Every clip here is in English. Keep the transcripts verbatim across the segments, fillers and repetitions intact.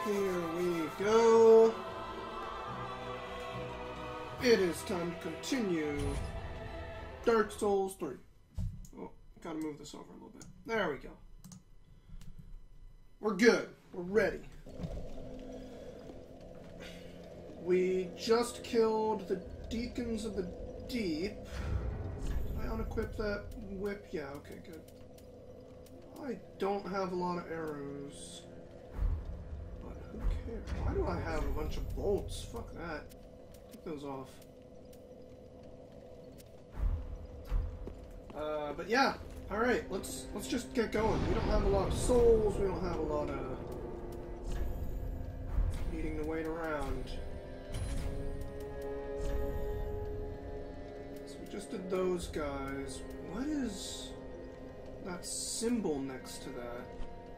Here we go. It is time to continue Dark Souls three. Oh, gotta move this over a little bit. There we go. We're good. We're ready. We just killed the Deacons of the Deep. Did I unequip that whip? Yeah, okay, good. I don't have a lot of arrows. But who cares? Why do I have a bunch of bolts? Fuck that. Take those off. Uh, but yeah. Alright, let's let's just get going. We don't have a lot of souls, we don't have a lot of needing to wait around. So we just did those guys. What is that symbol next to that?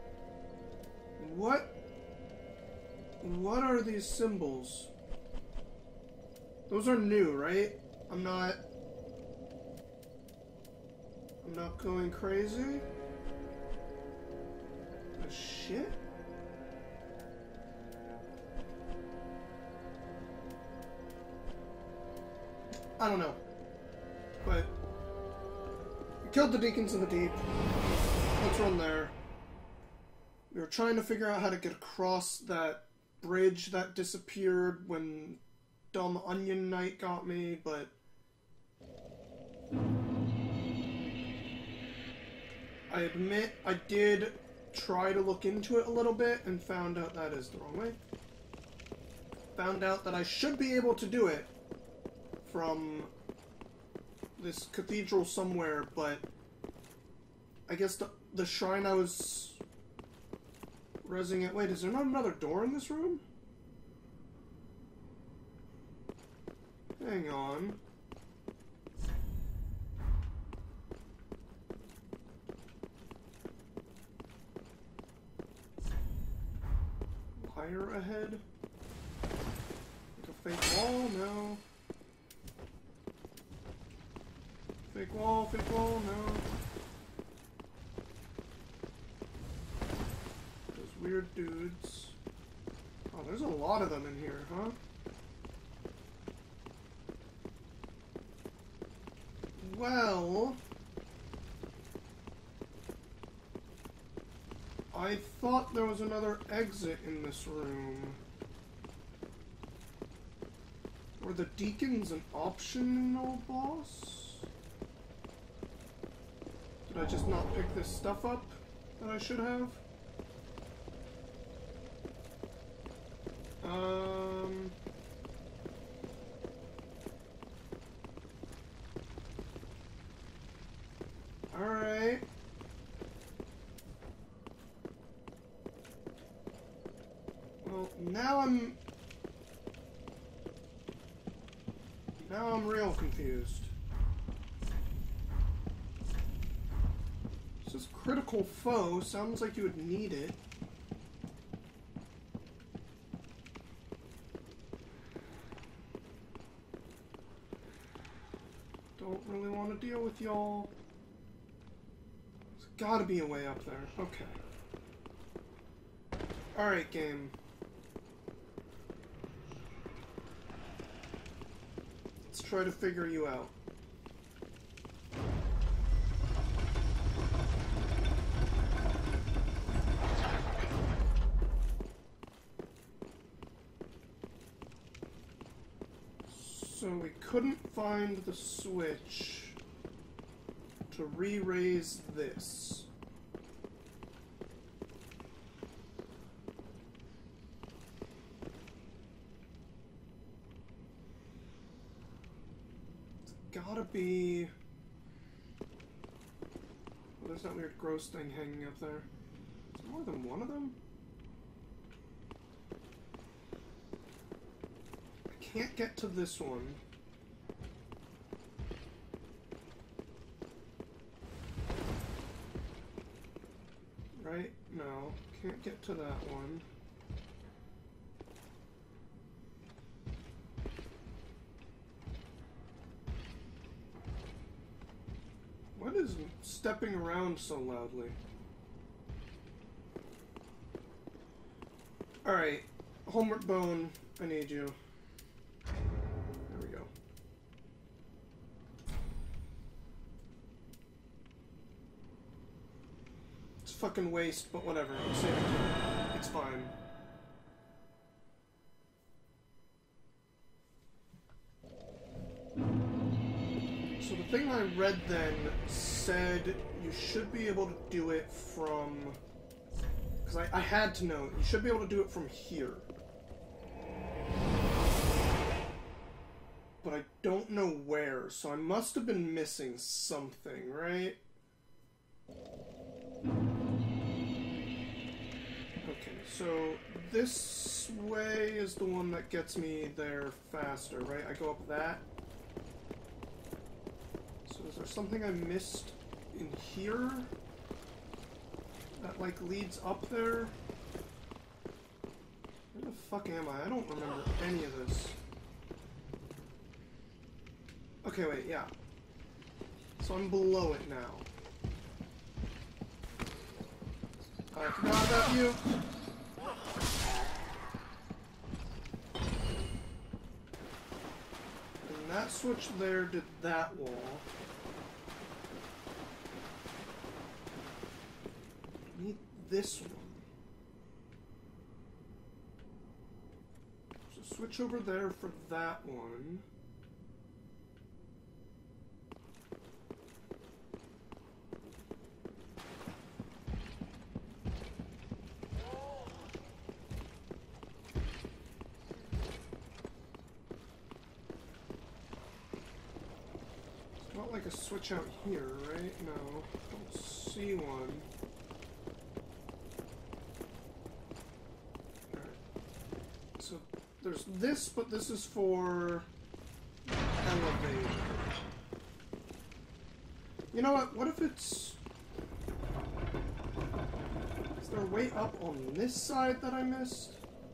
What What are these symbols? Those are new, right? I'm not I'm not going crazy. Oh, shit. I don't know. But we killed the Deacons of the Deep. Let's run there. We were trying to figure out how to get across that bridge that disappeared when Dumb Onion Knight got me, but I admit I did try to look into it a little bit and found out that is the wrong way. Found out that I should be able to do it from this cathedral somewhere, but I guess the, the shrine I was rezzing at... Wait, is there not another door in this room? Hang on. Fire ahead? Like a fake wall? No. Fake wall, fake wall, no. Those weird dudes. Oh, there's a lot of them in here, huh? Well... I thought there was another exit in this room. Were the Deacons an optional boss? Did I just not pick this stuff up that I should have? Um... Alright. Well, now I'm... Now I'm real confused. This is critical foe. Sounds like you would need it. Don't really want to deal with y'all. There's gotta be a way up there. Okay. Alright, game. Let's try to figure you out. So we couldn't find the switch to re-raise this. It's gotta be... Oh, there's that weird gross thing hanging up there. Is there more than one of them? Can't get to this one. Right? No. Can't get to that one. What is stepping around so loudly? Alright. Homework Bone, I need you. There we go. It's fucking waste, but whatever. I'm saving it. It's fine. So the thing I read then said you should be able to do it from... Because I, I had to know. You should be able to do it from here. But I don't know where, so I must have been missing something, right? Okay, so this way is the one that gets me there faster, right? I go up that. So is there something I missed in here that, like, leads up there? Where the fuck am I? I don't remember any of this. Okay, wait, yeah. So I'm below it now. I forgot about you. And that switch there did that wall. I need this one. So switch over there for that one. A switch out here, right? No, don't see one. Alright. So there's this, but this is for elevator. You know what? What if it's... Is there a way up on this side that I missed?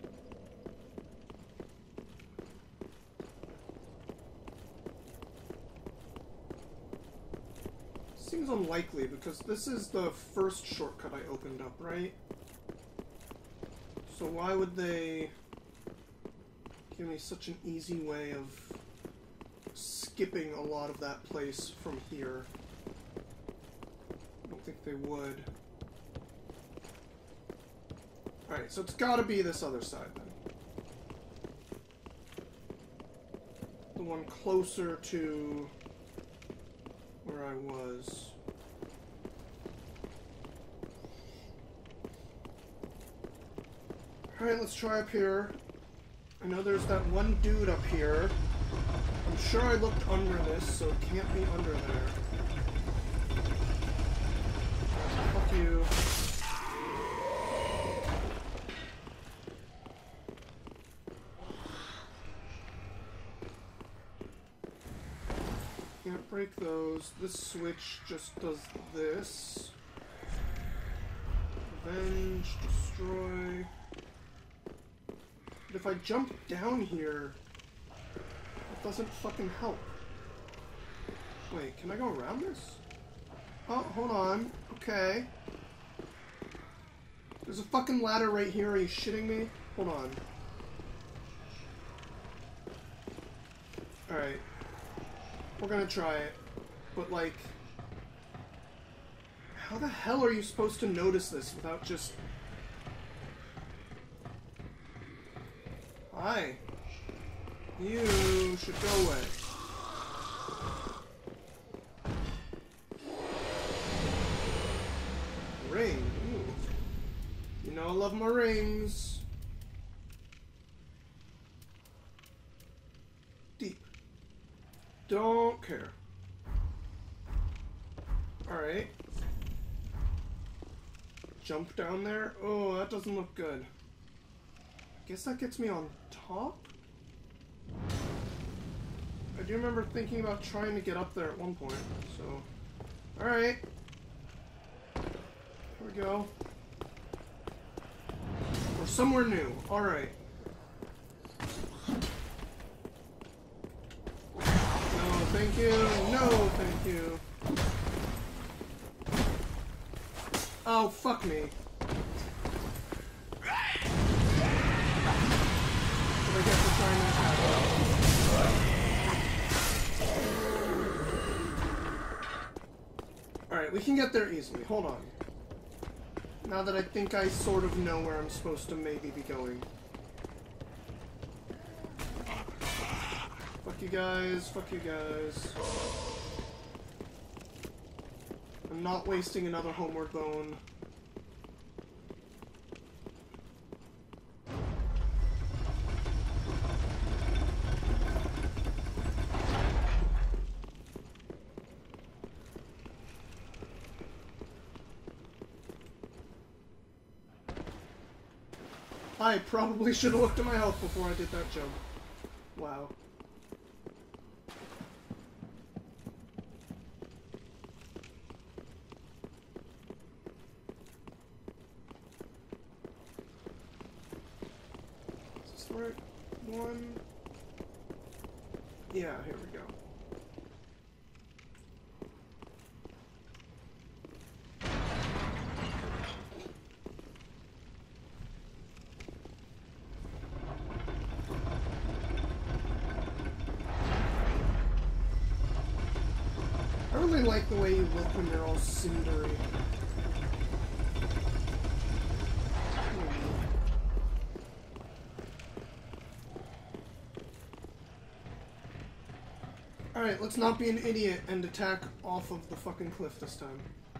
Seems unlikely, because this is the first shortcut I opened up, right? So why would they give me such an easy way of skipping a lot of that place from here? I don't think they would. Alright, so it's gotta be this other side, then. The one closer to... where I was. Alright, let's try up here. I know there's that one dude up here. I'm sure I looked under this, so it can't be under there. Fuck you. Can't break those. This switch just does this. Avenge, destroy. But if I jump down here, it doesn't fucking help. Wait, can I go around this? Oh, hold on. Okay. There's a fucking ladder right here. Are you shitting me? Hold on. Alright. We're gonna try it, but like, how the hell are you supposed to notice this without just... Hi. You should go away. Ring. Ooh. You know I love my rings. Don't care. Alright. Jump down there? Oh, that doesn't look good. Guess that gets me on top? I do remember thinking about trying to get up there at one point, so... Alright. Here we go. We're somewhere new. Alright. Thank you. No, thank you. Oh, fuck me. I get for trying to attack them. Alright, we can get there easily. Hold on. Now that I think I sort of know where I'm supposed to maybe be going. Fuck you guys. Fuck you guys. I'm not wasting another homeward bone. I probably should have looked at my health before I did that jump. Wow. Is this the right one? Yeah, here we go. I really like the way you look when you're all cindery. Alright, let's not be an idiot and attack off of the fucking cliff this time.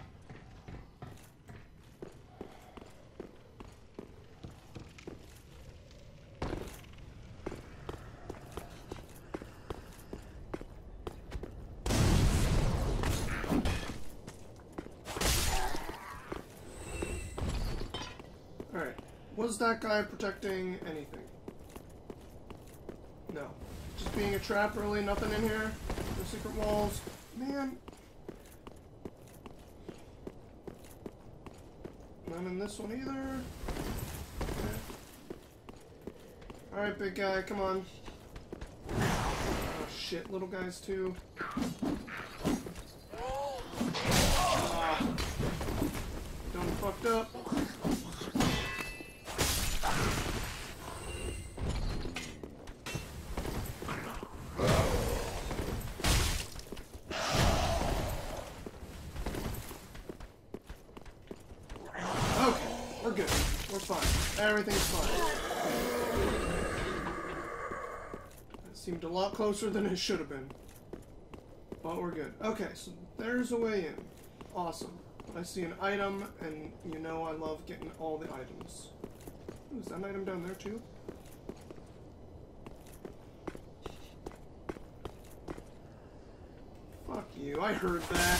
Alright, was that guy protecting anything? No. Just being a trap, really? Nothing in here? No secret walls? Man. None in this one either. Okay. Alright, big guy, come on. Oh shit, little guys too. Ah. Done fucked up. Everything's fine. That seemed a lot closer than it should have been. But we're good. Okay, so there's a way in. Awesome. I see an item, and you know I love getting all the items. Ooh, is that an item down there too? Fuck you, I heard that.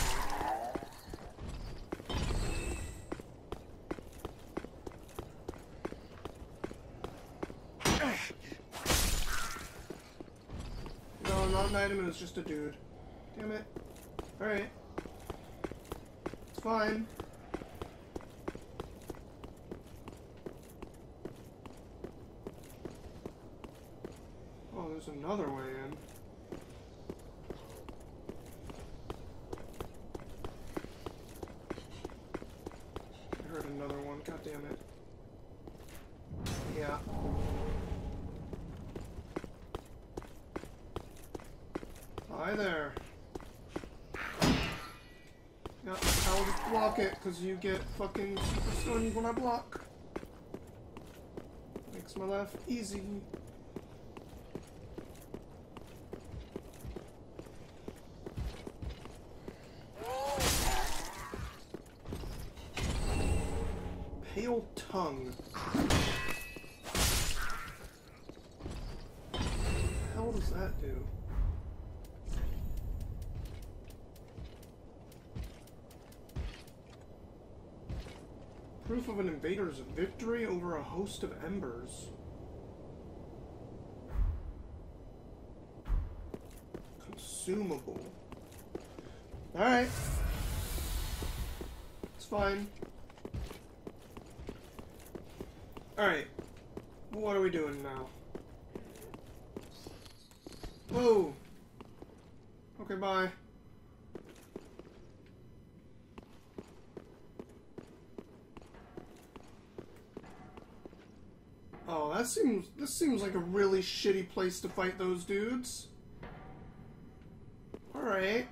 An item, it was just a dude. Damn it. Alright. It's fine. Oh, there's another way in. I heard another one. God damn it. Yeah. Hi there. Yeah, I'll just block it, because you get fucking super stunned when I block. Makes my life easy. Pale tongue. What the hell does that do? Proof of an invader's victory over a host of embers. Consumable. Alright. It's fine. Alright. What are we doing now? Whoa! Okay, bye. Oh, that seems this seems like a really shitty place to fight those dudes. Alright.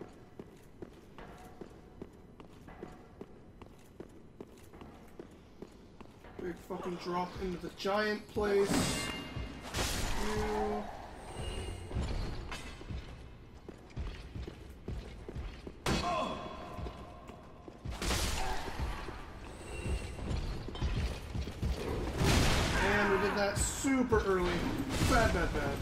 Big fucking drop into the giant place. Ew. And we did that super early. Bad, bad, bad.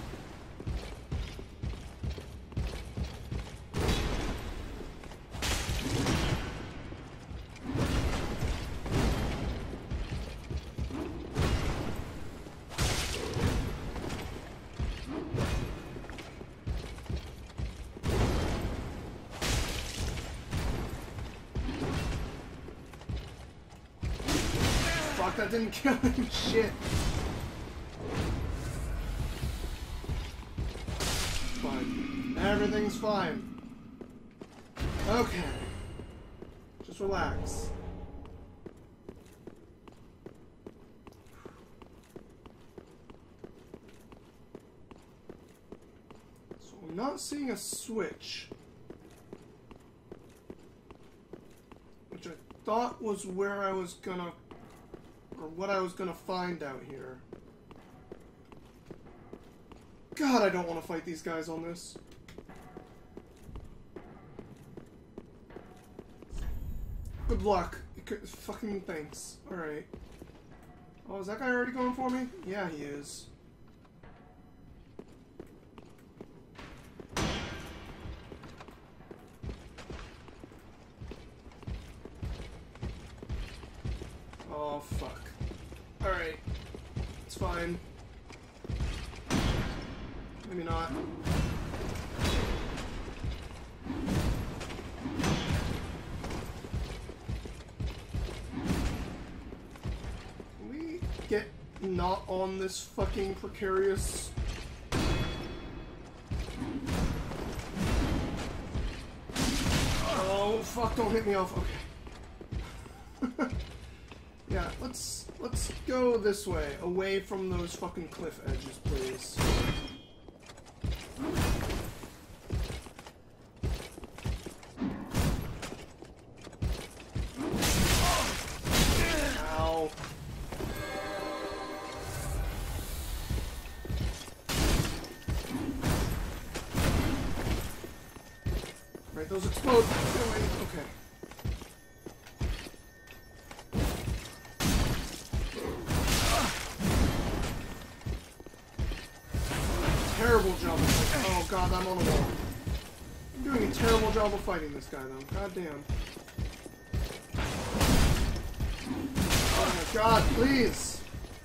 Fuck, that didn't kill him. Shit. Fine. Everything's fine. Okay. Just relax. So I'm not seeing a switch. Which I thought was where I was gonna... or what I was gonna find out here. God, I don't want to fight these guys on this. Good luck. Fucking thanks. Alright. Oh, is that guy already going for me? Yeah, he is. Oh, fuck. Alright. It's fine. Maybe not. Can we get not on this fucking precarious... Oh, fuck, don't hit me off. Okay. Yeah, let's let's go this way, away from those fucking cliff edges, please. Ow. Right, those explode. Get away. Okay. Terrible job of fighting. Oh god, I'm on a wall. I'm doing a terrible job of fighting this guy though. God damn. Oh my god, please!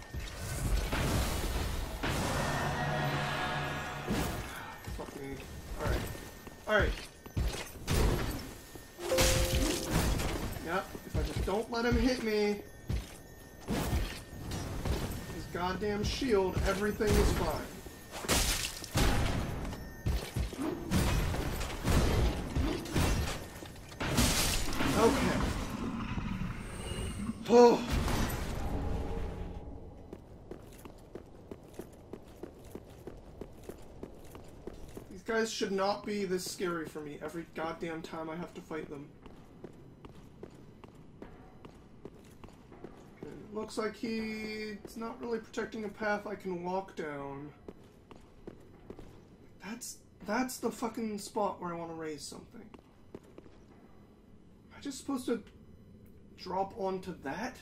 Fuck me. Alright. Alright. Yep, if I just don't let him hit me, his goddamn shield, everything is fine. Okay. Oh. These guys should not be this scary for me every goddamn time I have to fight them. Okay, it looks like he's not really protecting a path I can walk down. That's that's the fucking spot where I want to raise something. Just supposed to drop onto that?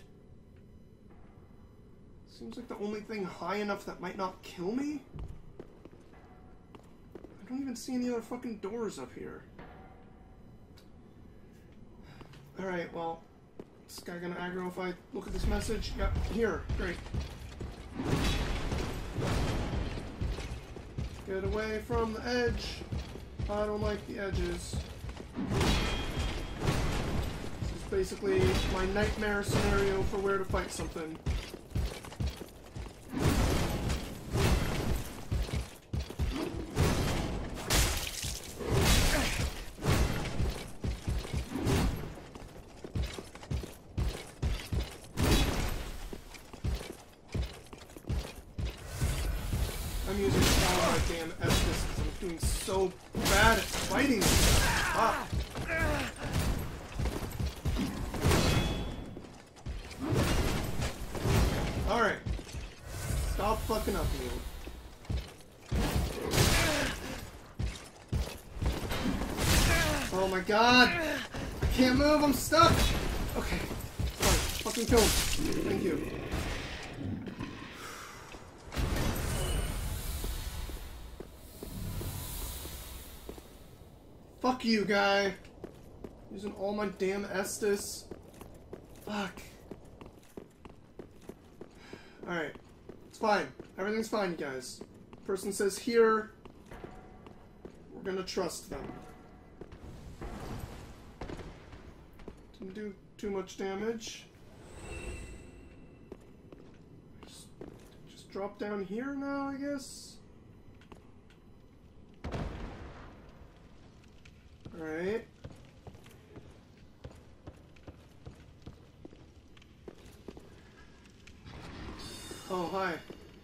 Seems like the only thing high enough that might not kill me? I don't even see any other fucking doors up here. Alright, well, is this guy gonna aggro if I look at this message? Yep, here, great. Get away from the edge. I don't like the edges. Basically my nightmare scenario for where to fight something. damn Estus because I'm doing so bad at fighting this guy. Ah. Alright. Stop fucking up, Neil. Oh my god! I can't move, I'm stuck! Okay. Fine. Fucking kill him. Thank you. Fuck you, guy. Using all my damn Estus. Fuck. Alright. It's fine. Everything's fine, you guys. Person says here. We're gonna trust them. Didn't do too much damage. Just, just drop down here now, I guess? Alright. Oh, hi.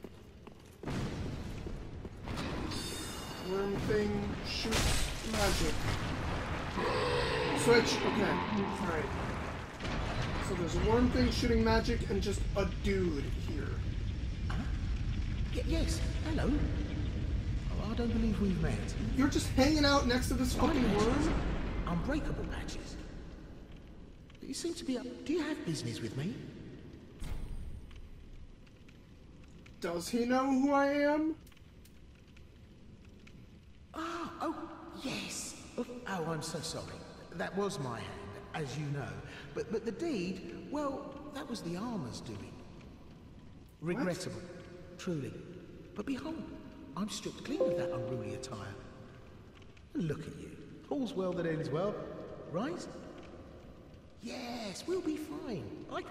Worm thing shoots magic. Switch. Okay. Alright. So there's a worm thing shooting magic and just a dude here. Huh? Y yes. Hello. Oh, I don't believe we've met. You're just hanging out next to this fucking worm? Unbreakable patches. You seem to be up. Do you have business with me? Does he know who I am? Ah, oh, yes. Oh, I'm so sorry. That was my hand, as you know. But but the deed, well, that was the armor's doing. Regrettable, what? Truly. But behold, I'm stripped clean of that unruly attire. Look at you. All's well that ends well, right? Yes, we'll be fine. I...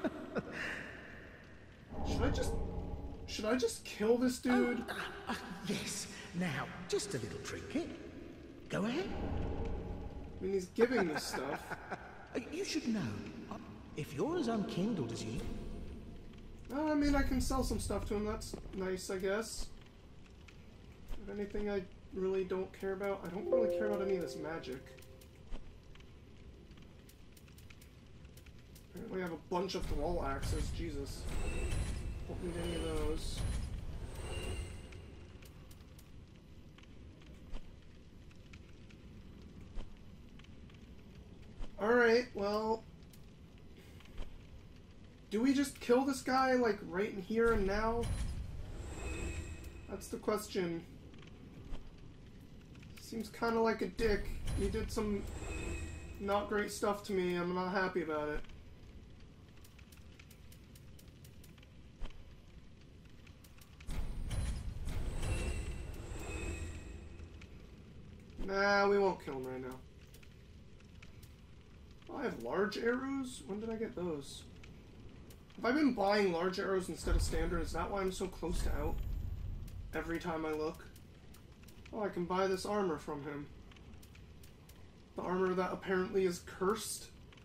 Should I just... Should I just kill this dude? Oh, uh, uh, yes. Now, just a little trinket. Go ahead. I mean, he's giving me stuff. You should know. If you're as unkindled as you... Well, I mean, I can sell some stuff to him. That's nice, I guess. If anything I really don't care about, I don't really care about any of this magic. Apparently I have a bunch of thrall axes. Jesus. Don't need any of those. Alright, well... Do we just kill this guy, like, right in here and now? That's the question. Seems kind of like a dick. He did some not great stuff to me. I'm not happy about it. Nah, we won't kill him right now. Oh, I have large arrows? When did I get those? Have I been buying large arrows instead of standard? Is that why I'm so close to out? Every time I look. Oh, I can buy this armor from him. The armor that apparently is cursed.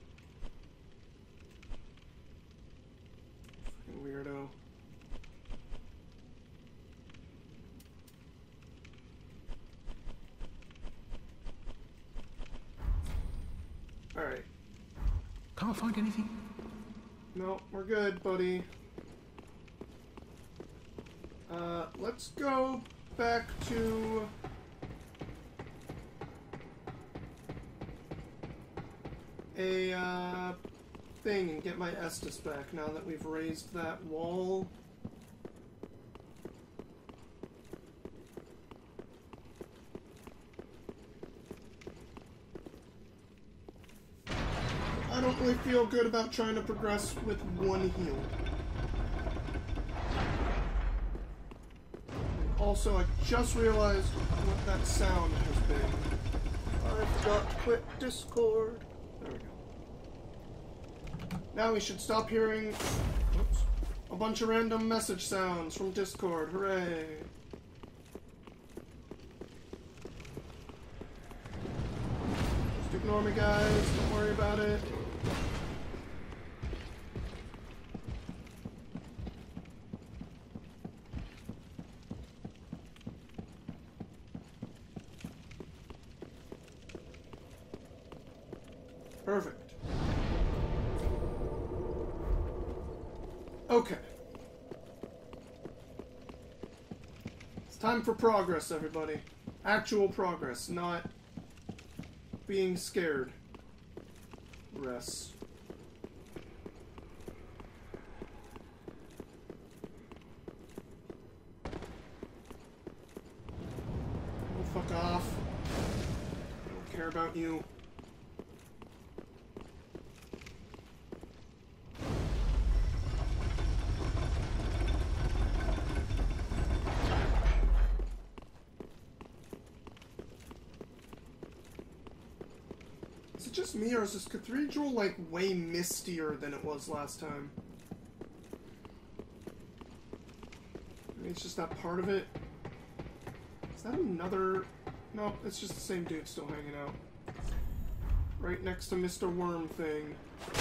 Fucking weirdo. Alright. Can't find anything? No, we're good, buddy. Uh, let's go back to... a, uh, thing and get my Estus back now that we've raised that wall. I don't really feel good about trying to progress with one heal. Also, I just realized what that sound has been. I forgot to quit Discord. There we go. Now we should stop hearing oops, a bunch of random message sounds from Discord. Hooray! Just ignore me, guys. Don't worry about it. Perfect. Okay. It's time for progress, everybody. Actual progress, not being scared. Rest. Oh, fuck off. I don't care about you. Is it just me, or is this cathedral, like, way mistier than it was last time? Maybe it's just that part of it. Is that another... No, it's just the same dude still hanging out. Right next to Mister Worm thing.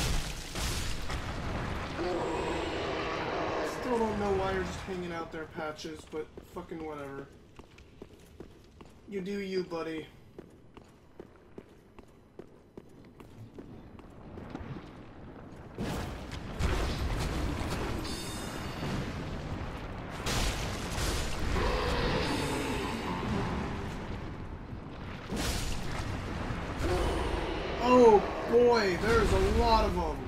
Still don't know why you're just hanging out there, Patches, but fucking whatever. You do you, buddy. Oh boy, there's a lot of them.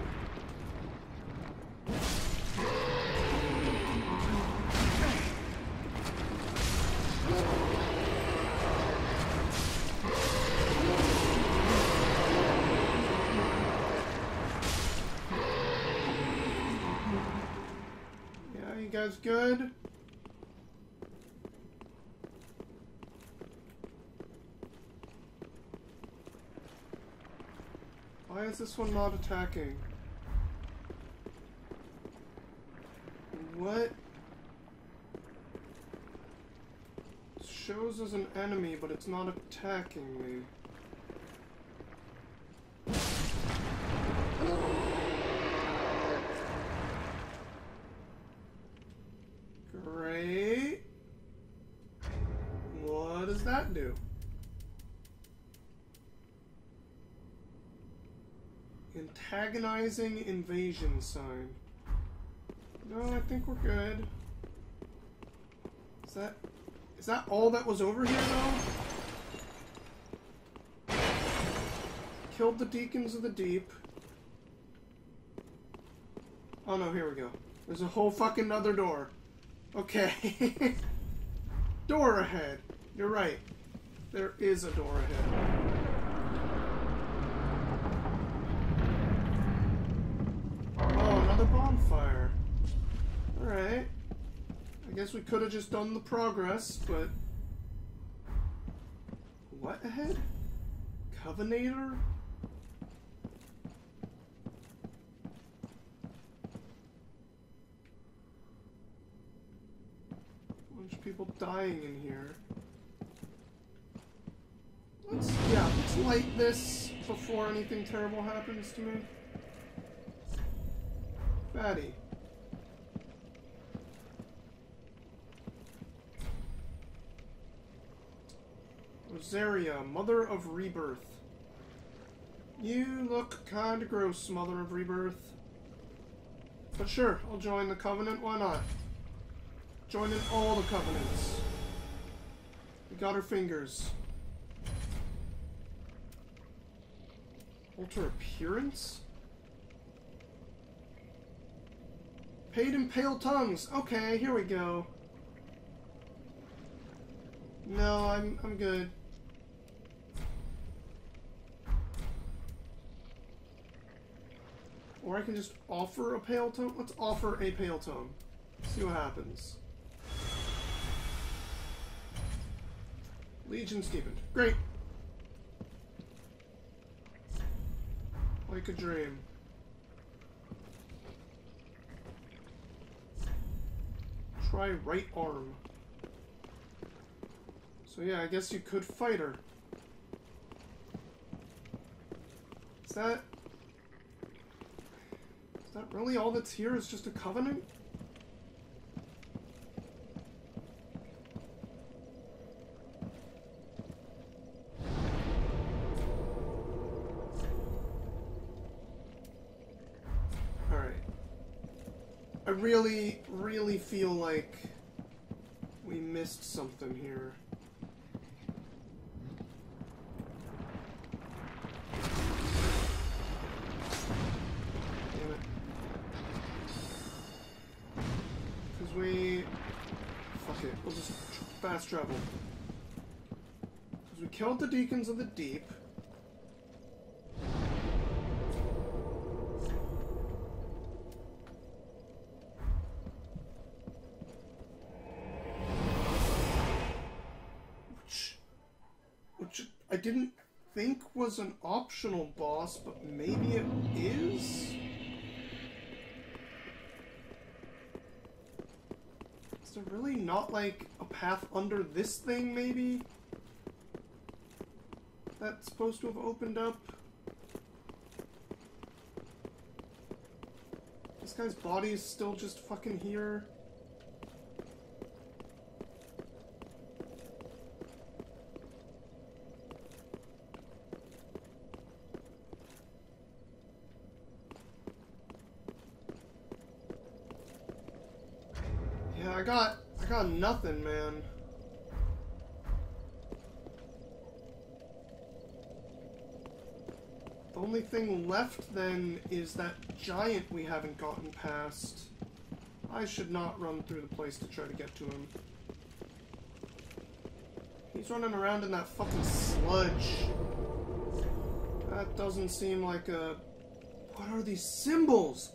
Yeah, you guys good? Why is this one not attacking? What? It shows as an enemy, but it's not attacking me. Great. What does that do? Antagonizing invasion sign. No, I think we're good. Is that... Is that all that was over here, though? Killed the Deacons of the Deep. Oh no, here we go. There's a whole fucking other door. Okay. Door ahead. You're right. There is a door ahead. Another bonfire. Alright. I guess we could have just done the progress, but... What ahead? Covenator? Bunch of people dying in here. Let's, yeah, let's light this before anything terrible happens to me. Fatty. Rosaria, Mother of Rebirth. You look kinda gross, Mother of Rebirth. But sure, I'll join the Covenant, why not? Join in all the Covenants. We got our fingers. Alter appearance? Paid in pale tongues. Okay, here we go. No, I'm I'm good. Or I can just offer a pale tome. Let's offer a pale tome. See what happens. Legion's deepened. Great. Like a dream. Try right arm. So yeah, I guess you could fight her. Is that... Is that really all that's here? Is just a covenant? really, really feel like we missed something here. Damn it. Because we... Fuck it, we'll just fast travel. Because we killed the Deacons of the Deep. I didn't think was an optional boss, but maybe it is? Is there really not, like, a path under this thing, maybe? That's supposed to have opened up? This guy's body is still just fucking here. I got, I got nothing, man. The only thing left then is that giant we haven't gotten past. I should not run through the place to try to get to him. He's running around in that fucking sludge. That doesn't seem like a... What are these symbols?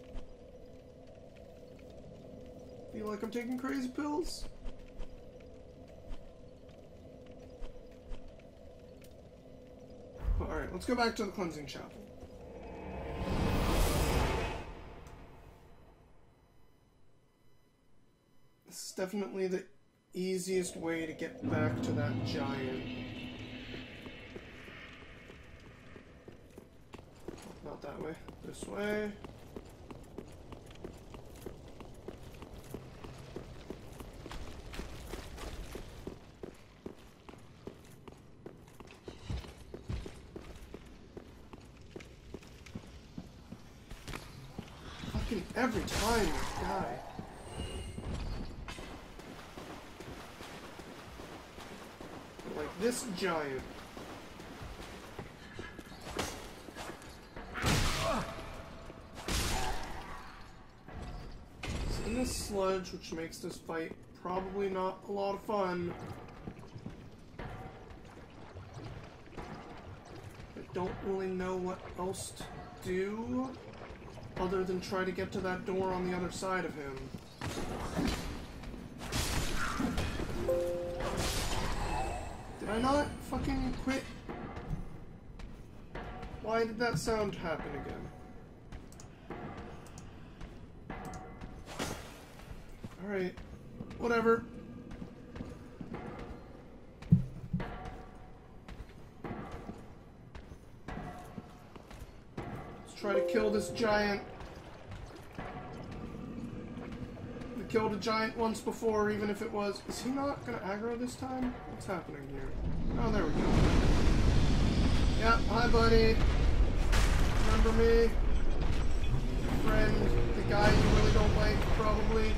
Feel like I'm taking crazy pills? Alright, let's go back to the cleansing chapel. This is definitely the easiest way to get back to that giant. Not that way. This way. Every time, this guy. Like this giant. It's in this sludge, which makes this fight probably not a lot of fun. I don't really know what else to do other than try to get to that door on the other side of him. Did I not fucking quit? Why did that sound happen again? Alright. Whatever. Try to kill this giant. We killed a giant once before, even if it was... Is he not gonna aggro this time? What's happening here? Oh, there we go. Yeah, hi buddy. Remember me? Friend, the guy you really don't like, probably.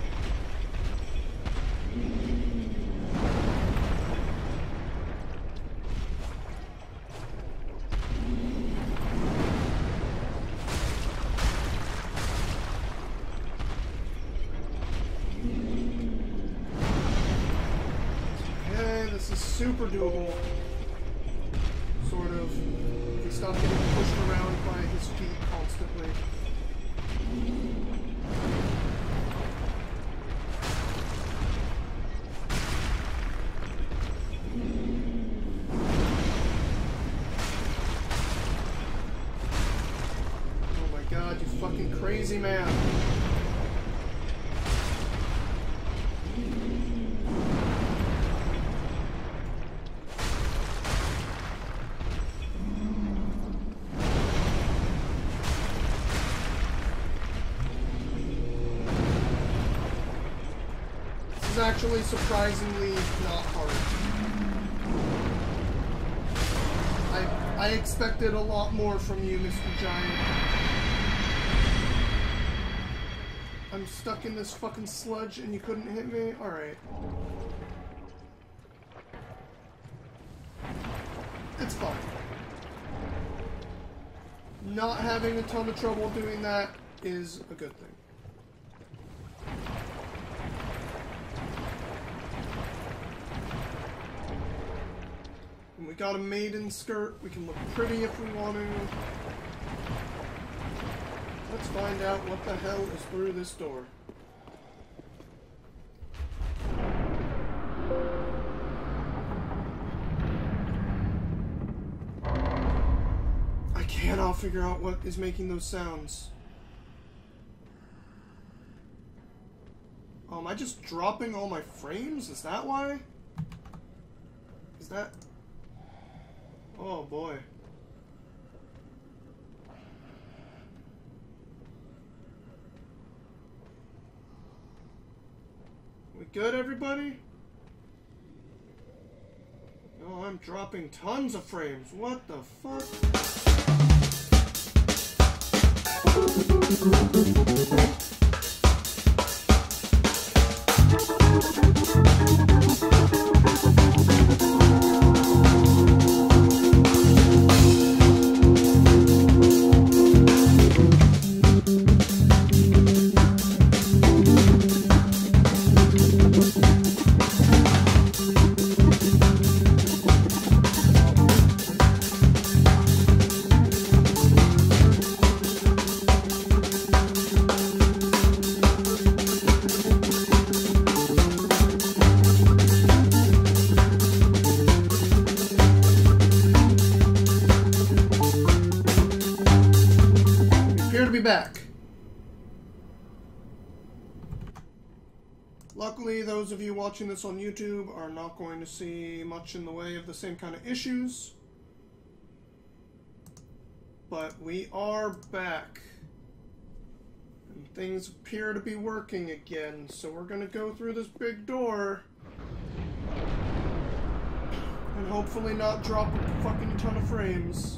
Super doable, sort of, if he stopped getting pushed around by his feet constantly. Oh my god, you fucking crazy man. Actually surprisingly not hard. I I expected a lot more from you, Mister Giant. I'm stuck in this fucking sludge and you couldn't hit me? Alright. It's fine. Not having a ton of trouble doing that is a good thing. And we got a maiden skirt. We can look pretty if we want to. Let's find out what the hell is through this door. I cannot figure out what is making those sounds. Oh, am I just dropping all my frames? Is that why? Is that... Oh boy. We good, everybody? Oh, I'm dropping tons of frames. What the fuck? Back. Luckily, those of you watching this on YouTube are not going to see much in the way of the same kind of issues. But we are back. And things appear to be working again, so we're going to go through this big door. And hopefully not drop a fucking ton of frames.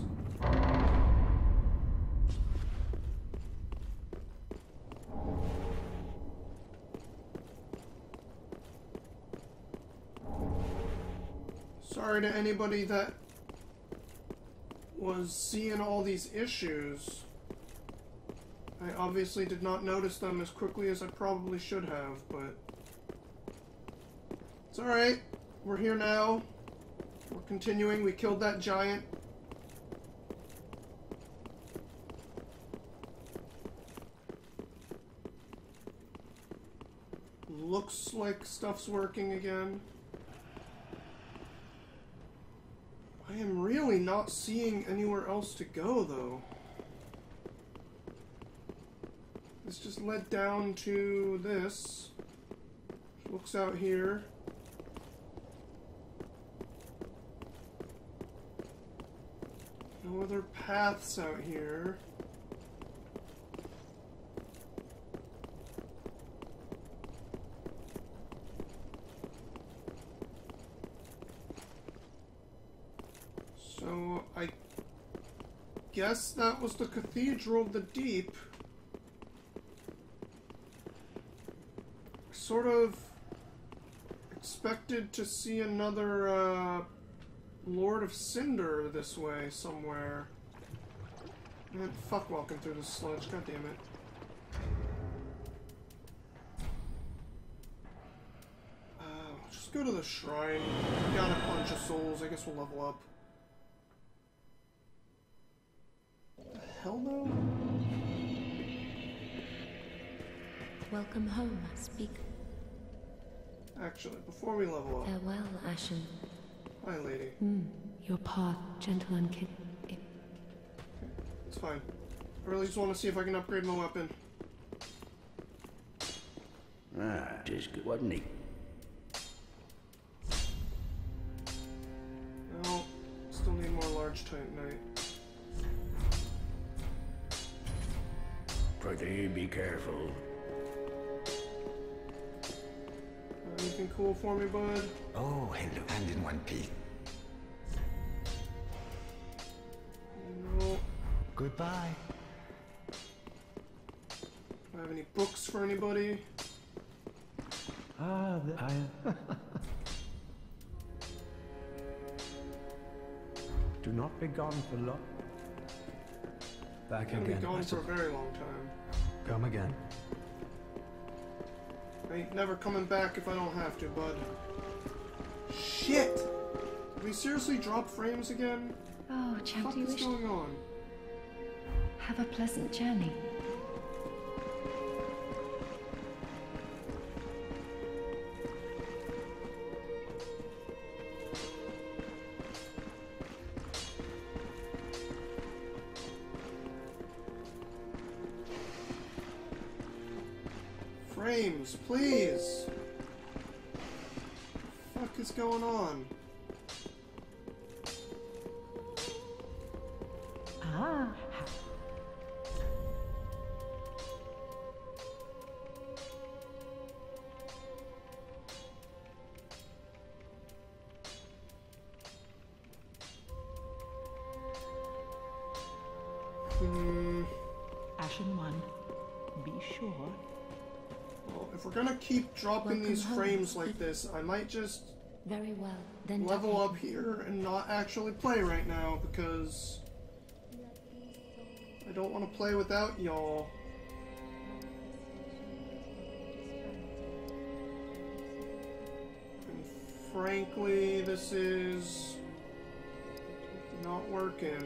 Sorry to anybody that was seeing all these issues. I obviously did not notice them as quickly as I probably should have, but it's alright. We're here now. We're continuing. We killed that giant. Looks like stuff's working again. I am really not seeing anywhere else to go, though. This just led down to this. Looks out here. No other paths out here. So, I guess that was the Cathedral of the Deep. Sort of expected to see another uh, Lord of Cinder this way somewhere. Man, fuck walking through this sludge, god damn it. Uh, just go to the shrine. We got a bunch of souls, I guess we'll level up. Hell no? Welcome home, speak. Actually, before we level up... Farewell, Ashen. Hi, lady. Mm, your path, gentle and kid... Okay, it's fine. I really just want to see if I can upgrade my weapon. Ah, just good, wasn't he? No, still need more large titanite. Pretty be careful. Anything cool for me, bud? Oh, hello. And in one piece. No. Goodbye. have any books for anybody? Ah, the, I... Do not be gone for long. Back I'm gonna again. be gone I for a suppose. very long time. Come again. I ain't never coming back if I don't have to, bud. Shit! Did we seriously drop frames again? Oh, What Champ, the do you fuck is wish going on? have a pleasant journey? Frames, please! What the fuck is going on? Ah. Hmm. Ashen One, be sure. Well, if we're gonna keep dropping Welcome these home. frames like this, I might just Very well. Then level take up here and not actually play right now because I don't want to play without y'all. And frankly, this is not working.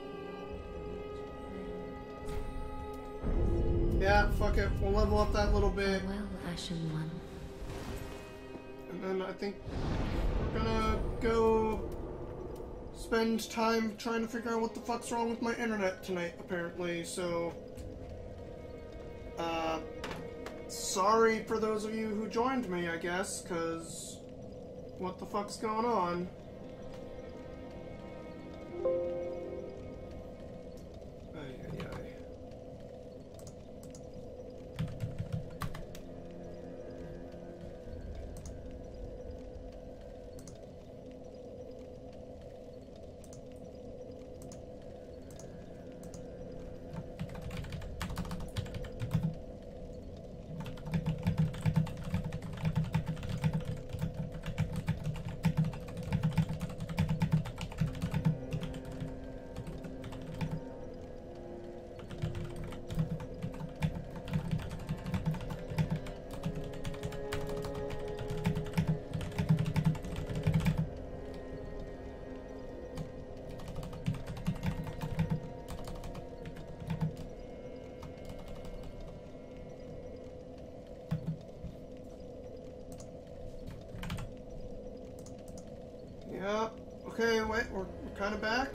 Yeah, fuck it. We'll level up that little bit. Well, Ashen One. And then I think we're gonna go spend time trying to figure out what the fuck's wrong with my internet tonight, apparently, so... Uh... Sorry for those of you who joined me, I guess, because... What the fuck's going on? Ay, ay, ay. Yeah. Okay, wait, we're, we're kind of back.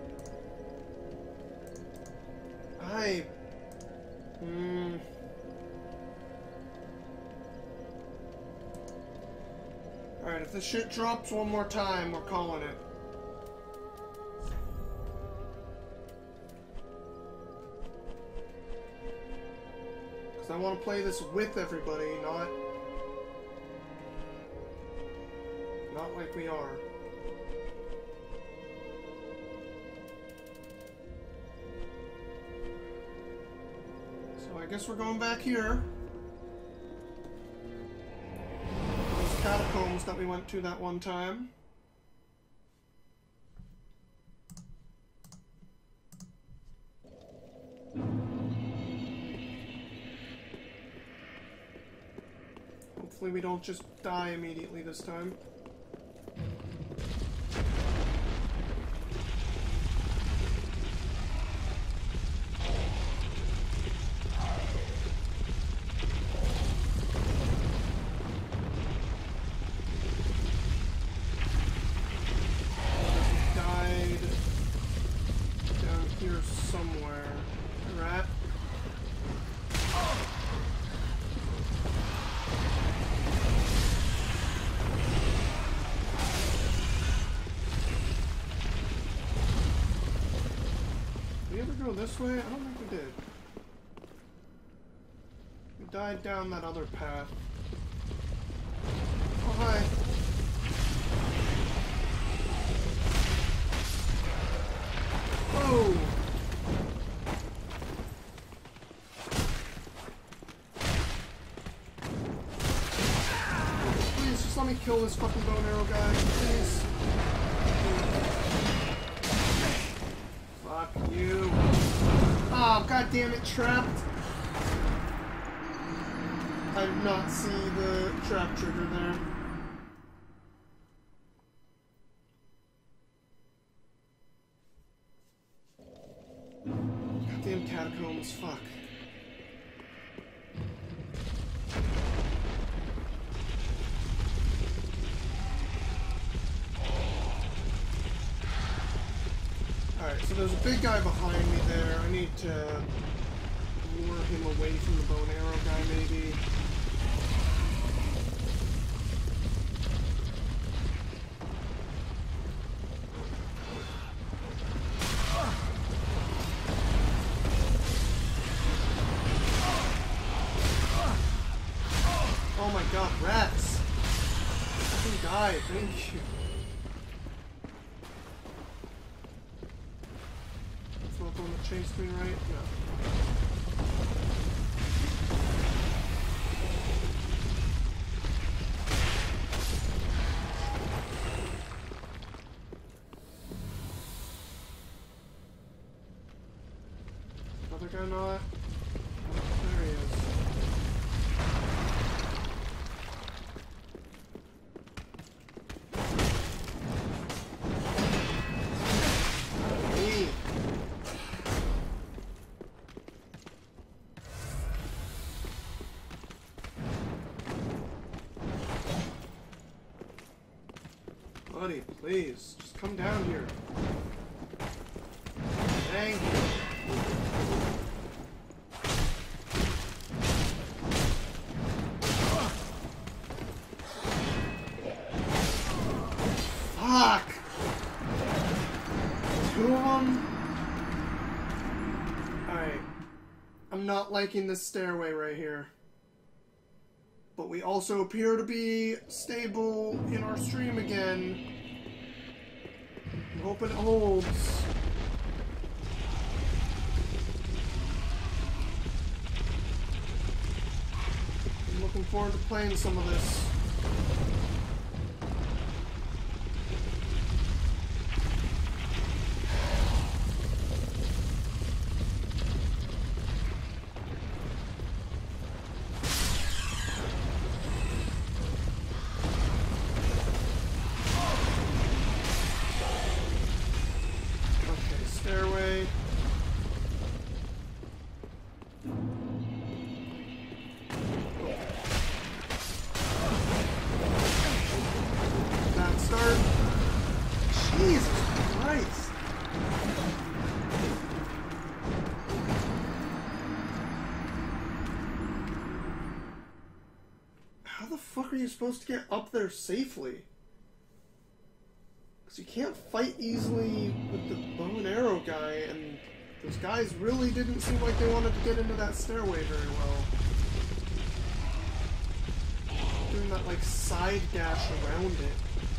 I... Hmm... Alright, if this shit drops one more time, we're calling it. Because I want to play this with everybody, not... Not like we are. So I guess we're going back here. Those catacombs that we went to that one time. Hopefully we don't just die immediately this time. Died down here somewhere. Rat. Did we ever go this way? I don't think we did. We died down that other path. Oh, hi. Whoa! just let me kill this fucking bow and arrow guy, please? Fuck you. Oh, god damn it, trapped. I did not see the trap trigger there. Goddamn catacombs, fuck. Alright, so there's a big guy behind me there. I need to lure him away from the bow and arrow guy, maybe. Oh my god, rats! Fucking die, thank you. That's not the one that chased me, right? No. Other guy not? There he is. Hey. Buddy, please, just come down here. Thank you. Fuck! Two of them? Alright. I'm not liking this stairway right here. But we also appear to be stable in our stream again. I'm hoping it holds. I'm looking forward to playing some of this. Stairway. That start. Jesus Christ. How the fuck are you supposed to get up there safely? You can't fight easily with the bow and arrow guy, and those guys really didn't seem like they wanted to get into that stairway very well. Doing that, like, side dash around it.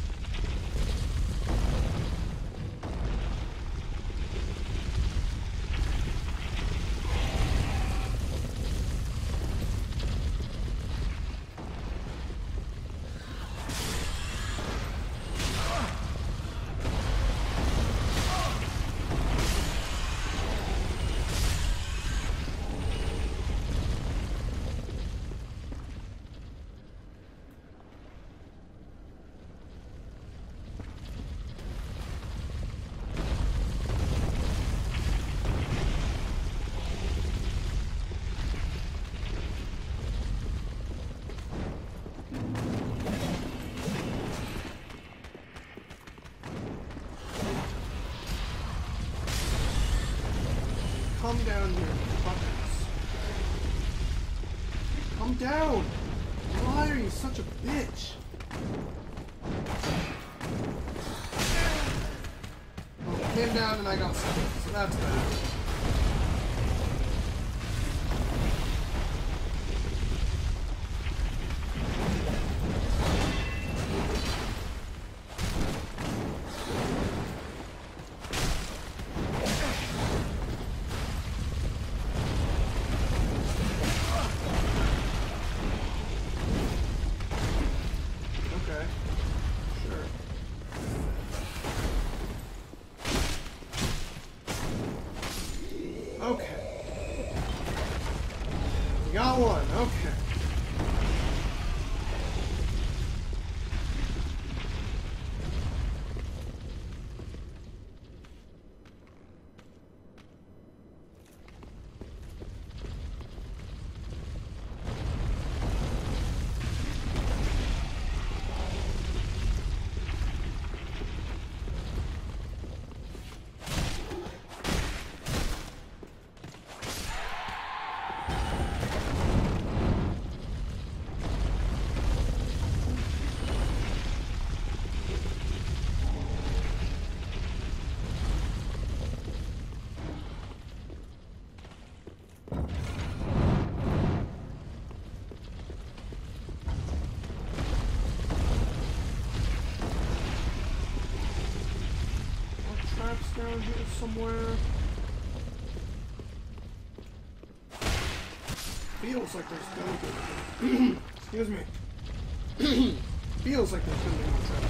Come down here, fuckers. Come down! Why are you such a bitch? Well, I came down and I got stuck, so that's bad. Okay. around here somewhere. Feels like there's gonna be. Excuse me. Feels like there's gonna be more traps.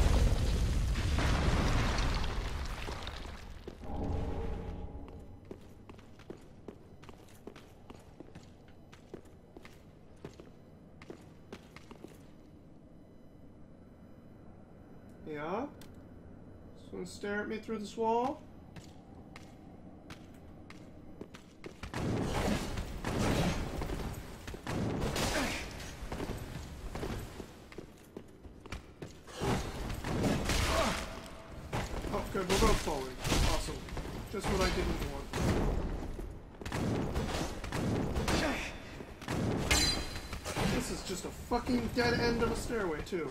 Yeah? Just wanna stare at me through this wall? Oh, good, we're both falling. Awesome. Just what I didn't want. This is just a fucking dead end of a stairway, too.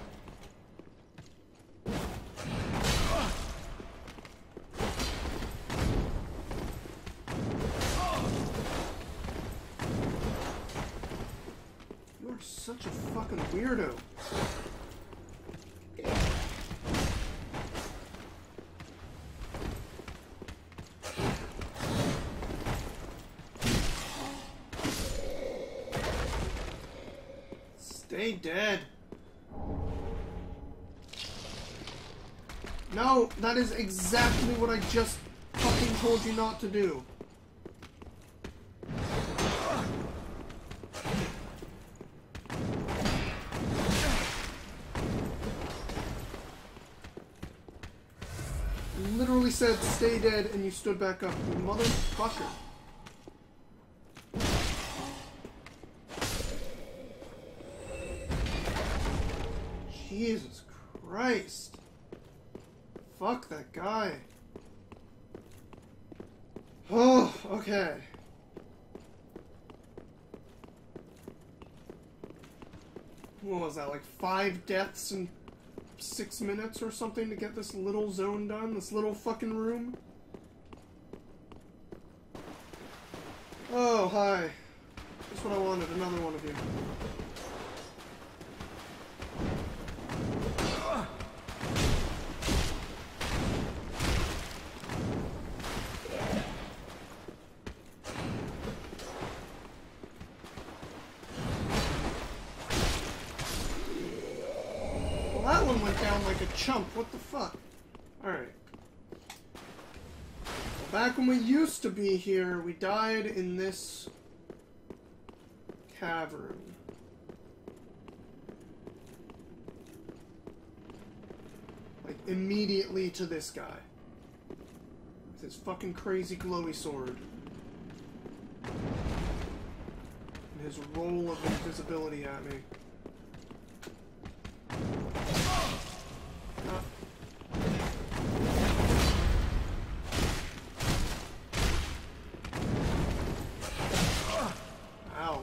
You're such a fucking weirdo. Stay dead. No, that is exactly what I just fucking told you not to do. You literally said stay dead and you stood back up, you motherfucker. Jesus Christ. Fuck that guy. Oh, okay. What was that, like five deaths in six minutes or something to get this little zone done? This little fucking room? Oh, hi. That's what I wanted, another one of you. That one went down like a chump. What the fuck? Alright. Back when we used to be here, we died in this cavern. Like, immediately to this guy. With his fucking crazy glowy sword. And his roll of invisibility at me. Ow.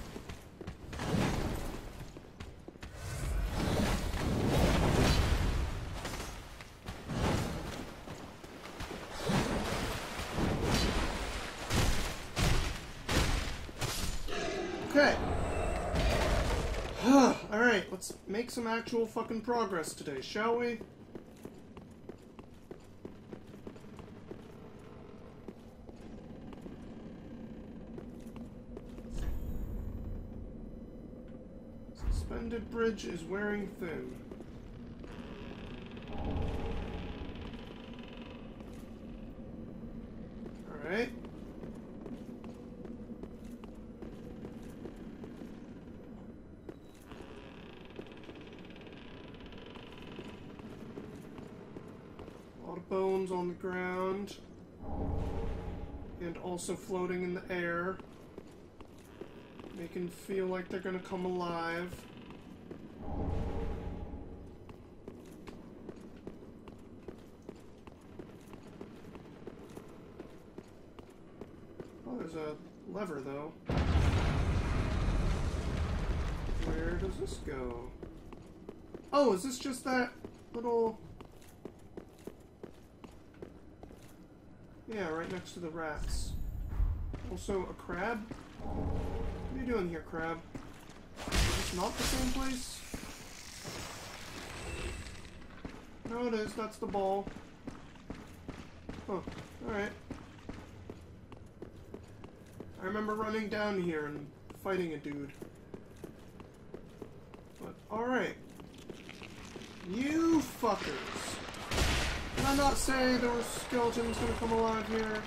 Okay. Alright, let's make some actual fucking progress today, shall we? Suspended bridge is wearing thin. Alright. A lot of bones on the ground. And also floating in the air. Making feel like they're gonna come alive. Oh, there's a lever, though. Where does this go? Oh, is this just that little... Yeah, right next to the rats. Also, a crab? What are you doing here, crab? Is this not the same place? No, it is. That's the ball. Oh, alright. I remember running down here and fighting a dude. But, alright. You fuckers. Did I not say there were skeletons gonna come alive here?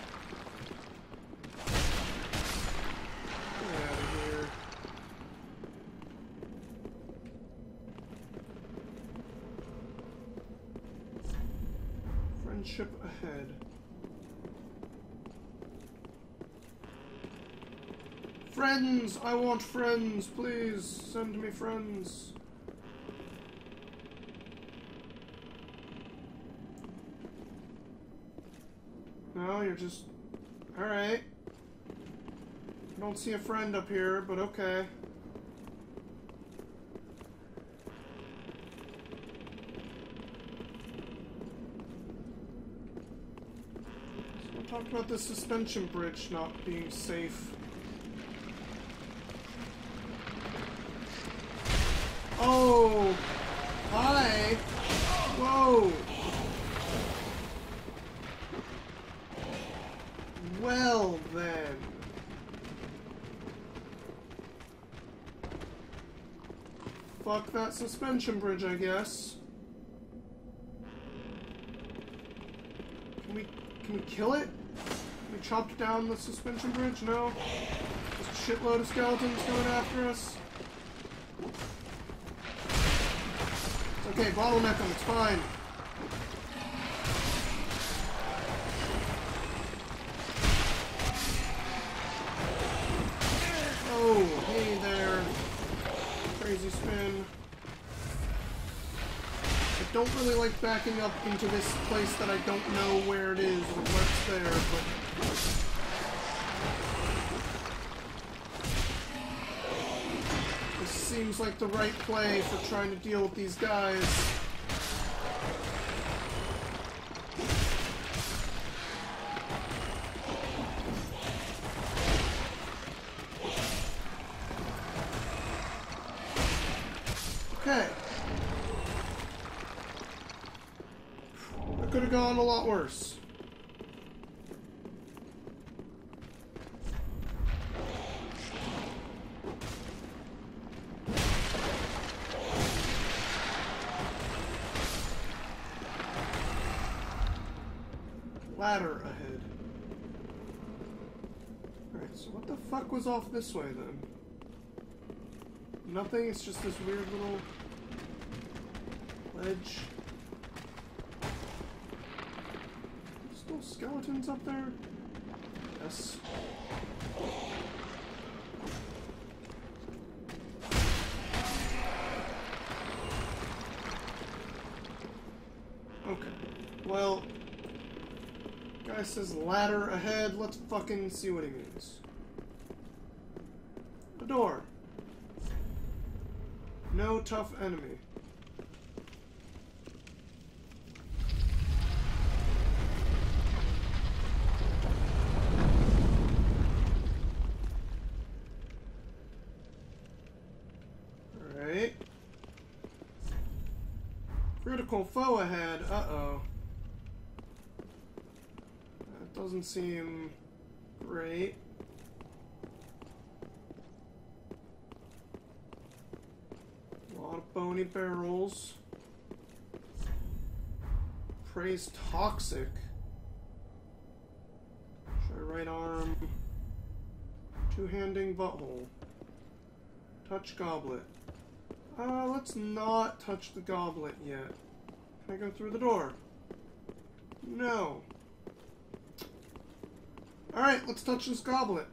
Get out of here. Friendship ahead. Friends! I want friends! Please send me friends. No, you're just... Alright. I don't see a friend up here, but okay. So we talked about the suspension bridge not being safe. Oh! Hi! Whoa! Well, then. Fuck that suspension bridge, I guess. Can we, can we kill it? Can we chop down the suspension bridge? No? Just a shitload of skeletons going after us? It's okay, bottleneck them, it's fine. Oh, hey there. Crazy spin. I don't really like backing up into this place that I don't know where it is or what's there, but... This seems like the right play for trying to deal with these guys. Okay. That could have gone a lot worse. Ladder ahead. Alright, so what the fuck was off this way then? Nothing, it's just this weird little ledge. Still skeletons up there? Yes. Okay. Well, guy says ladder ahead. Let's fucking see what he means. A door. No tough enemy. Alright. Critical foe ahead. Uh-oh. That doesn't seem great. Bony barrels. Praise toxic. Try right arm. Two-handing butthole. Touch goblet. Uh, let's not touch the goblet yet. Can I go through the door? No. Alright, let's touch this goblet.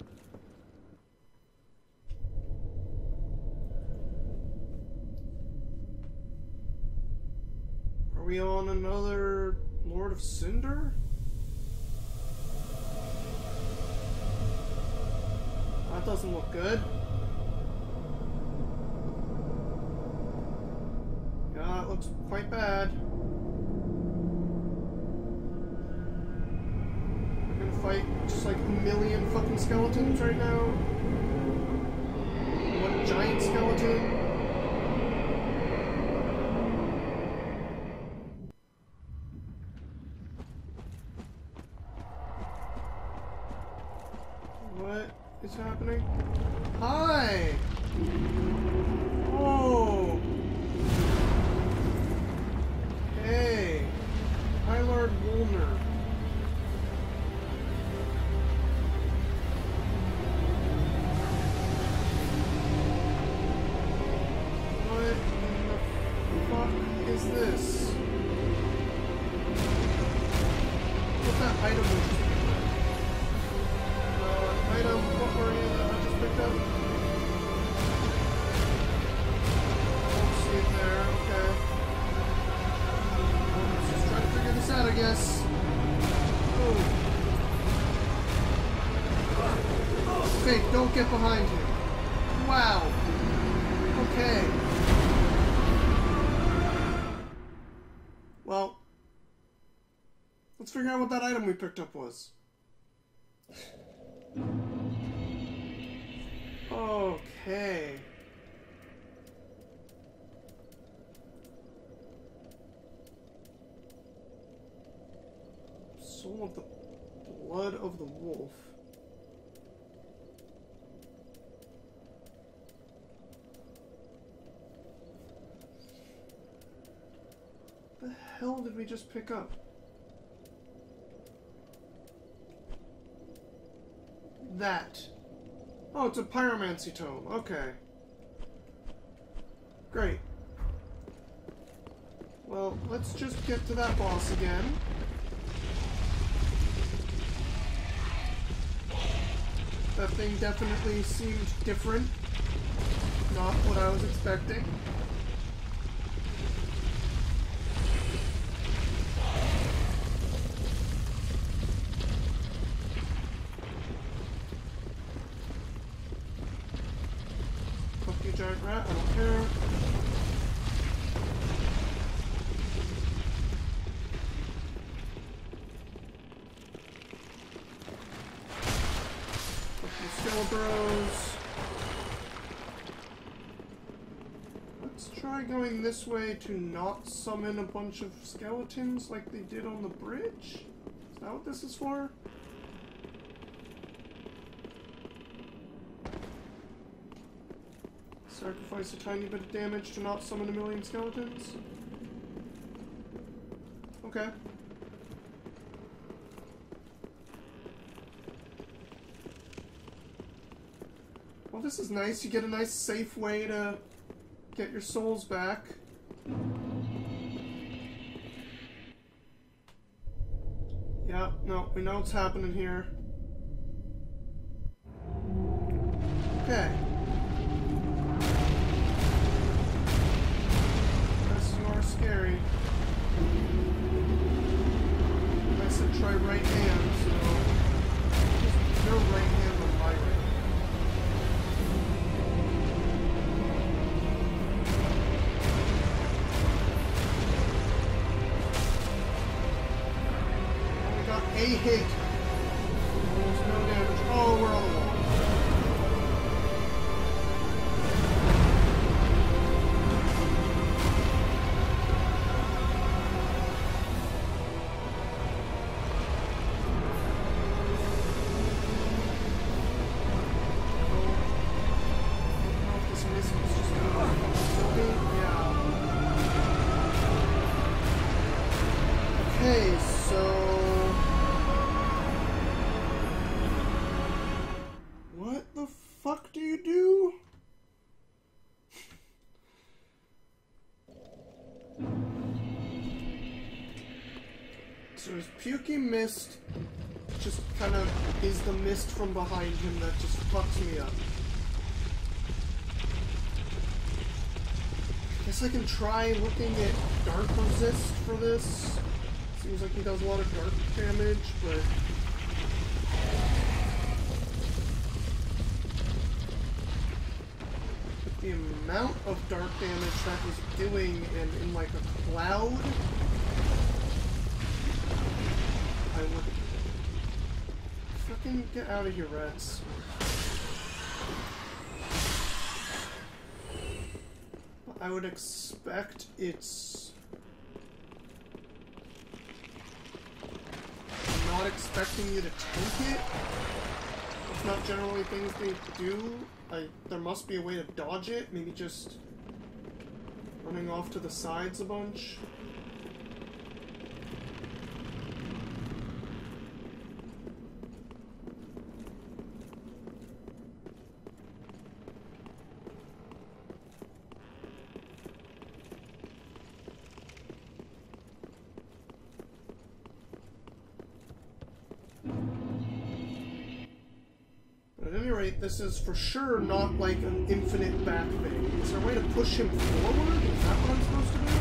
Are we on another Lord of Cinder? That doesn't look good. Yeah, it looks quite bad. We're gonna fight just like a million fucking skeletons right now. One giant skeleton. happening? Hi! Oh! Hey! Hi, Lord Woolner. What in the fuck is this? What's that item we just picked up? Uh, item, what were you that I just picked up? I don't see it there, okay. Well, let's just try to figure this out, I guess. Oh. Okay, don't get behind him. Wow. Okay. Well, let's figure out what that item we picked up was. Okay. Soul of the blood of the wolf. What the hell did we just pick up? That. Oh, it's a pyromancy tome. Okay. Great. Well, let's just get to that boss again. That thing definitely seemed different. Not what I was expecting. Giant rat, I don't care. Fuck you, Skelebros. Let's try going this way to not summon a bunch of skeletons like they did on the bridge. Is that what this is for? Sacrifice a tiny bit of damage to not summon a million skeletons. Okay. Well, this is nice. You get a nice, safe way to get your souls back. Yeah, no, we know what's happening here. Okay. Scary. I said try right hand, so there's no right hand on my right hand. Only got a hit. Almost no damage. Oh, we're on the wall. Okay, so what the fuck do you do? So his pukey mist just kind of is the mist from behind him that just fucks me up. I guess I can try looking at dark resist for this. Seems like he does a lot of dark damage, but with the amount of dark damage that he's doing and in like a cloud, I would fucking get out of here, rats. I would expect it's not expecting you to tank it, It's not generally things they do. I, there must be a way to dodge it. Maybe just running off to the sides a bunch. At any rate, this is for sure not like an infinite back thing. Is there a way to push him forward? Is that what I'm supposed to do?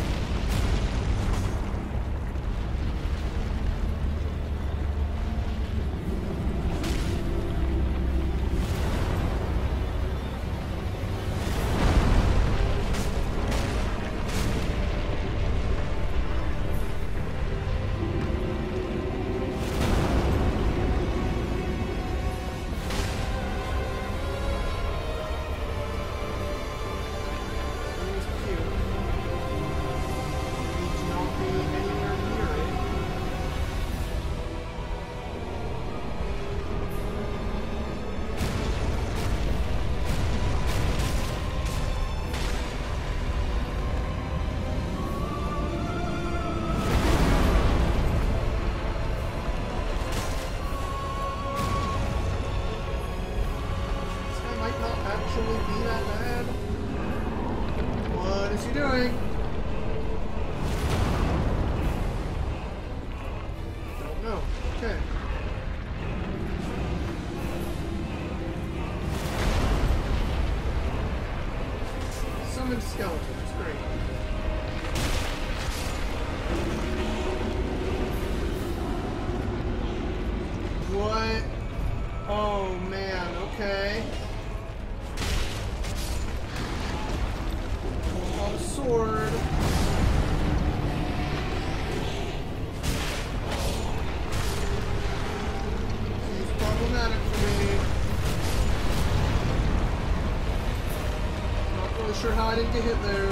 Skeletons, great. What? Oh man, okay. Pull out a sword. Seems problematic for me. Not really sure how I didn't get hit there.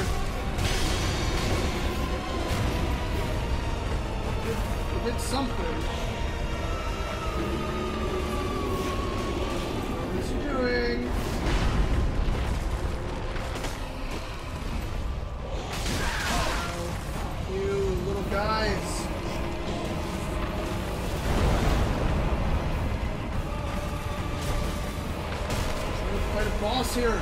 It did, it did something. What is he doing? Oh, you little guys. Trying to fight a boss here.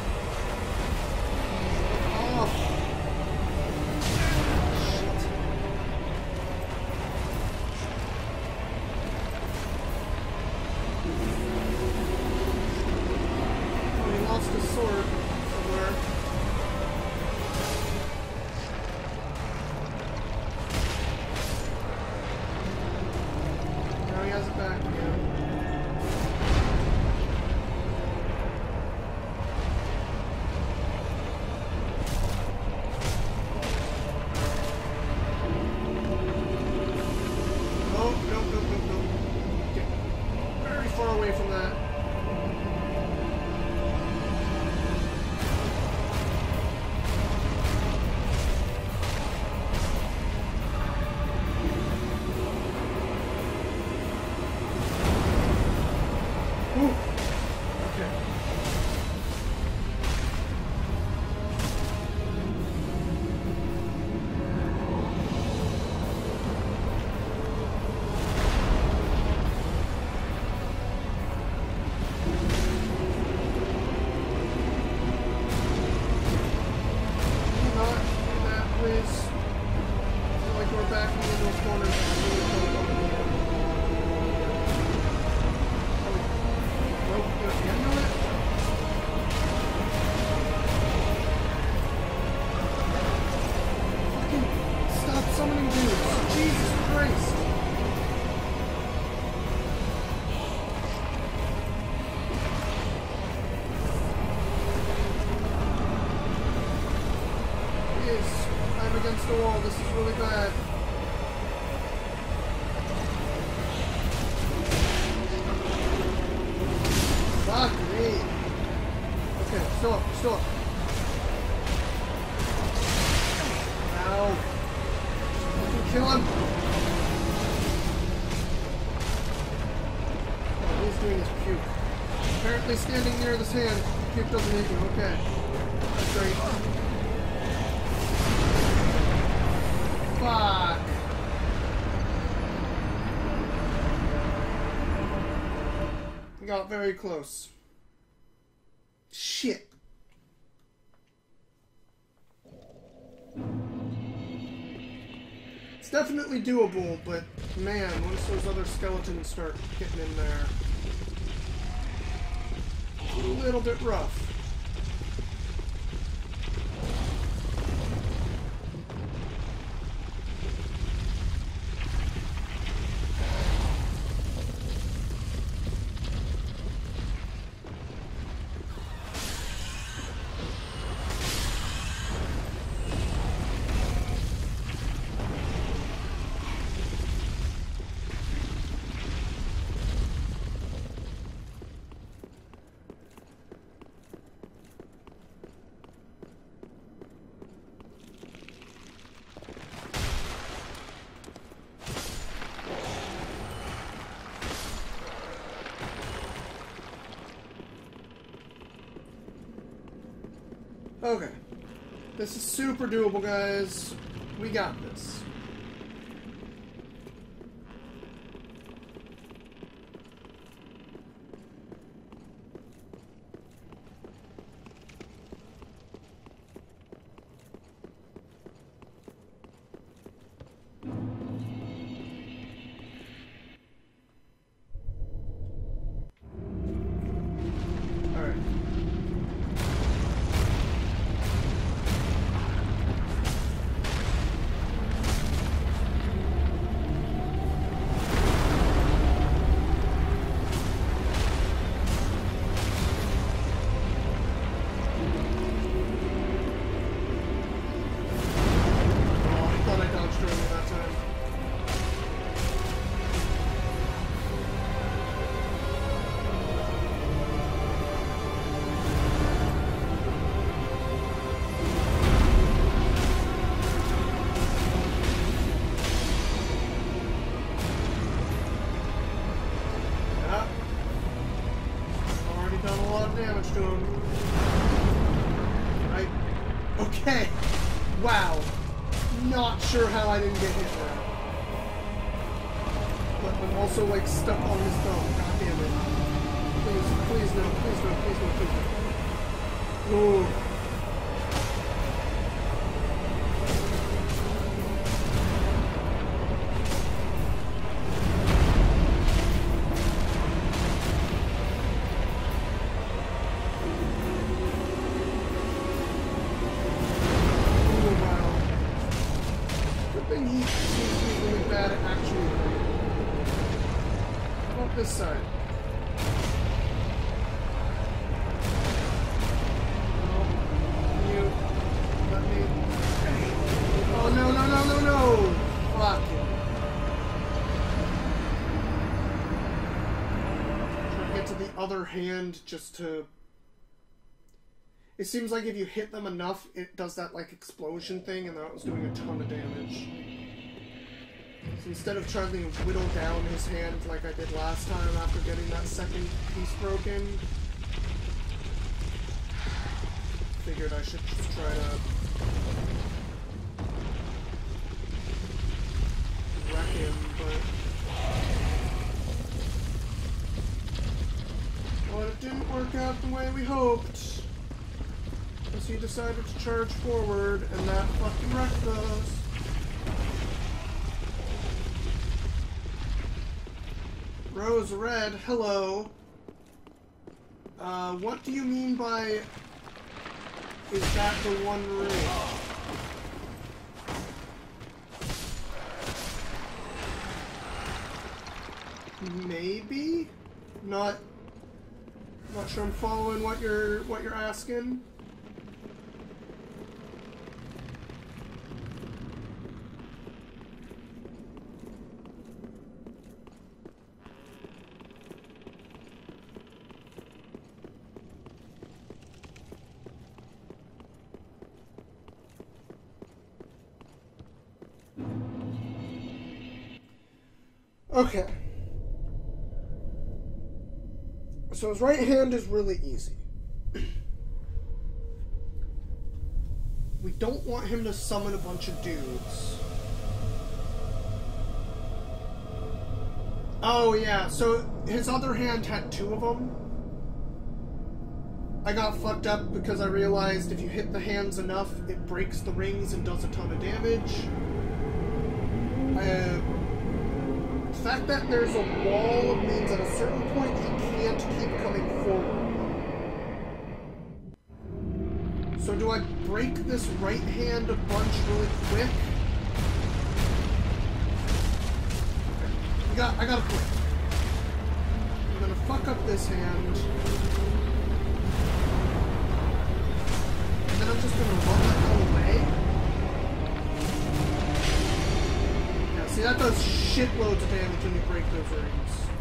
Against the wall, this is really bad. Fuck me. Okay, still up, still up. Ow. I can kill him. All he's doing is puke. currently standing near this hand. It doesn't hit you. Okay. That's great. Fuck. Got very close. Shit. It's definitely doable, but man, once those other skeletons start getting in there, it's a little bit rough. Okay. This is super doable, guys. We got this. Okay. Wow. Not sure how I didn't get hit there. But I'm also like stuck on this thumb. God damn it. Please, please no, please no, please no, please no. Ooh. This side. No. You. Let me. Oh no no no no no! Fuck it. Try to get to the other hand just to. It seems like if you hit them enough, it does that like explosion thing, and that was doing a ton of damage. So instead of trying to whittle down his hand like I did last time after getting that second piece broken, figured I should just try to wreck him, but... Well, it didn't work out the way we hoped. Because he decided to charge forward, and that fucking wrecked us. Rose Red, hello. Uh, what do you mean by... Is that the one room? Maybe? Not... Not sure I'm following what you're, what you're asking. Okay. So his right hand is really easy. We don't want him to summon a bunch of dudes. Oh yeah, so his other hand had two of them. I got fucked up because I realized if you hit the hands enough, it breaks the rings and does a ton of damage. Uh, the fact that there's a wall means at a certain point he can't keep coming forward. So do I break this right hand a bunch really quick? Okay. I got, I gotta quit. I'm gonna fuck up this hand. And then I'm just gonna run the hell away. Yeah, see that does shitloads of damage when you break those rings.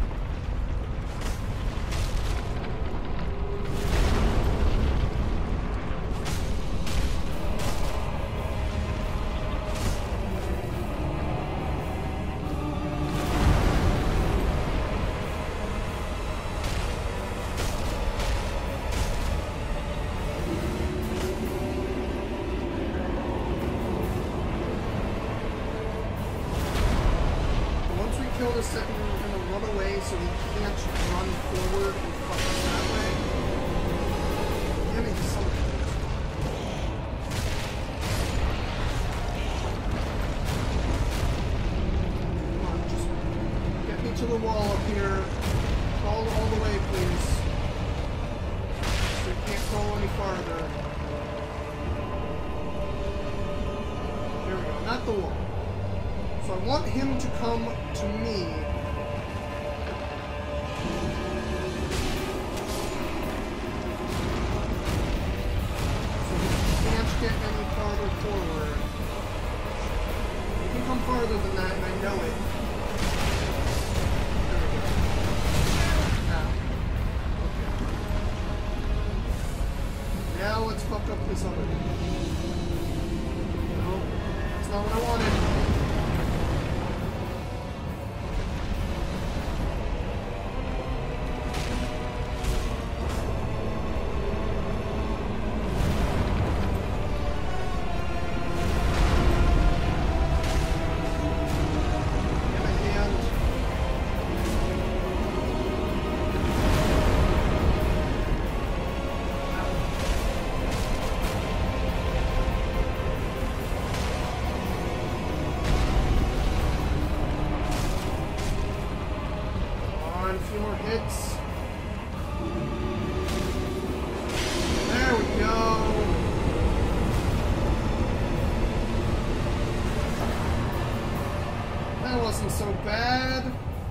So bad.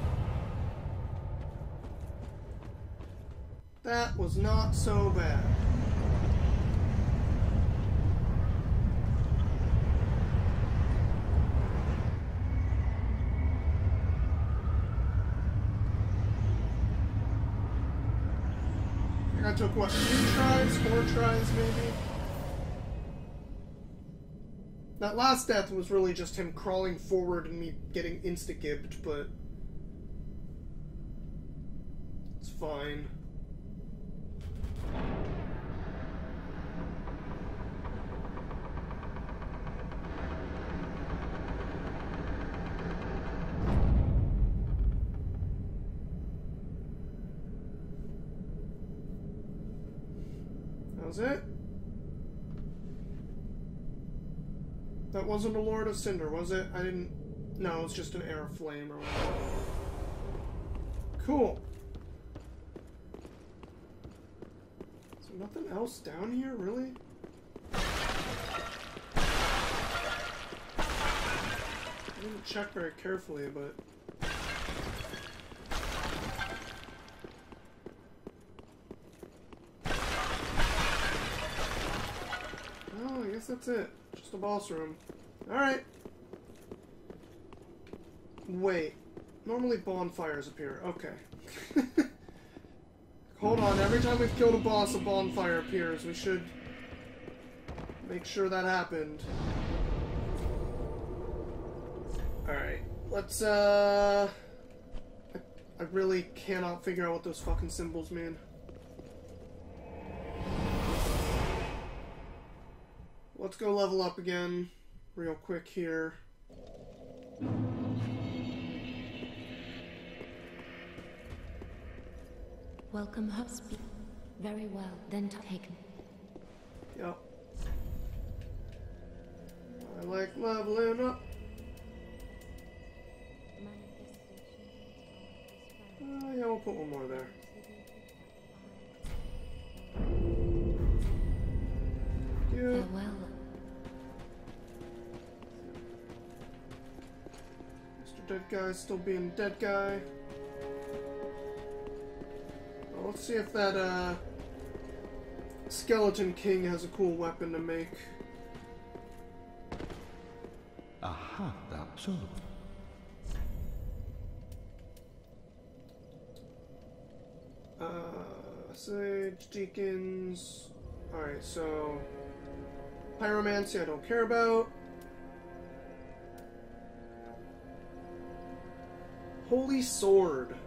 That was not so bad. I think I took what, three tries, four tries maybe? That last death was really just him crawling forward and me getting insta-gibbed, but it's fine. That was it? That wasn't a Lord of Cinder, was it? I didn't... No, it was just an Air Flame or whatever. Cool. Is there nothing else down here, really? I didn't check very carefully, but... Oh, I guess that's it. Just a boss room. Alright. Wait. Normally bonfires appear. Okay. Hold on. Every time we've killed a boss, a bonfire appears. We should make sure that happened. Alright. Let's, uh... I I really cannot figure out what those fucking symbols mean. Let's go level up again real quick here. Welcome, husband. Very well, then taken. Yep. I like leveling up. Uh, yeah, we'll put one more there. Yeah. Farewell. Mister Dead Guy still being dead guy. Well, let's see if that uh, Skeleton King has a cool weapon to make. Aha, that's so. Uh, Sage, Deacons. Alright, so. Pyromancy, I don't care about. Holy Sword.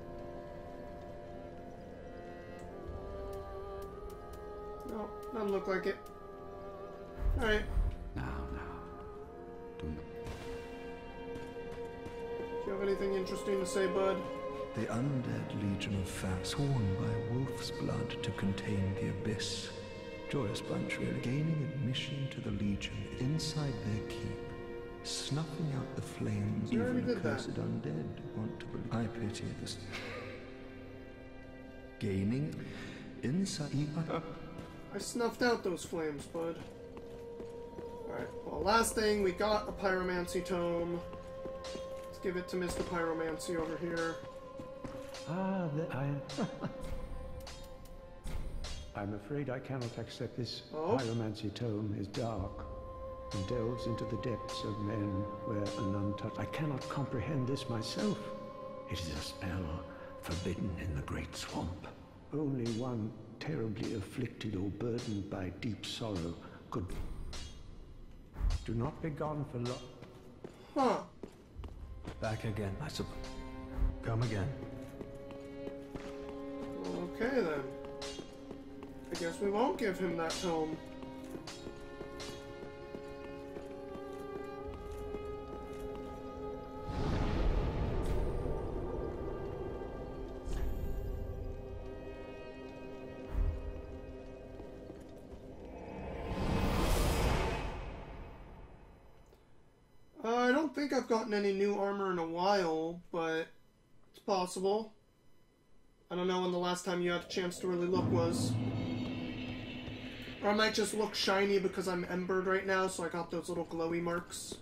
No, doesn't look like it. Alright. Now, now. Do not. Do you have anything interesting to say, bud? The undead legion of Fat, sworn by wolf's blood to contain the abyss. Joyous bunch, really. Gaining admission to the legion inside their keep, snuffing out the flames. You already Even did that. accursed undead want to believe. I pity this. Gaining inside. I snuffed out those flames, bud. Alright, well, last thing, we got a Pyromancy tome. Let's give it to Mister Pyromancy over here. Ah, the, I... I'm afraid I cannot accept this. Oh? Pyromancy tome is dark and delves into the depths of men where an untouched... I cannot comprehend this myself. It is a spell forbidden in the Great Swamp. Only one terribly afflicted or burdened by deep sorrow could... Do not be gone for long. Huh. Back again, I suppose. Come again. Okay, then. I guess we won't give him that tome. Uh, I don't think I've gotten any new armor in a while, but it's possible. I don't know when the last time you had a chance to really look was. Or I might just look shiny because I'm embered right now, so I got those little glowy marks.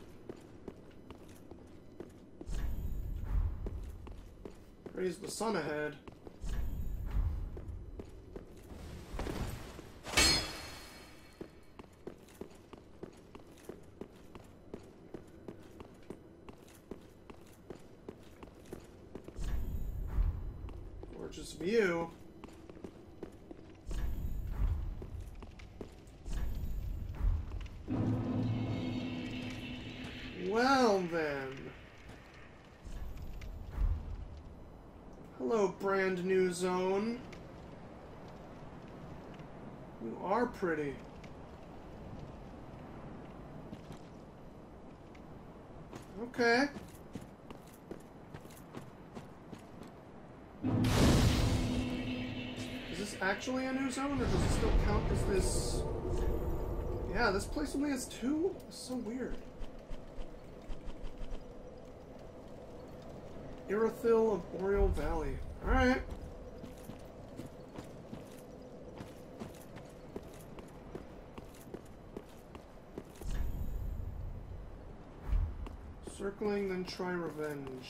Raise the sun ahead. Gorgeous view. Well then. Hello, brand new zone. You are pretty. Okay. Is this actually a new zone, or does it still count as this? Yeah, this place only has two? It's so weird. Irithyll of Boreal Valley. Alright. Circling, then try revenge.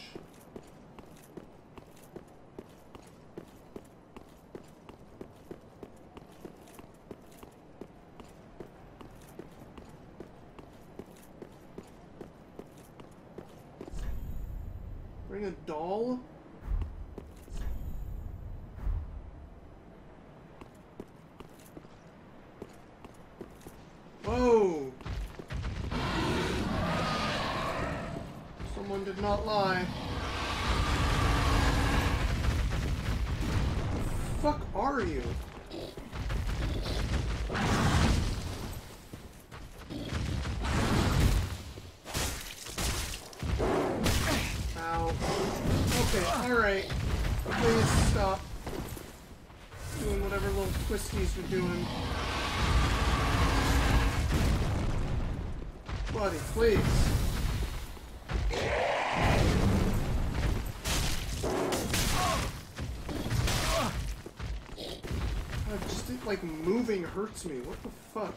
Bring a doll? Whoa! Someone did not lie. fuck are you? Ow. Okay, alright. Please stop doing whatever little twisties you're doing. Buddy, please. God, just like moving hurts me. What the fuck?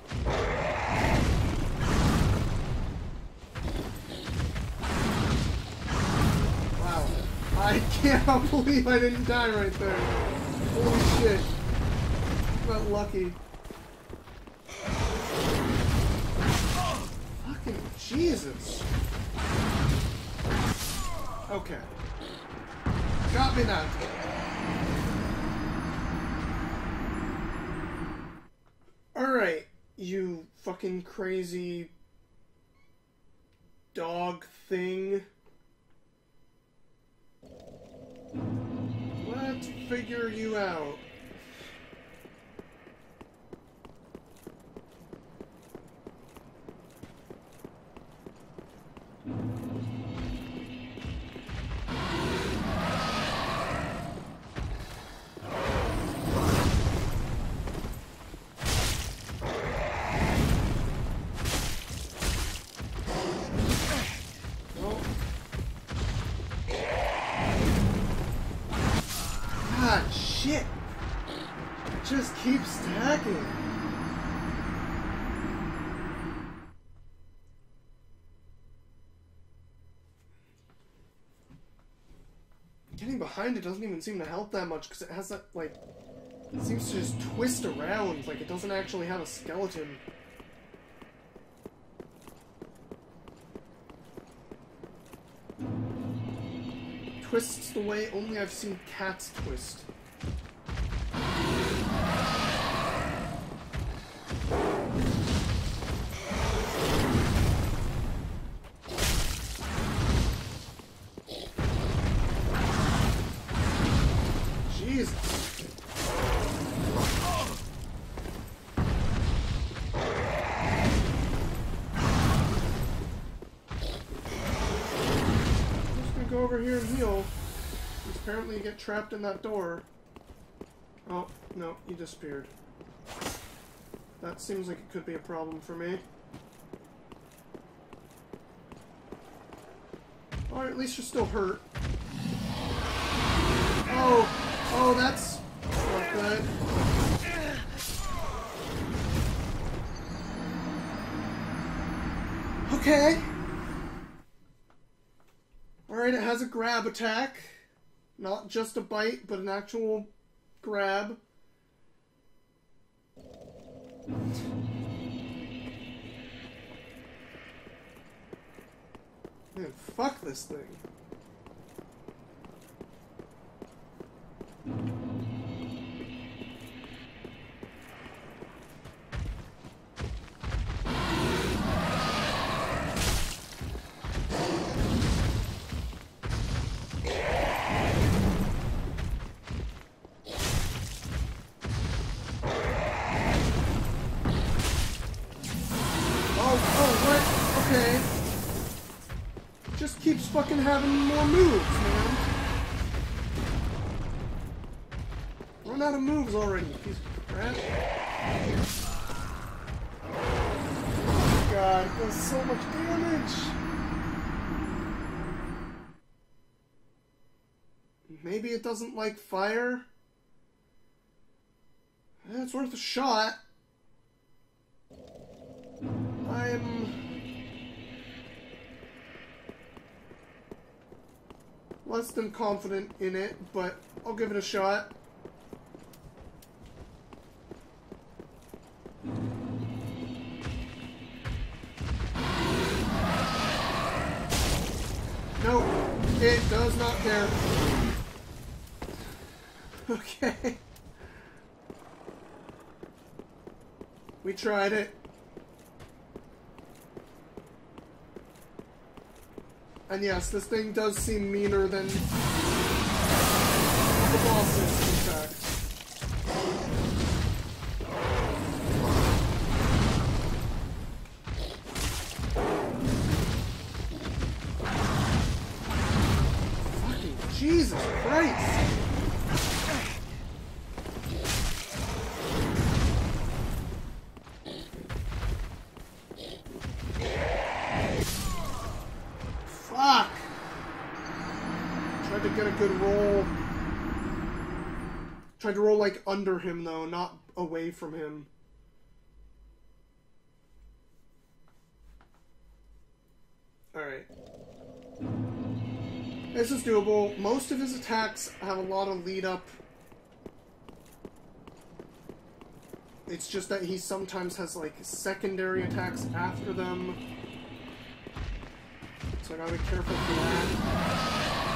Wow. I can't believe I didn't die right there. Holy shit. I got lucky. Fucking Jesus. Okay. Got me that. Alright, you fucking crazy dog thing. Let's figure you out. God, shit! It just keeps stacking. Getting behind it doesn't even seem to help that much because it has that, like, it seems to just twist around like it doesn't actually have a skeleton. Twists the way only I've seen cats twist. Jesus. Go over here and heal. Apparently you get trapped in that door. Oh, no, you disappeared. That seems like it could be a problem for me. Or at least you're still hurt. Oh, oh, that's not good. Okay. Alright, it has a grab attack. Not just a bite, but an actual grab. Man, fuck this thing. Keeps fucking having more moves, man. Run out of moves already, piece of crap. Oh god, it does so much damage. Maybe it doesn't like fire? Eh, it's worth a shot. I'm... less than confident in it, but I'll give it a shot. Nope, it does not care. Okay. We tried it. And yes, this thing does seem meaner than the bosses, in fact. Jesus Christ! Fuck! Tried to get a good roll. Tried to roll like under him though, not away from him. Alright. This is doable. Most of his attacks have a lot of lead up. It's just that he sometimes has like secondary attacks after them. So I gotta be careful for that.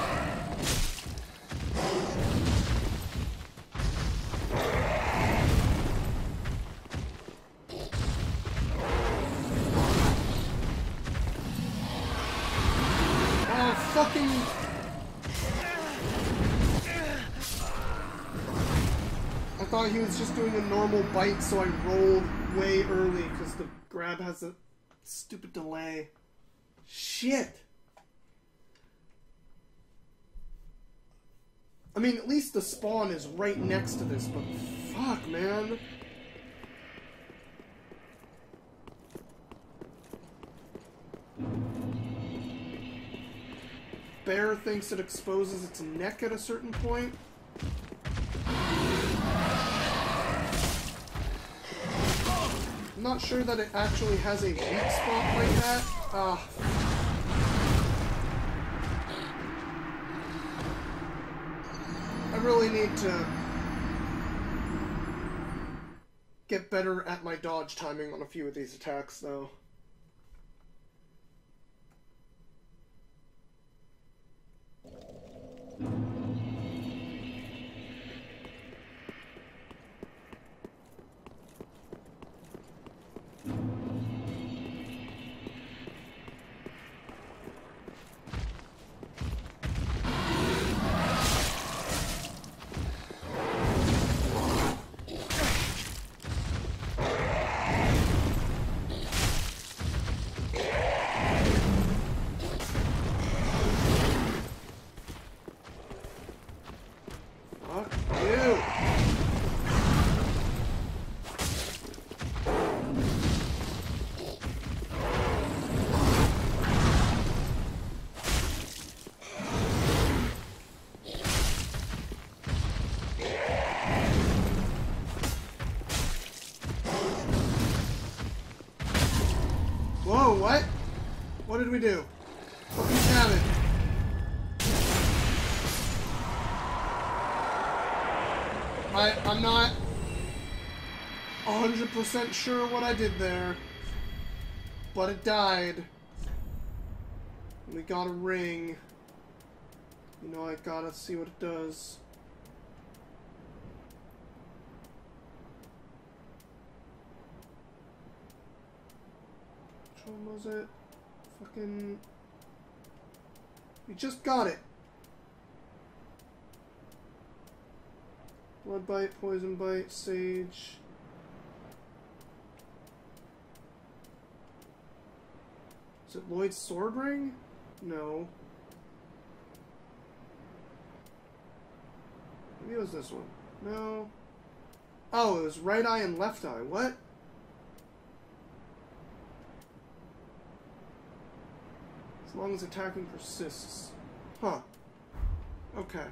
Fucking... I thought he was just doing a normal bite, so I rolled way early, because the grab has a stupid delay. Shit! I mean, at least the spawn is right next to this, but fuck, man. Bear thinks it exposes its neck at a certain point. I'm not sure that it actually has a weak spot like that. Ah. I really need to get better at my dodge timing on a few of these attacks, though. Whoa, what? What did we do? Fucking cabin. I, I'm not one hundred percent sure what I did there, but it died. We got a ring. You know, I gotta see what it does. Which one was it? Fucking... We just got it! Blood bite, poison bite, sage... Is it Lloyd's sword ring? No. Maybe it was this one. No. Oh, it was right eye and left eye. What? As long as attacking persists. Huh. Okay.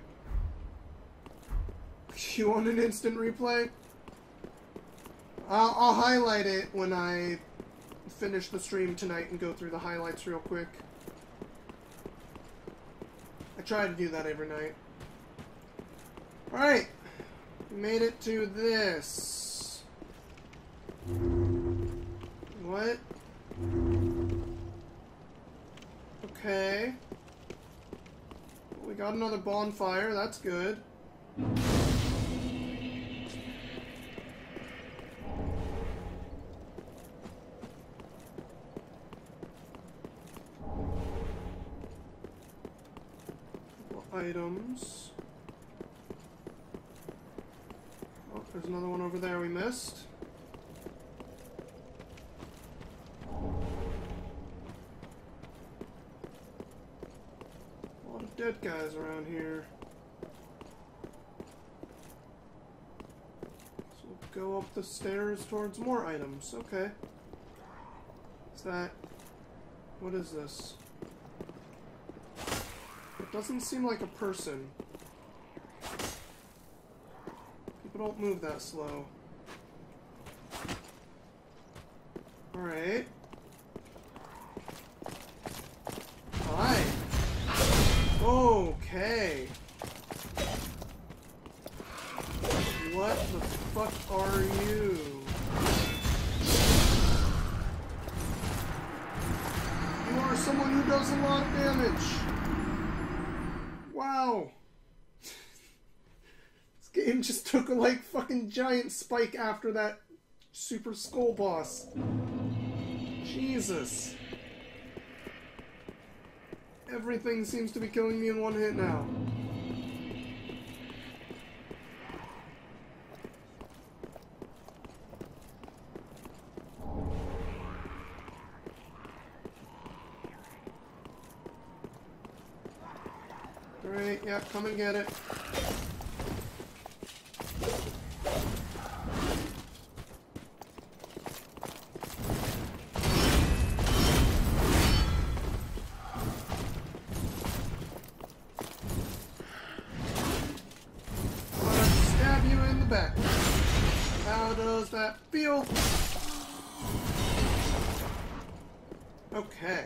You want an instant replay? I'll, I'll highlight it when I finish the stream tonight and go through the highlights real quick. I try to do that every night. Alright. We made it to this. What? Okay. We got another bonfire, that's good. Items. Oh, there's another one over there we missed. A lot of dead guys around here. go up the stairs towards more items. Okay. Is that... What is this? It doesn't seem like a person. People don't move that slow. Alright. Hi. Okay. What the fuck are you? You are someone who does a lot of damage. Wow. This game just took a like fucking giant spike after that Super Skull boss. Jesus. Everything seems to be killing me in one hit now. Alright, yeah, come and get it. How does that feel? Okay.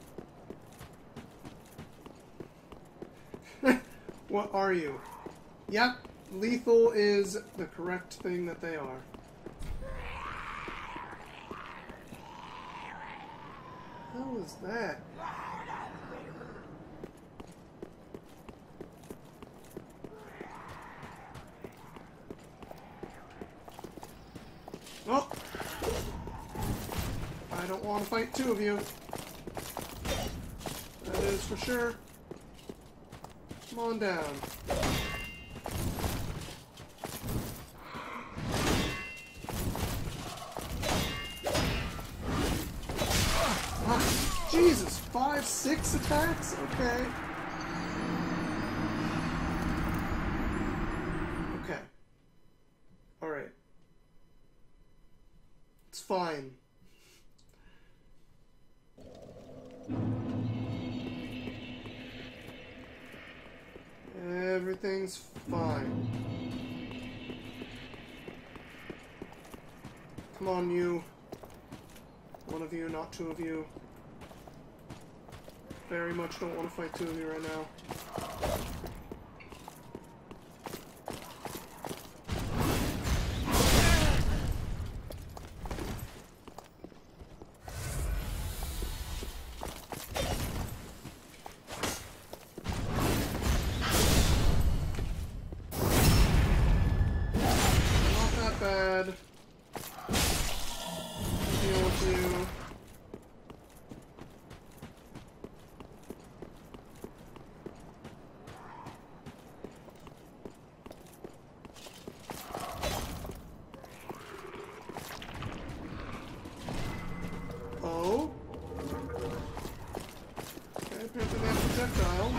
What are you? Yep, lethal is the correct thing that they are. What the hell is that? Oh! I don't want to fight two of you. That is for sure. Come on down. Ah, Jesus! Five, six attacks? Okay. Okay. Alright. It's fine. Everything's fine. Come on, you. One of you, not two of you. Very much don't want to fight two of you right now. Bad. Deal with you. Oh? Okay, apparently they have a projectile.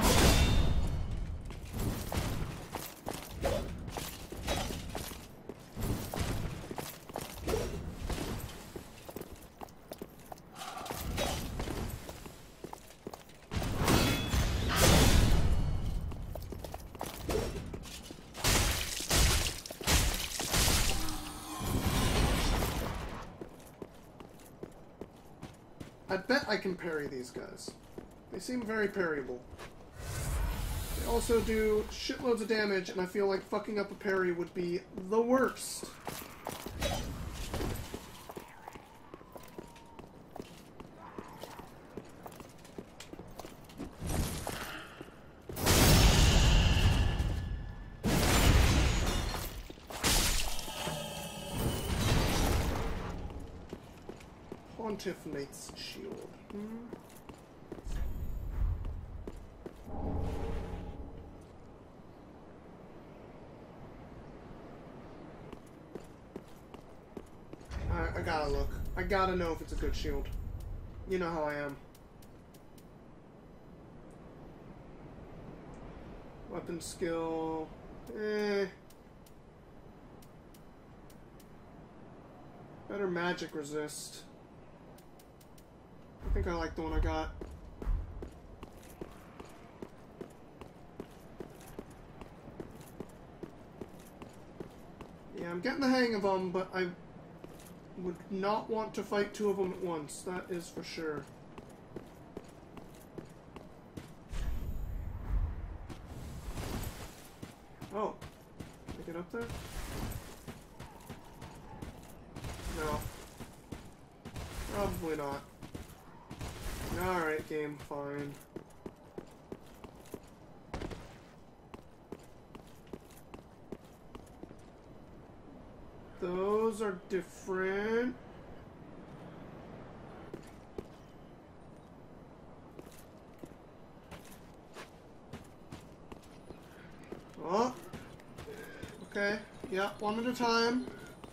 I bet I can parry these guys. They seem very parryable. They also do shitloads of damage, and I feel like fucking up a parry would be the worst. Pontiff Knight's shield. Hmm. I, I gotta look. I gotta know if it's a good shield. You know how I am. Weapon skill. Eh. Better magic resist. I think I like the one I got. Yeah, I'm getting the hang of them, but I would not want to fight two of them at once. That is for sure. Oh. Can I get up there? No. Probably not. Alright, game, fine. Those are different. Oh. Okay. Yeah, one at a time.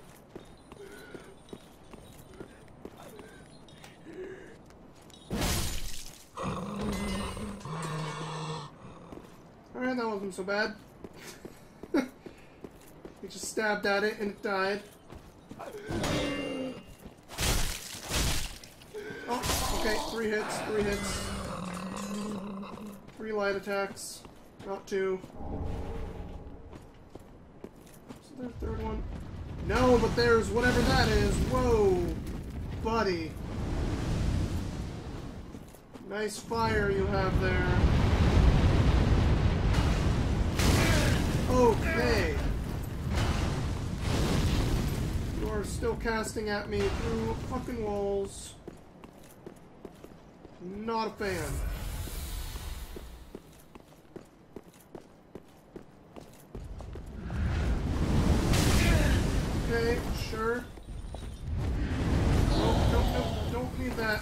Alright, that wasn't so bad. We just stabbed at it and it died. Oh, okay, three hits, three hits. Three light attacks, not two. Is there a third one? No, but there's whatever that is. Whoa, buddy. Nice fire you have there. Okay. You are still casting at me through fucking walls. Not a fan. Okay, sure. Oh, no, no, don't need that.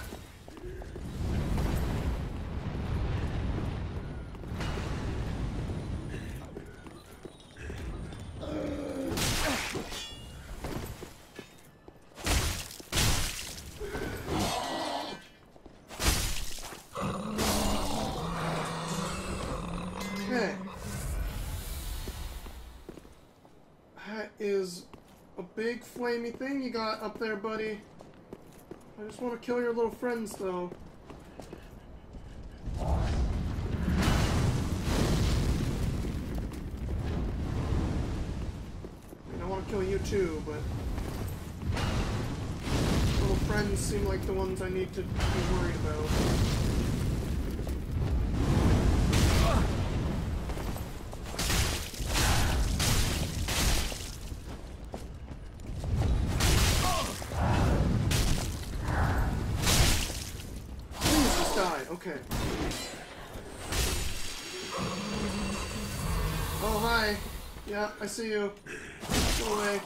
Okay. That is a big flamey thing you got up there, buddy. I just want to kill your little friends, though. I mean, I want to kill you too, but little friends seem like the ones I need to be worried about. Okay. Oh, hi. Yeah, I see you. Go away.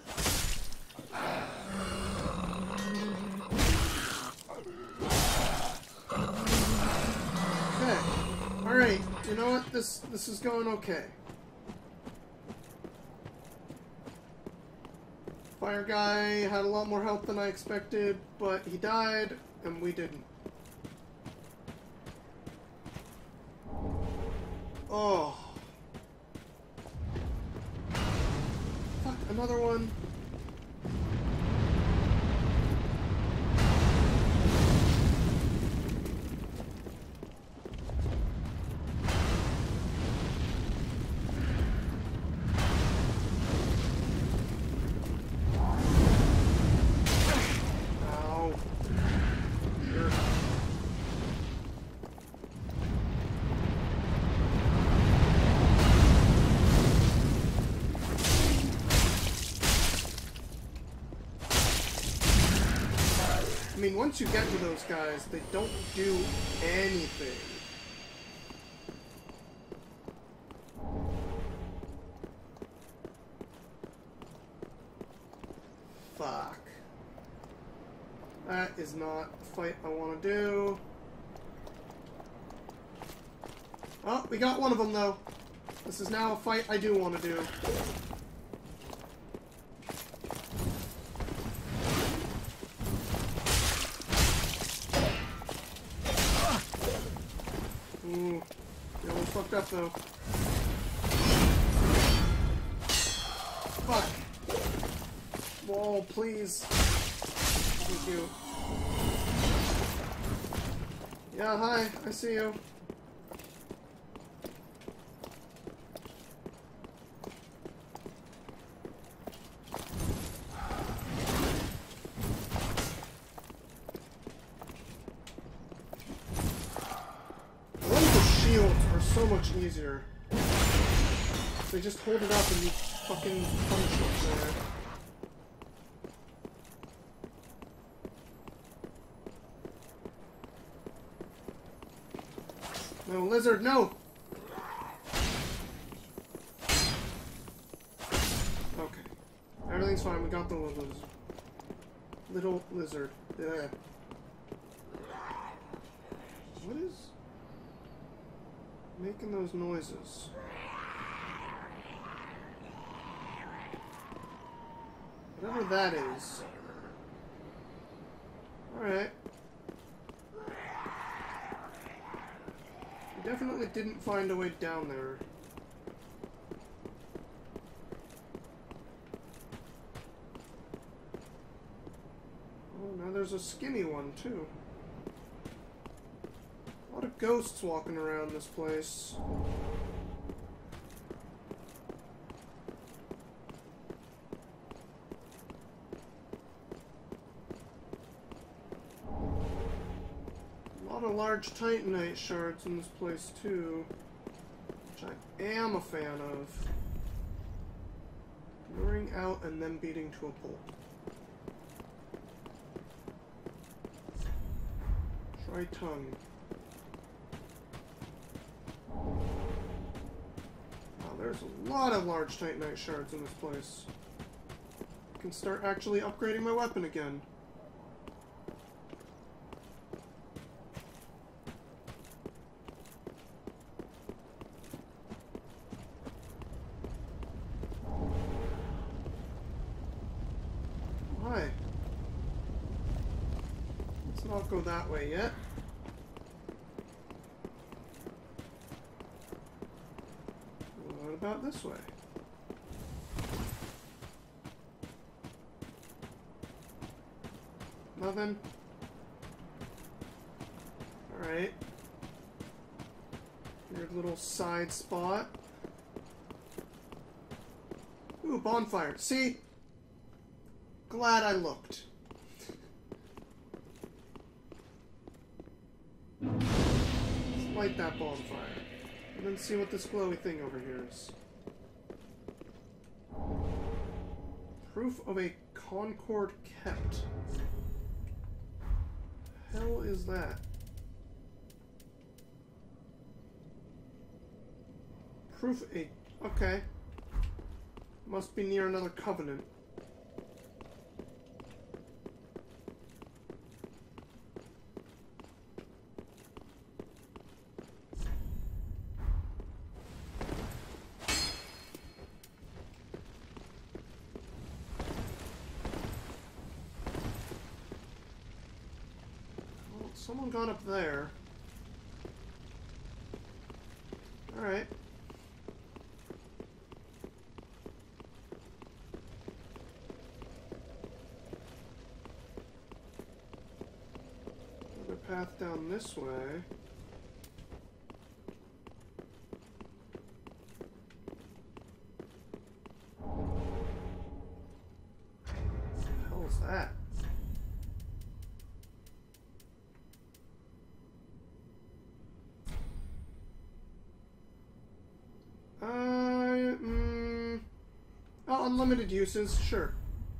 Okay. Alright, you know what? This this is going okay. Fire guy had a lot more health than I expected, but he died, and we didn't. Oh. Fuck, another one. Ow. Sure. I mean, once you get to those guys, they don't do anything. Fuck. That is not a fight I want to do. Oh, we got one of them, though. This is now a fight I do want to do. Ooh, you're almost fucked up though. Fuck. Wall, please. Thank you. Yeah, hi. I see you. So much easier. They just hold it up and you fucking punch it there. No, lizard, no! Okay. Everything's fine, we got the little lizard. Little lizard. Yeah. What is making those noises? Whatever that is. Alright. We definitely didn't find a way down there. Oh, now there's a skinny one, too. A lot of ghosts walking around this place. A lot of large Titanite shards in this place too, which I am a fan of. Luring out and then beating to a pulp. Try tongue. There's a lot of large Titanite shards in this place. I can start actually upgrading my weapon again. Why? Let's not go that way yet. About this way. Nothing. Alright. Weird little side spot. Ooh, bonfire. See? Glad I looked. Let's light that bonfire. And then see what this glowy thing over here is. Proof of a Concord kept. The hell is that? Proof a... okay. Must be near another covenant. Someone got up there. Alright. Another path down this way. What the hell is that? Unlimited uses, sure.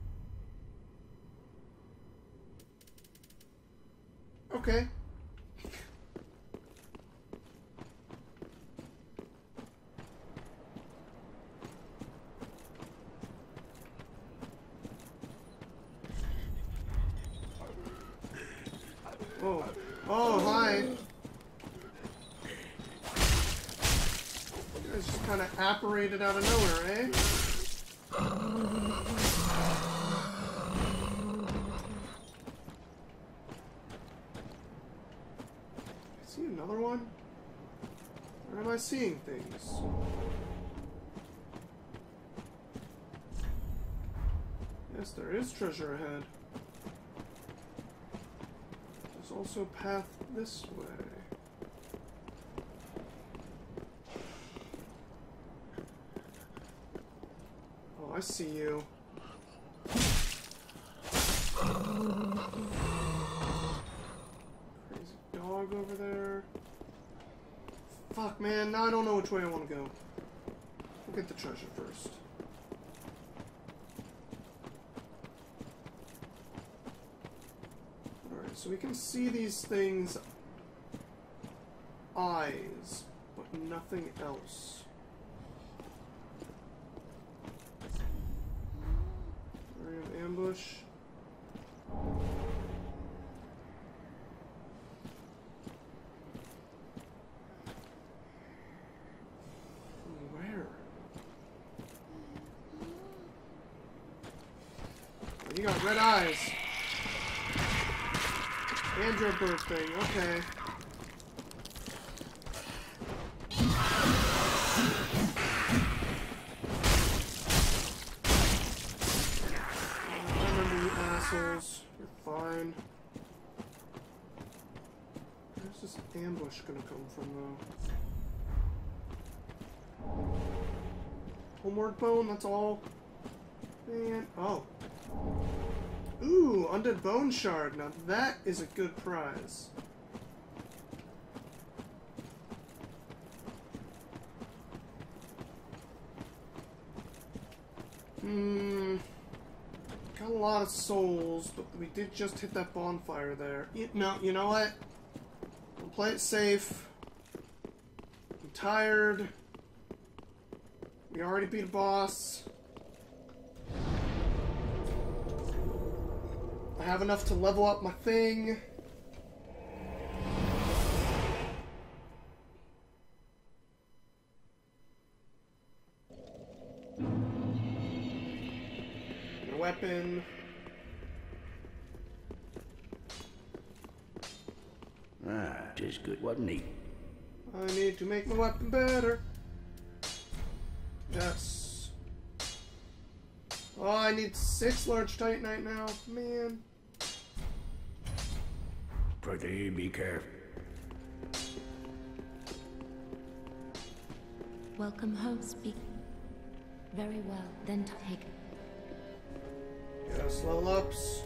Okay. Oh. Oh, hi. You guys just kind of apparated out of nowhere, eh? See another one? Or am I seeing things? Yes, there is treasure ahead. also a path this way. Oh, I see you. Crazy dog over there. Fuck, man. Now I don't know which way I want to go. We'll get the treasure first. Alright, so we can see these things' eyes, but nothing else. Area of ambush. You got red eyes. And your bird thing, okay. I remember you assholes. You're fine. Where's this ambush gonna come from, though? Homeward bone, that's all. Man, oh. Ooh, Undead Bone Shard. Now that is a good prize. Hmm. Got a lot of souls, but we did just hit that bonfire there. You, no, you know what? We'll play it safe. I'm tired. We already beat a boss. I have enough to level up my thing. My weapon. Ah, just good, wasn't he? I need to make my weapon better. Yes. Oh, I need six large titanite now. Man. Pretty be careful. Welcome home, speak. Very well, then take. Yes, level ups.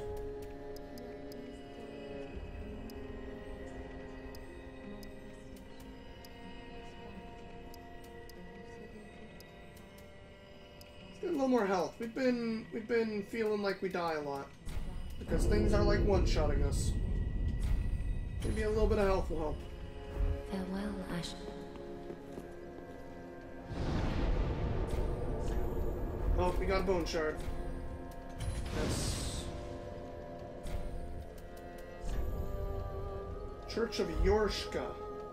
Let's get a little more health. We've been we've been feeling like we die a lot. Because things are like one-shotting us. Maybe a little bit of health will help. Farewell, Ash. Oh, we got a bone shard. Yes. Church of Yorshka.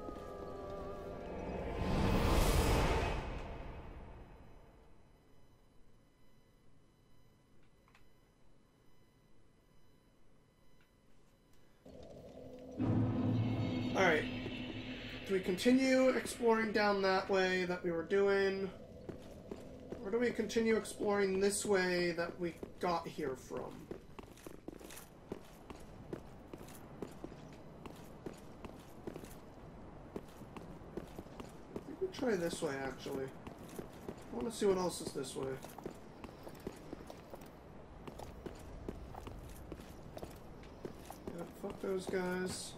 Alright. Do we continue exploring down that way that we were doing? Or do we continue exploring this way that we got here from? I think we try this way, actually. I want to see what else is this way. Yeah, fuck those guys.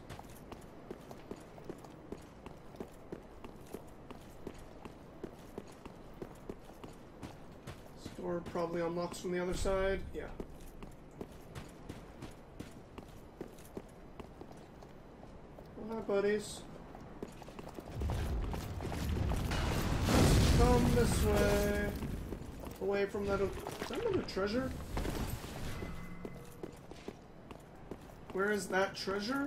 Door probably unlocks from the other side. Yeah. Well, hi, buddies. Come this way. Away from that. Is that another treasure? Where is that treasure?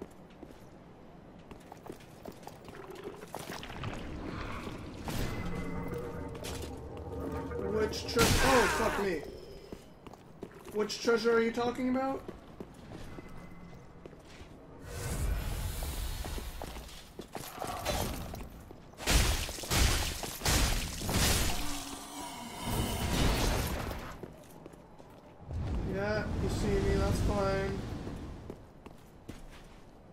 Which treasure? Oh, fuck me. Which treasure are you talking about? Yeah, you see me, that's fine.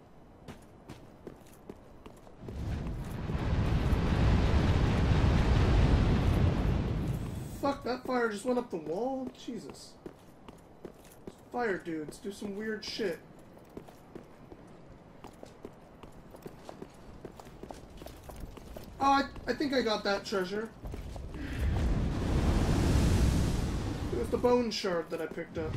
fuck? That fire just went up the wall? Jesus. Fire dudes do some weird shit. Oh, I, I think I got that treasure. It was the bone shard that I picked up.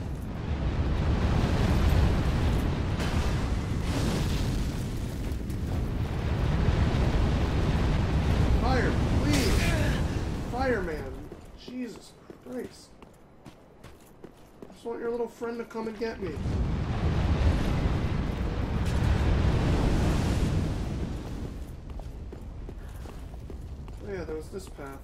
Fire, please! Fireman. Jesus Christ. I just want your little friend to come and get me. Oh yeah, there was this path.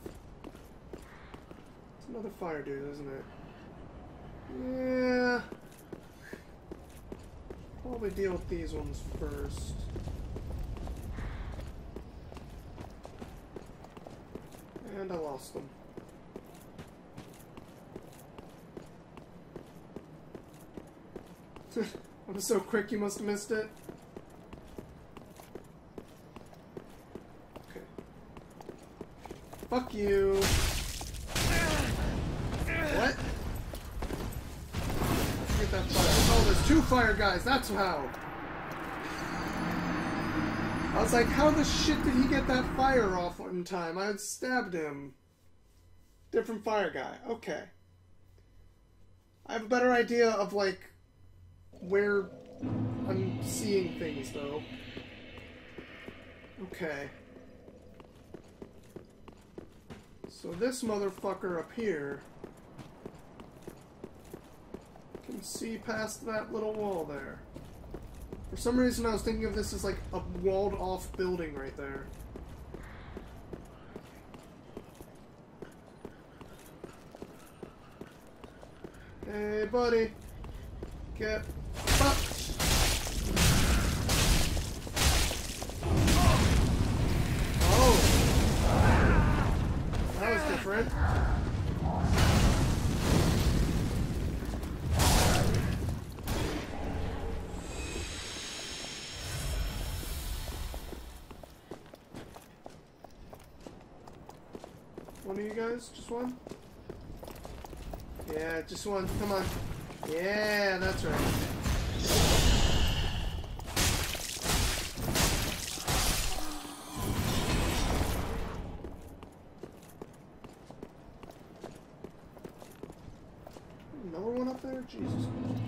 It's another fire dude, isn't it? Yeah. Probably deal with these ones first. And I lost them. I was so quick you must have missed it. Okay. Fuck you. What? Get that fire. Oh, there's two fire guys. That's how. I was like, how the shit did he get that fire off in time? I had stabbed him. Different fire guy. Okay. I have a better idea of, like, where I'm seeing things, though. Okay. So this motherfucker up here can see past that little wall there. For some reason I was thinking of this as like a walled off building right there. Hey buddy, get fucked. Oh, that was different. One of you guys? Just one? Yeah, just one. Come on. Yeah, that's right. Another one up there? Jesus.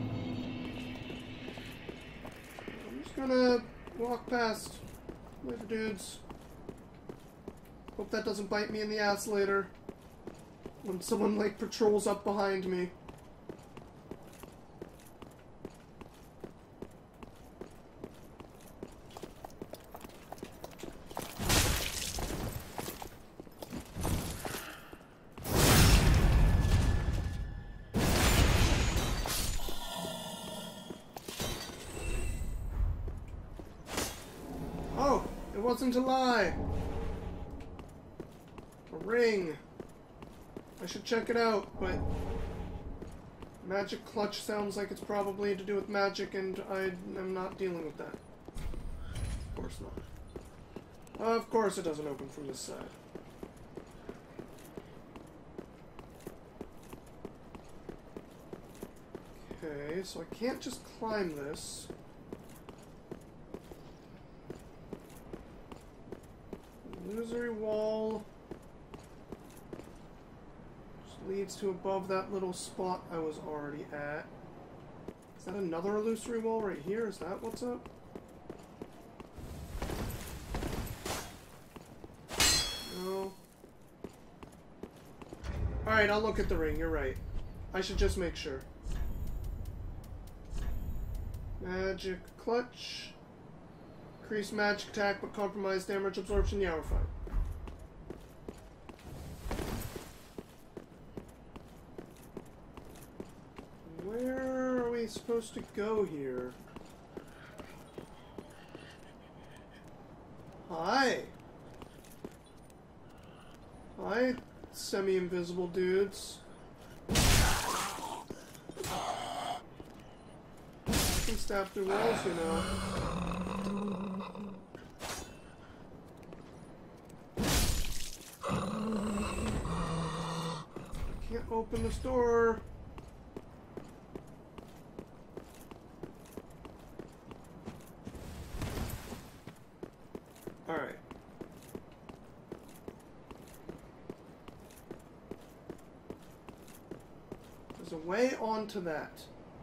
I'm just gonna walk past. Later, dudes. Hope that doesn't bite me in the ass later. When someone, like, patrols up behind me. Oh, it wasn't a lie. A ring. I should check it out, but magic clutch sounds like it's probably to do with magic, and I am not dealing with that. Of course not. Of course it doesn't open from this side. Okay, so I can't just climb this. Illusory wall leads to above that little spot I was already at. Is that another illusory wall right here? Is that what's up? No. Alright, I'll look at the ring. You're right. I should just make sure. Magic clutch. Increase magic attack but compromise damage absorption. Yeah, we're fine. Where are we supposed to go here? Hi! Hi, semi-invisible dudes. I can stab through walls, you know. open this door. Alright. There's a way onto that.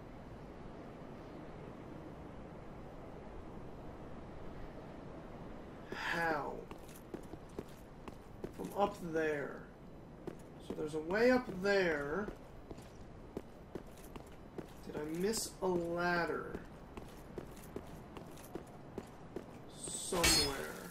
How? From up there. So there's a way up there. Did I miss a ladder? Somewhere.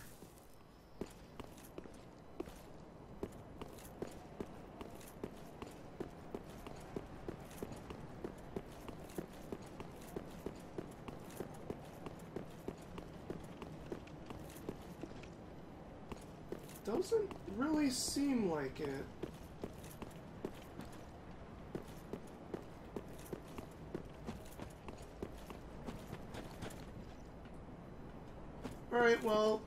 Doesn't really seem like it. Alright, well...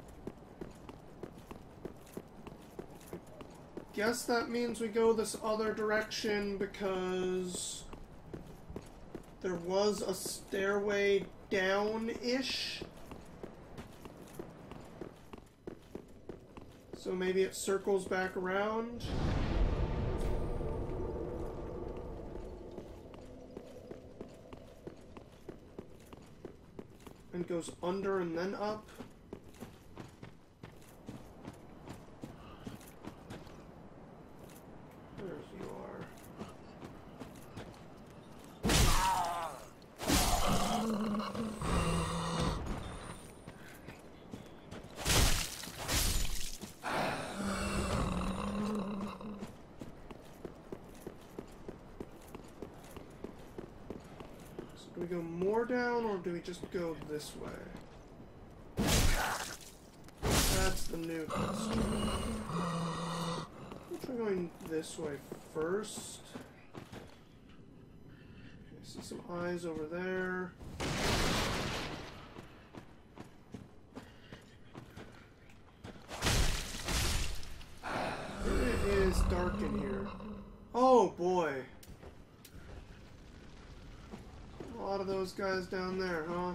guess that means we go this other direction because... there was a stairway down-ish? So maybe it circles back around? And goes under and then up? There you are. Do we go more down, or do we just go this way? That's the new question. I'll try going this way first. Okay, I see some eyes over there. It is dark in here. Oh boy. A lot of those guys down there, huh?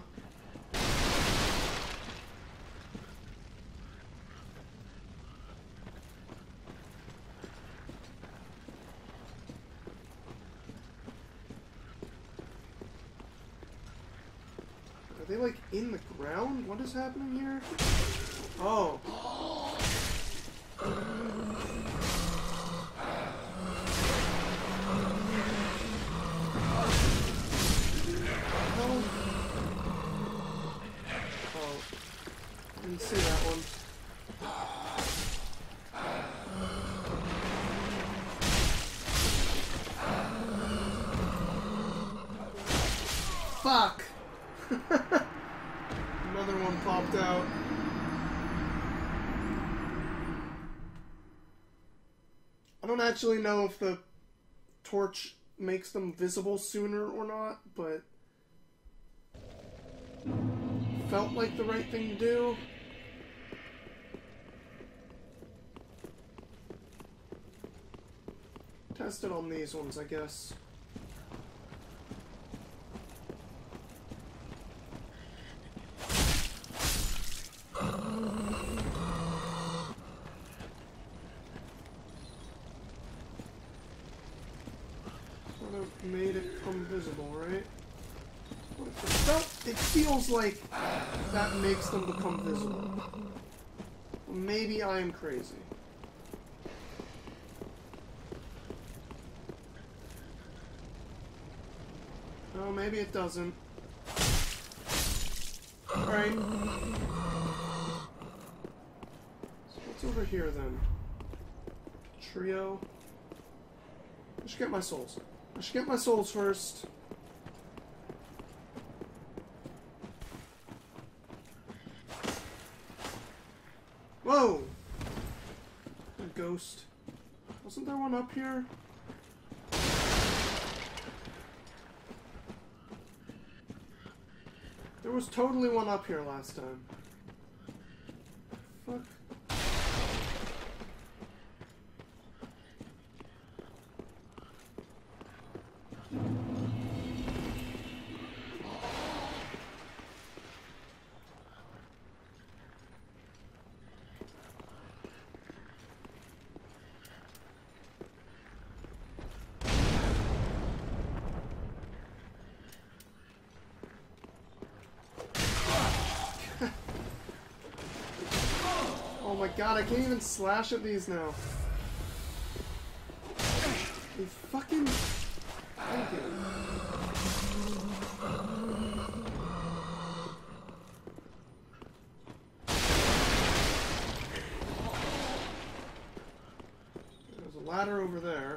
Are they like in the ground? What is happening here? Oh. Didn't see that one. Fuck! Another one popped out. I don't actually know if the torch makes them visible sooner or not, but felt like the right thing to do. Test it on these ones, I guess. Sort of made it come visible, right? It felt, it feels like that makes them become visible. Maybe I am crazy. No, maybe it doesn't. Alright. So what's over here then? Trio. I should get my souls. I should get my souls first. Whoa! A ghost. Wasn't there one up here? There was totally one up here last time. Fuck. my god, I can't even slash at these now. You fucking... Thank you. There's a ladder over there.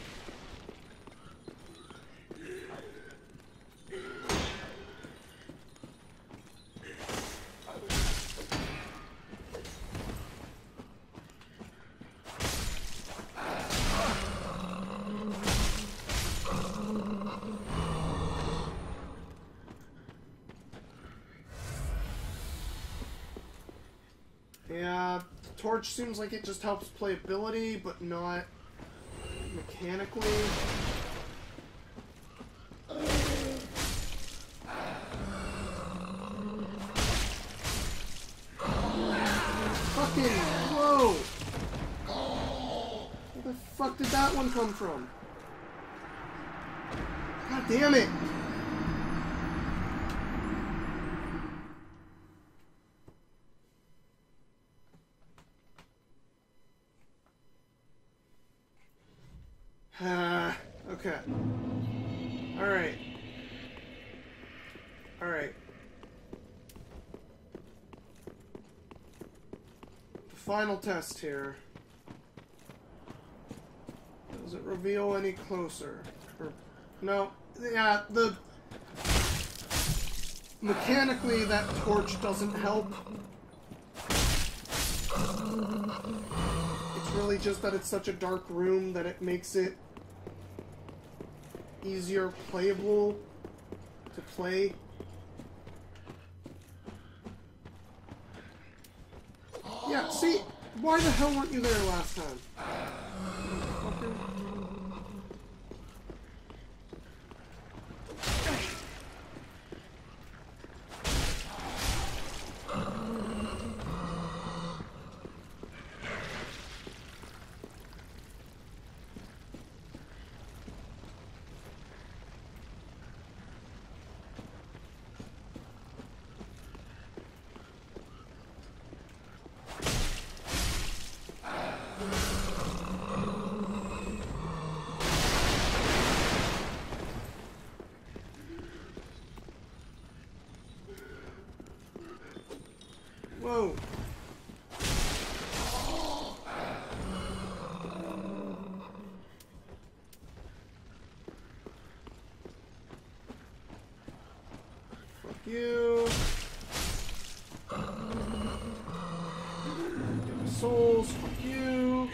Yeah, the torch seems like it just helps playability, but not mechanically. Fucking, whoa! Where the fuck did that one come from? God damn it! Uh, okay. Alright. Alright. The final test here. Does it reveal any closer? Or, no. Yeah, the... Mechanically, that torch doesn't help. It's really just that it's such a dark room that it makes it easier playable to play. Yeah, see? Why the hell weren't you there last time? Motherfucker. Whoa. Fuck you. Get the souls. Fuck you.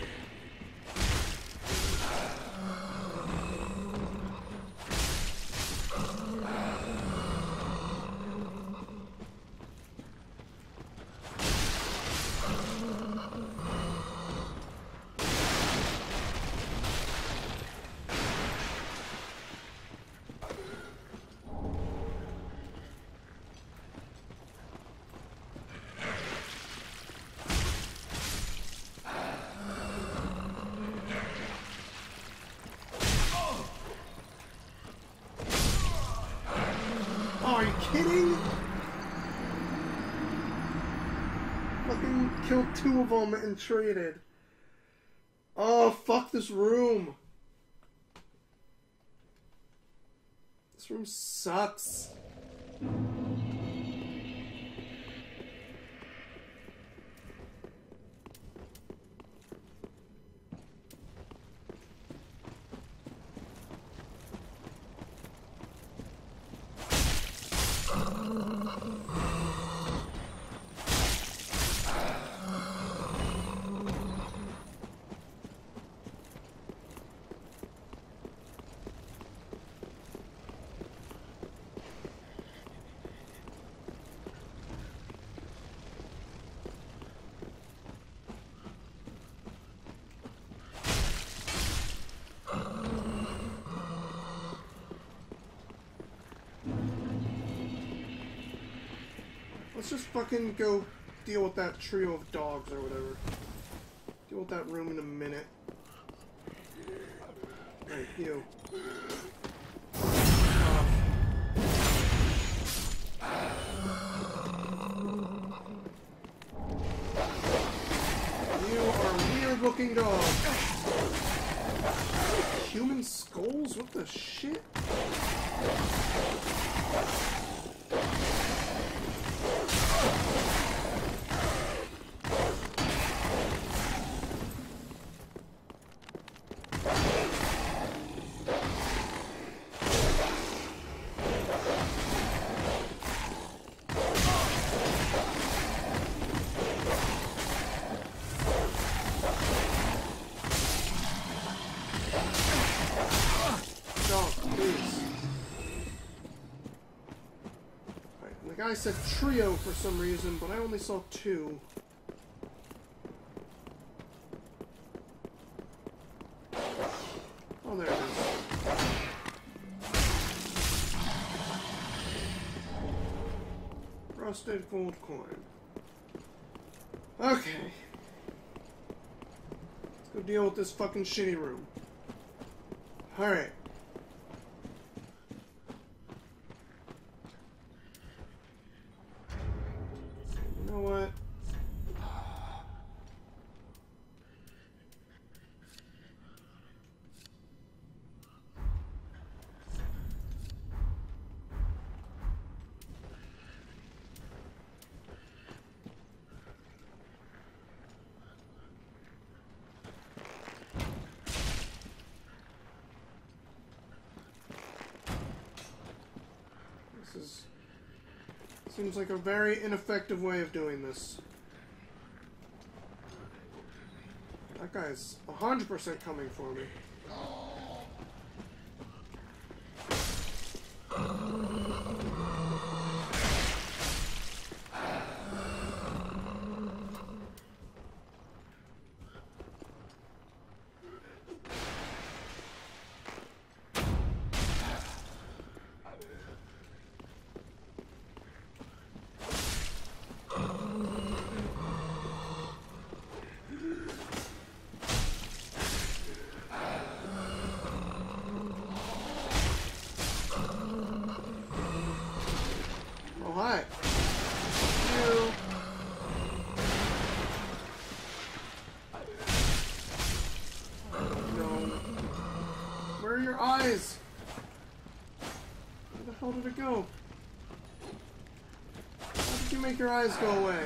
Are you kidding? Fucking killed two of them and traded. Oh, fuck this room. This room sucks. Let's just fucking go deal with that trio of dogs or whatever. Deal with that room in a minute. Right, you. weird looking dog. Human skulls? What the shit? I said trio for some reason, but I only saw two. Oh, there it is. Rusted gold coin. Okay. Let's go deal with this fucking shitty room. Alright. Seems like a very ineffective way of doing this. That guy's one hundred percent coming for me. Eyes! Where the hell did it go? How did you make your eyes go away?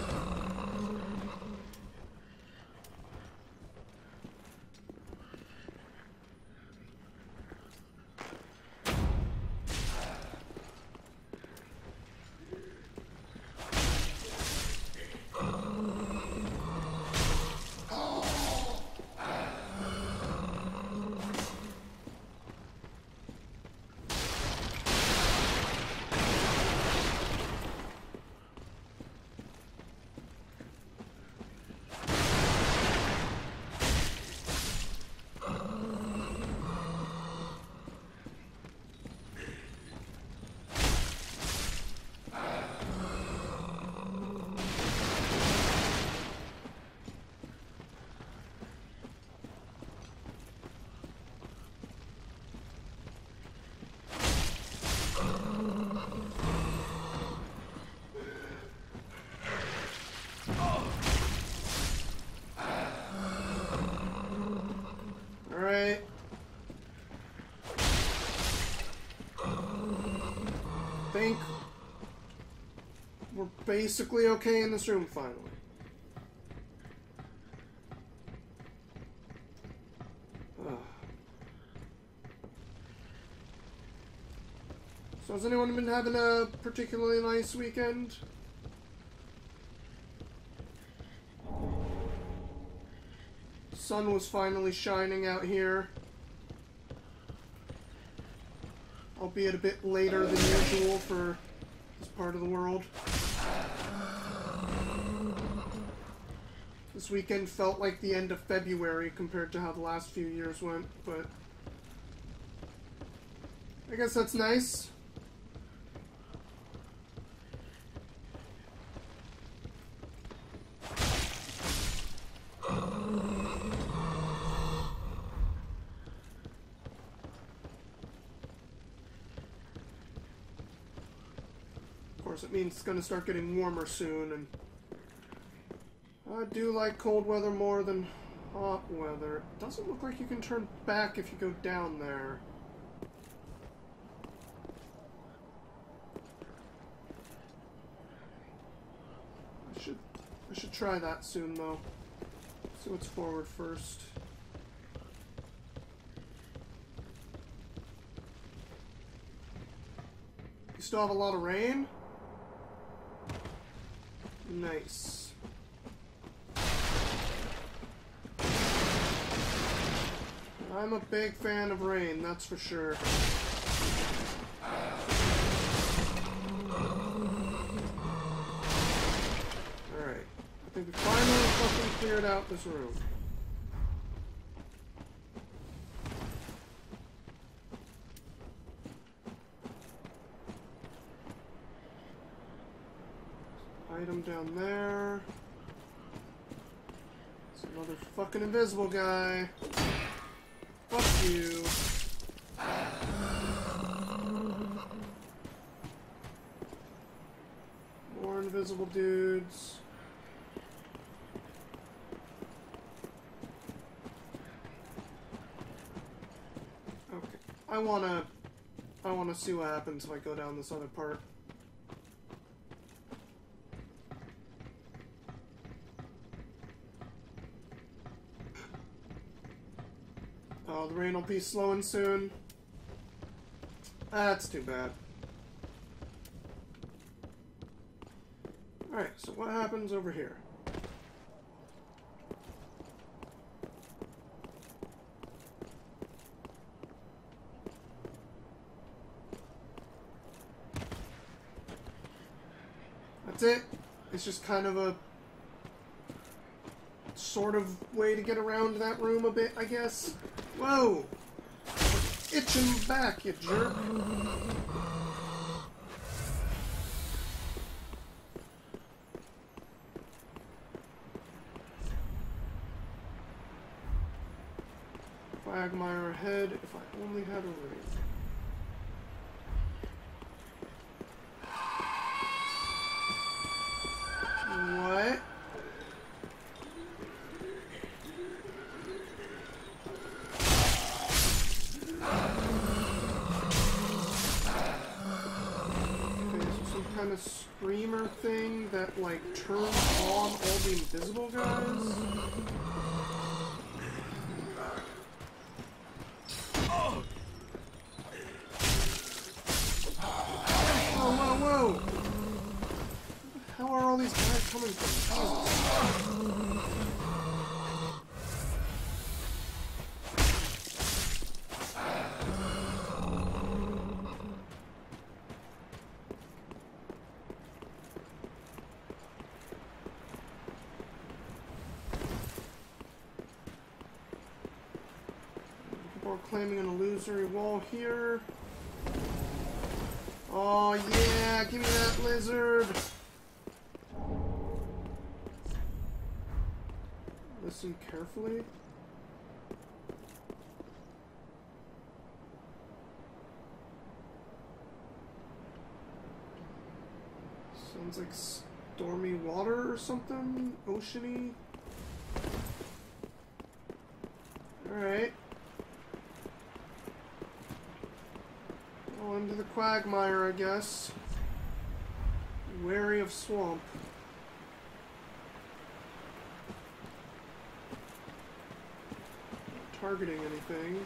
I think we're basically okay in this room finally. Ugh. So has anyone been having a particularly nice weekend? Sun was finally shining out here. Albeit a bit later than usual for this part of the world. This weekend felt like the end of February compared to how the last few years went, but I guess that's nice. It means it's going to start getting warmer soon, and I do like cold weather more than hot weather. It doesn't look like you can turn back if you go down there. I should I should try that soon though. See what's forward first. You still have a lot of rain? Nice. I'm a big fan of rain, that's for sure. Alright. I think we finally fucking cleared out this room. Item down there. It's another fucking invisible guy. Fuck you. More invisible dudes. Okay. I wanna... I wanna see what happens if I go down this other part. Oh, the rain will be slowing soon. That's too bad. Alright, so what happens over here? That's it. It's just kind of a sort of way to get around that room a bit, I guess. Whoa! Itching back, you jerk! Quagmire ahead, if I only had a ring. What? Kind of screamer thing that like turns on all the invisible guys. Oh, whoa, whoa! How are all these guys coming from? Jesus. Claiming an illusory wall here. Oh yeah, give me that lizard. Listen carefully. Sounds like stormy water or something, oceany. Alright. Into the quagmire, I guess. Wary of swamp. Not targeting anything.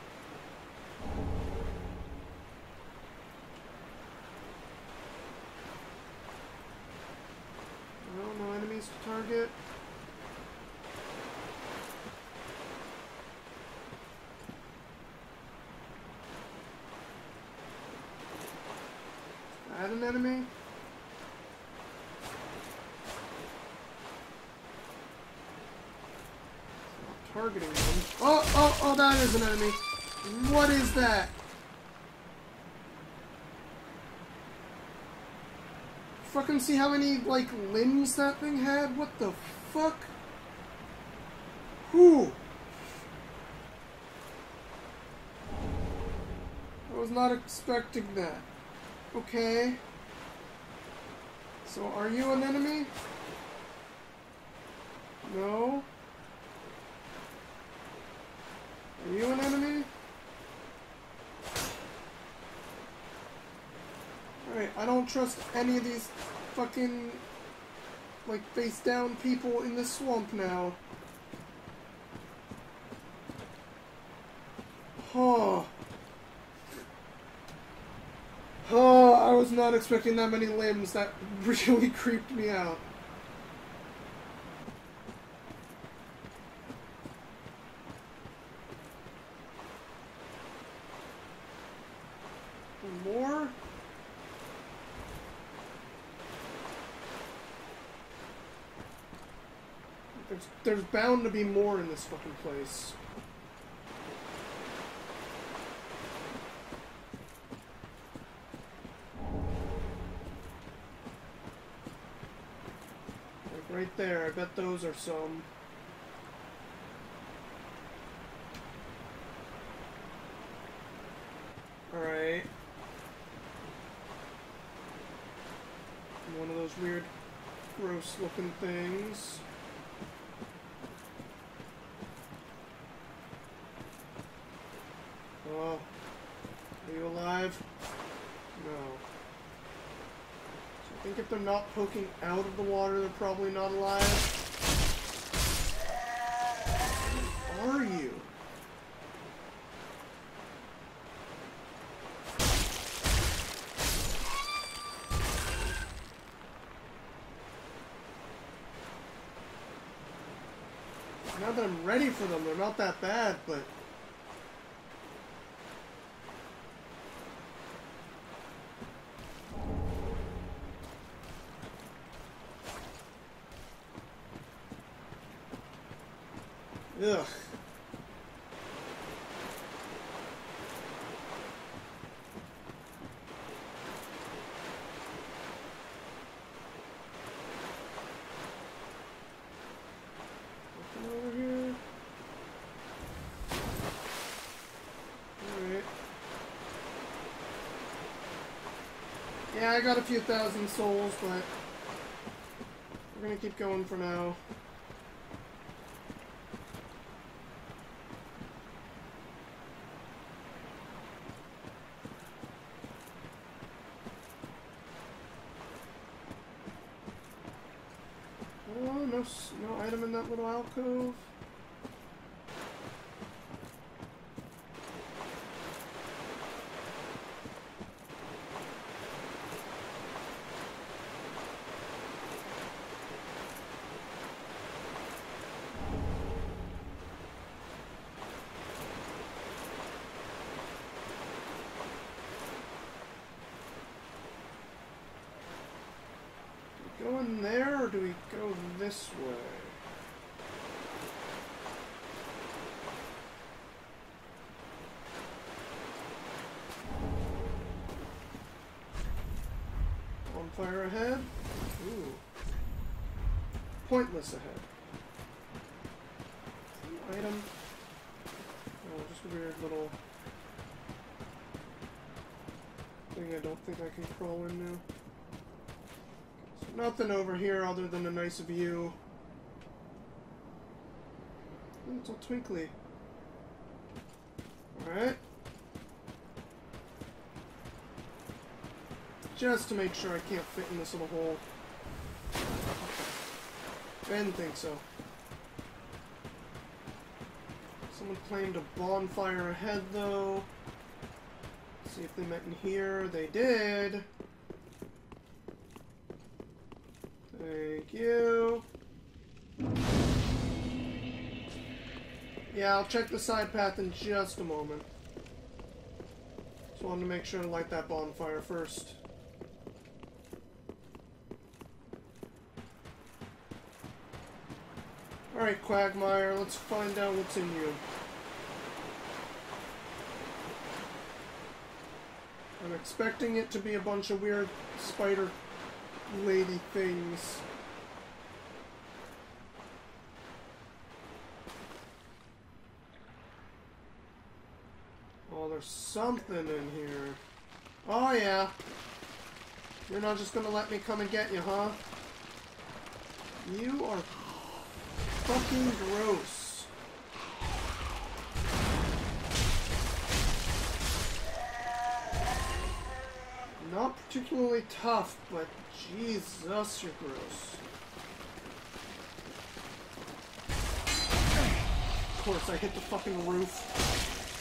No, no enemies to target. Add an enemy? Not targeting them. Oh, oh, oh, that is an enemy. What is that? Fucking see how many, like, limbs that thing had? What the fuck? Whew. I was not expecting that. Okay. So, are you an enemy? No? don't trust any of these fucking, like, face down people in this swamp now. Oh. Oh, I was not expecting that many limbs. That really creeped me out. More? There's, there's bound to be more in this fucking place. Like right there, I bet those are some. Alright. One of those weird, gross looking things. Oh. Are you alive? No. So I think if they're not poking out of the water, they're probably not alive. Who are you? Now that I'm ready for them, they're not that bad, but... Ugh. Over here. Alright. Yeah, I got a few thousand souls, but we're gonna keep going for now. Oh, no, no item in that little alcove. Go in there, or do we go this way? Bonfire ahead. Ooh. Pointless ahead. Item. Oh, just a weird little thing I don't think I can crawl in now. Nothing over here other than a nice view. Ooh, it's all twinkly. Alright. Just to make sure I can't fit in this little hole. I didn't think so. Someone claimed a bonfire ahead, though. Let's see if they met in here. They did. Thank you. Yeah, I'll check the side path in just a moment. Just wanted to make sure to light that bonfire first. Alright, Quagmire, let's find out what's in you. I'm expecting it to be a bunch of weird spider lady things. Oh, there's something in here. Oh yeah. You're not just gonna let me come and get you, huh? You are fucking gross. not particularly tough, but Jesus, you're gross. Of course, I hit the fucking roof.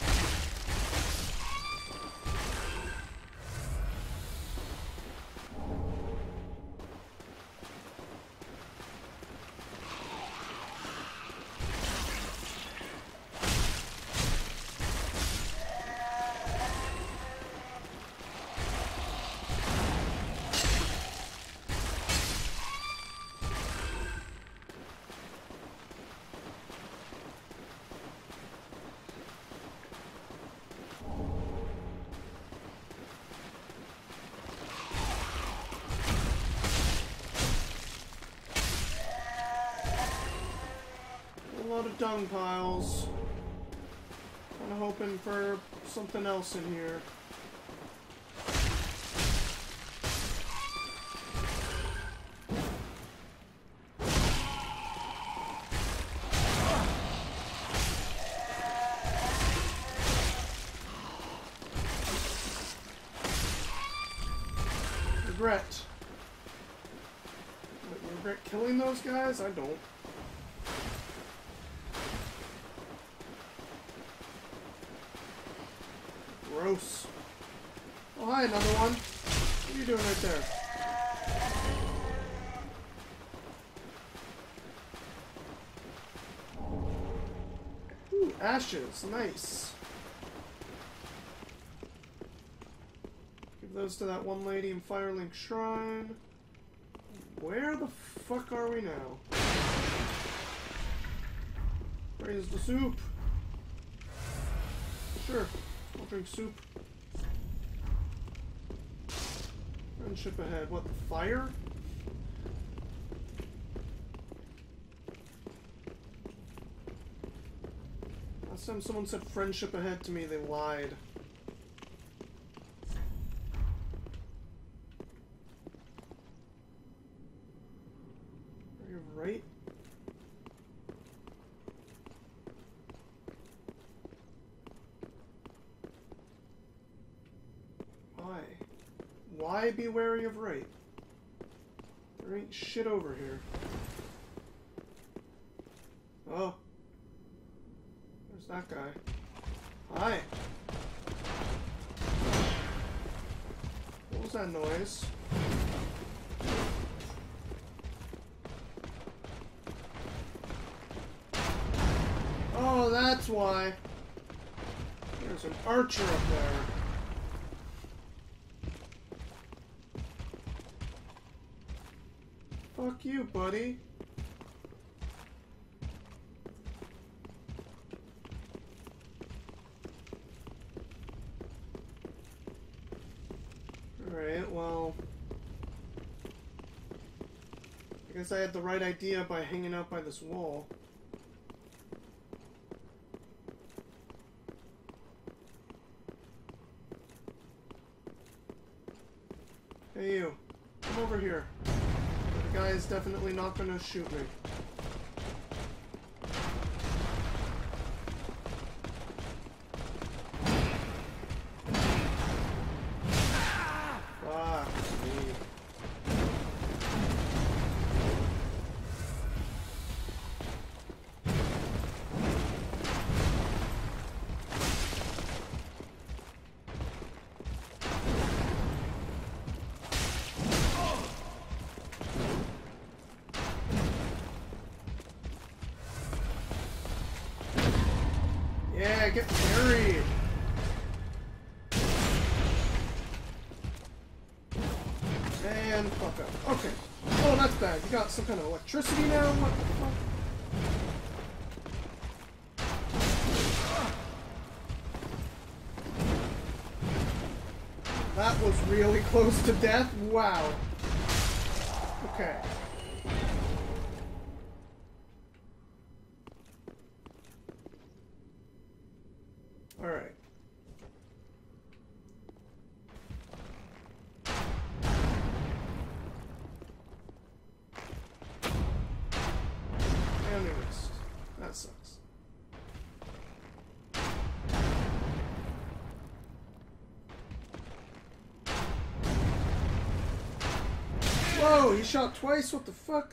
A lot of dung piles. Kind of hoping for something else in here. Regret. Wait, you regret killing those guys? I don't. Gross. Oh, hi, another one. What are you doing right there? Ooh, ashes. Nice. Give those to that one lady in Firelink Shrine. Where the fuck are we now? Praise the soup. Sure. I'll drink soup. Friendship ahead. What, the fire? Last time someone said friendship ahead to me, they lied. Are you right? Why? Why be wary of right? There ain't shit over here. Oh. There's that guy. Hi. What was that noise? Oh, that's why. There's an archer up there. Fuck you, buddy. Alright, well... I guess I had the right idea by hanging out by this wall. Hey you, come over here. The guy is definitely not gonna shoot me. Fuck me. Yeah, get buried. And fuck up. Okay. Oh, that's bad. You got some kind of electricity now? What the fuck? That was really close to death. Wow. Okay. Alright. And we missed. That sucks. Whoa, he shot twice? What the fuck?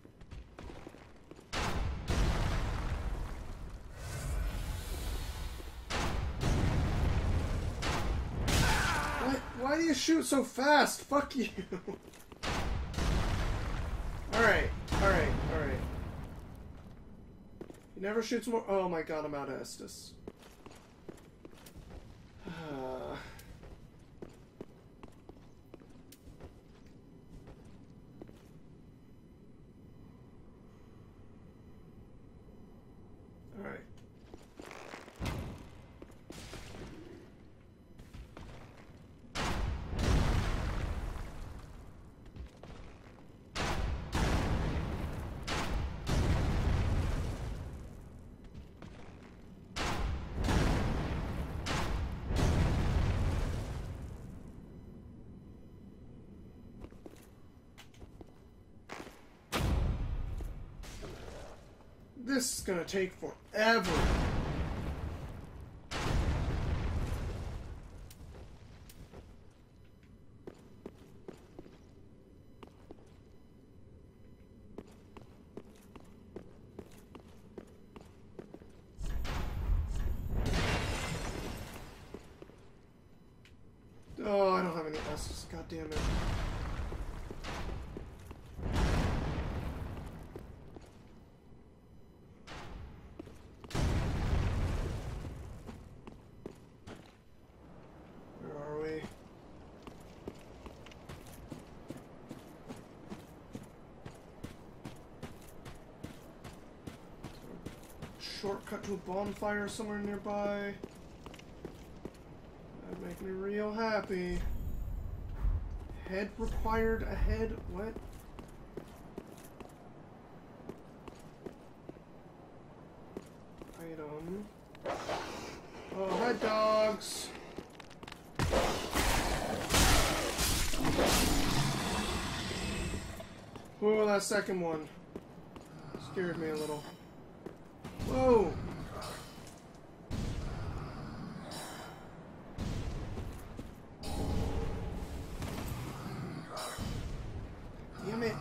Why, why do you shoot so fast? Fuck you. Alright, alright, alright. He never shoots more. Oh my god, I'm out of Estus. Uh. Alright. This is gonna take forever. Oh, I don't have any S's. God damn it. Shortcut to a bonfire somewhere nearby. That'd make me real happy. Head required ahead? What? Item. Oh, hi dogs! Oh, that second one scared me a little. Whoa! Damn it!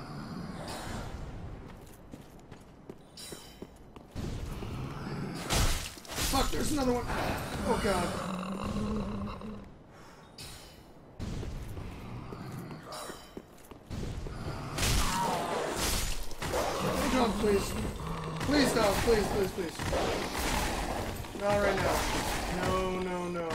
Fuck, there's another one! Oh god. Hey dog, please. Please, dog, please, please, please. Not right now. No, no, no.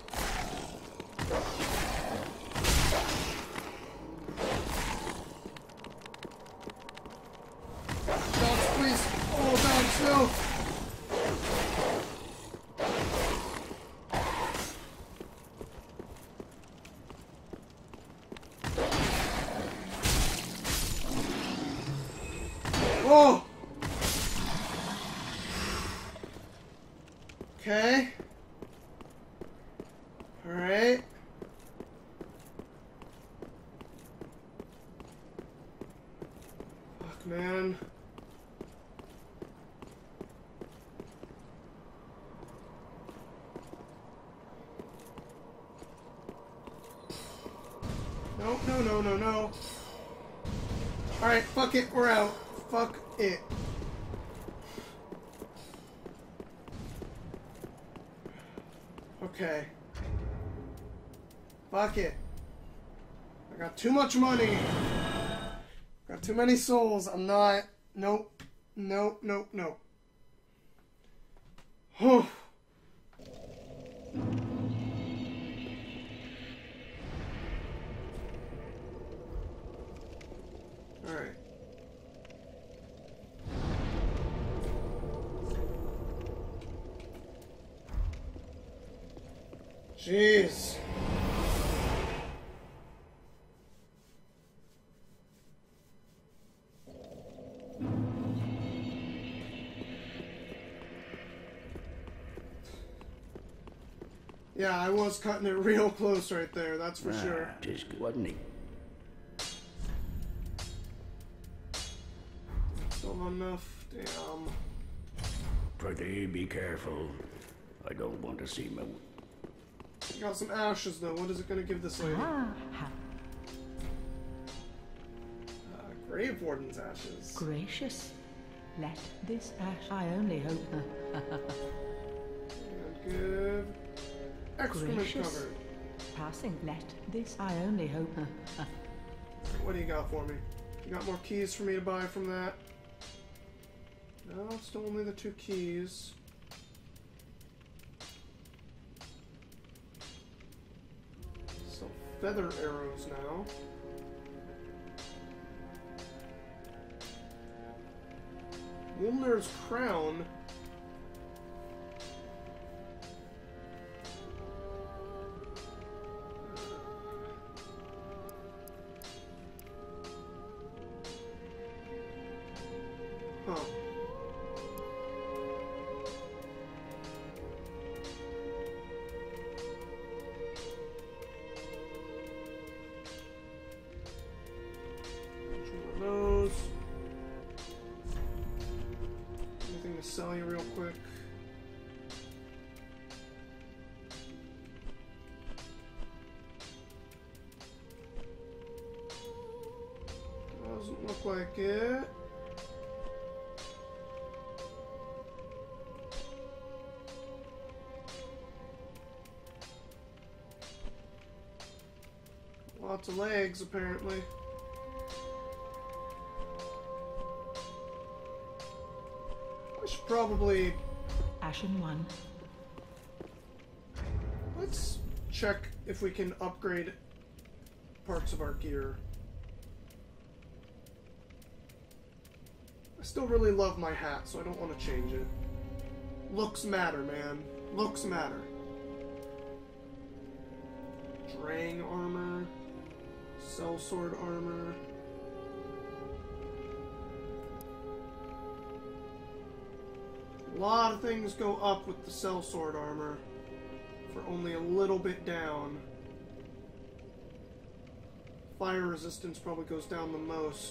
Dogs, please. Oh, dogs, no. Whoa! Okay. Alright. Fuck, man. No, no, no, no, no. Alright, fuck it, we're out. Fuck it. Okay. Fuck it. I got too much money. Got too many souls. I'm not. Nope. Nope, nope, nope. Whew. Alright. Jeez. Yeah, I was cutting it real close right there, that's for ah, sure. Just wasn't he? Still not enough. Damn. Pretty be careful. I don't want to see my... Got some ashes though. What is it gonna give this lady? Ah, ha- Grave Warden's ashes. Gracious. Let this ash. I only hope. And give excrement Gracious. covered. Passing. Let this. I only hope. What do you got for me? You got more keys for me to buy from that? No, still only the two keys. So feather arrows now. Wolner's crown. Huh. Which one of those? Anything to sell you real quick? Doesn't look like it. Lots of legs, apparently. I should probably... Ashen one. Let's check if we can upgrade parts of our gear. I still really love my hat, so I don't want to change it. Looks matter, man. Looks matter. Drang armor. Sellsword armor. A lot of things go up with the sellsword armor for only a little bit down. Fire resistance probably goes down the most.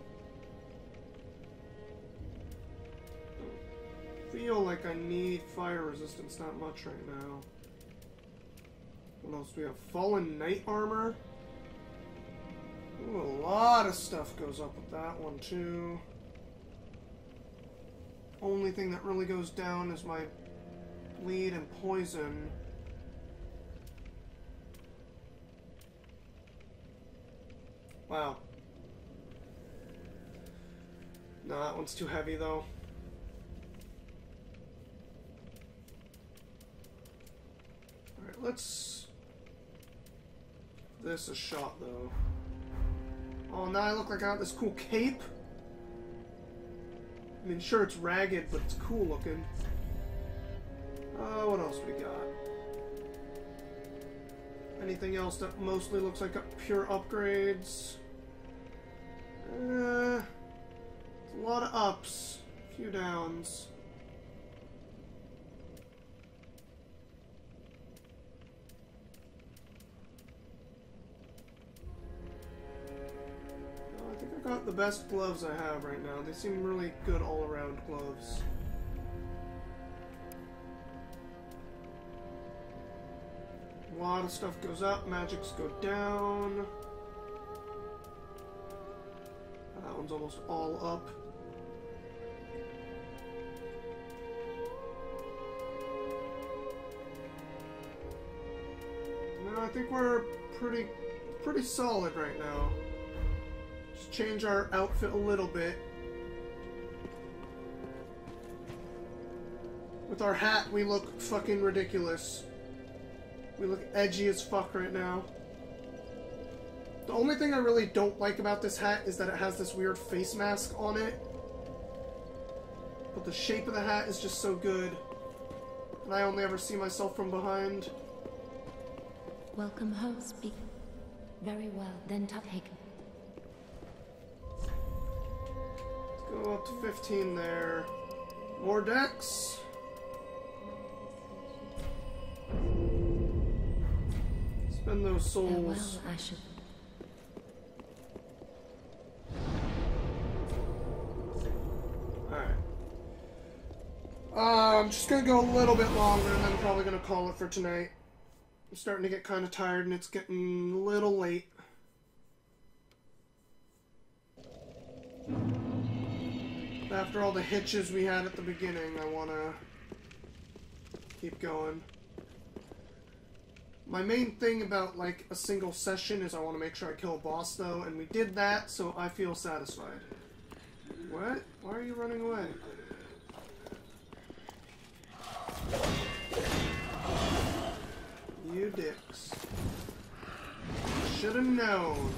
I feel like I need fire resistance that much right now. What else do we have? Fallen Knight armor. Ooh, a lot of stuff goes up with that one too. Only thing that really goes down is my bleed and poison. Wow. No, that one's too heavy though. Alright, let's... This a shot though. Oh, now I look like I got this cool cape. I mean, sure, it's ragged, but it's cool looking. Uh, what else we got? Anything else that mostly looks like pure upgrades? Uh, it's a lot of ups, a few downs. I think I got the best gloves I have right now. They seem really good all-around gloves. A lot of stuff goes up, magics go down. That one's almost all up. No, I think we're pretty, pretty solid right now. Just change our outfit a little bit. With our hat, we look fucking ridiculous. We look edgy as fuck right now. The only thing I really don't like about this hat is that it has this weird face mask on it. But the shape of the hat is just so good. And I only ever see myself from behind. Welcome home, speak. Very well, then take. Let's go up to fifteen there. More decks. Spend those souls. Farewell, Ashen. Alright. Uh, I'm just gonna go a little bit longer and then probably gonna call it for tonight. I'm starting to get kind of tired and it's getting a little late. After all the hitches we had at the beginning, I want to keep going. My main thing about, like, a single session is I want to make sure I kill a boss, though, and we did that, so I feel satisfied. What? Why are you running away? You dicks. Should've known.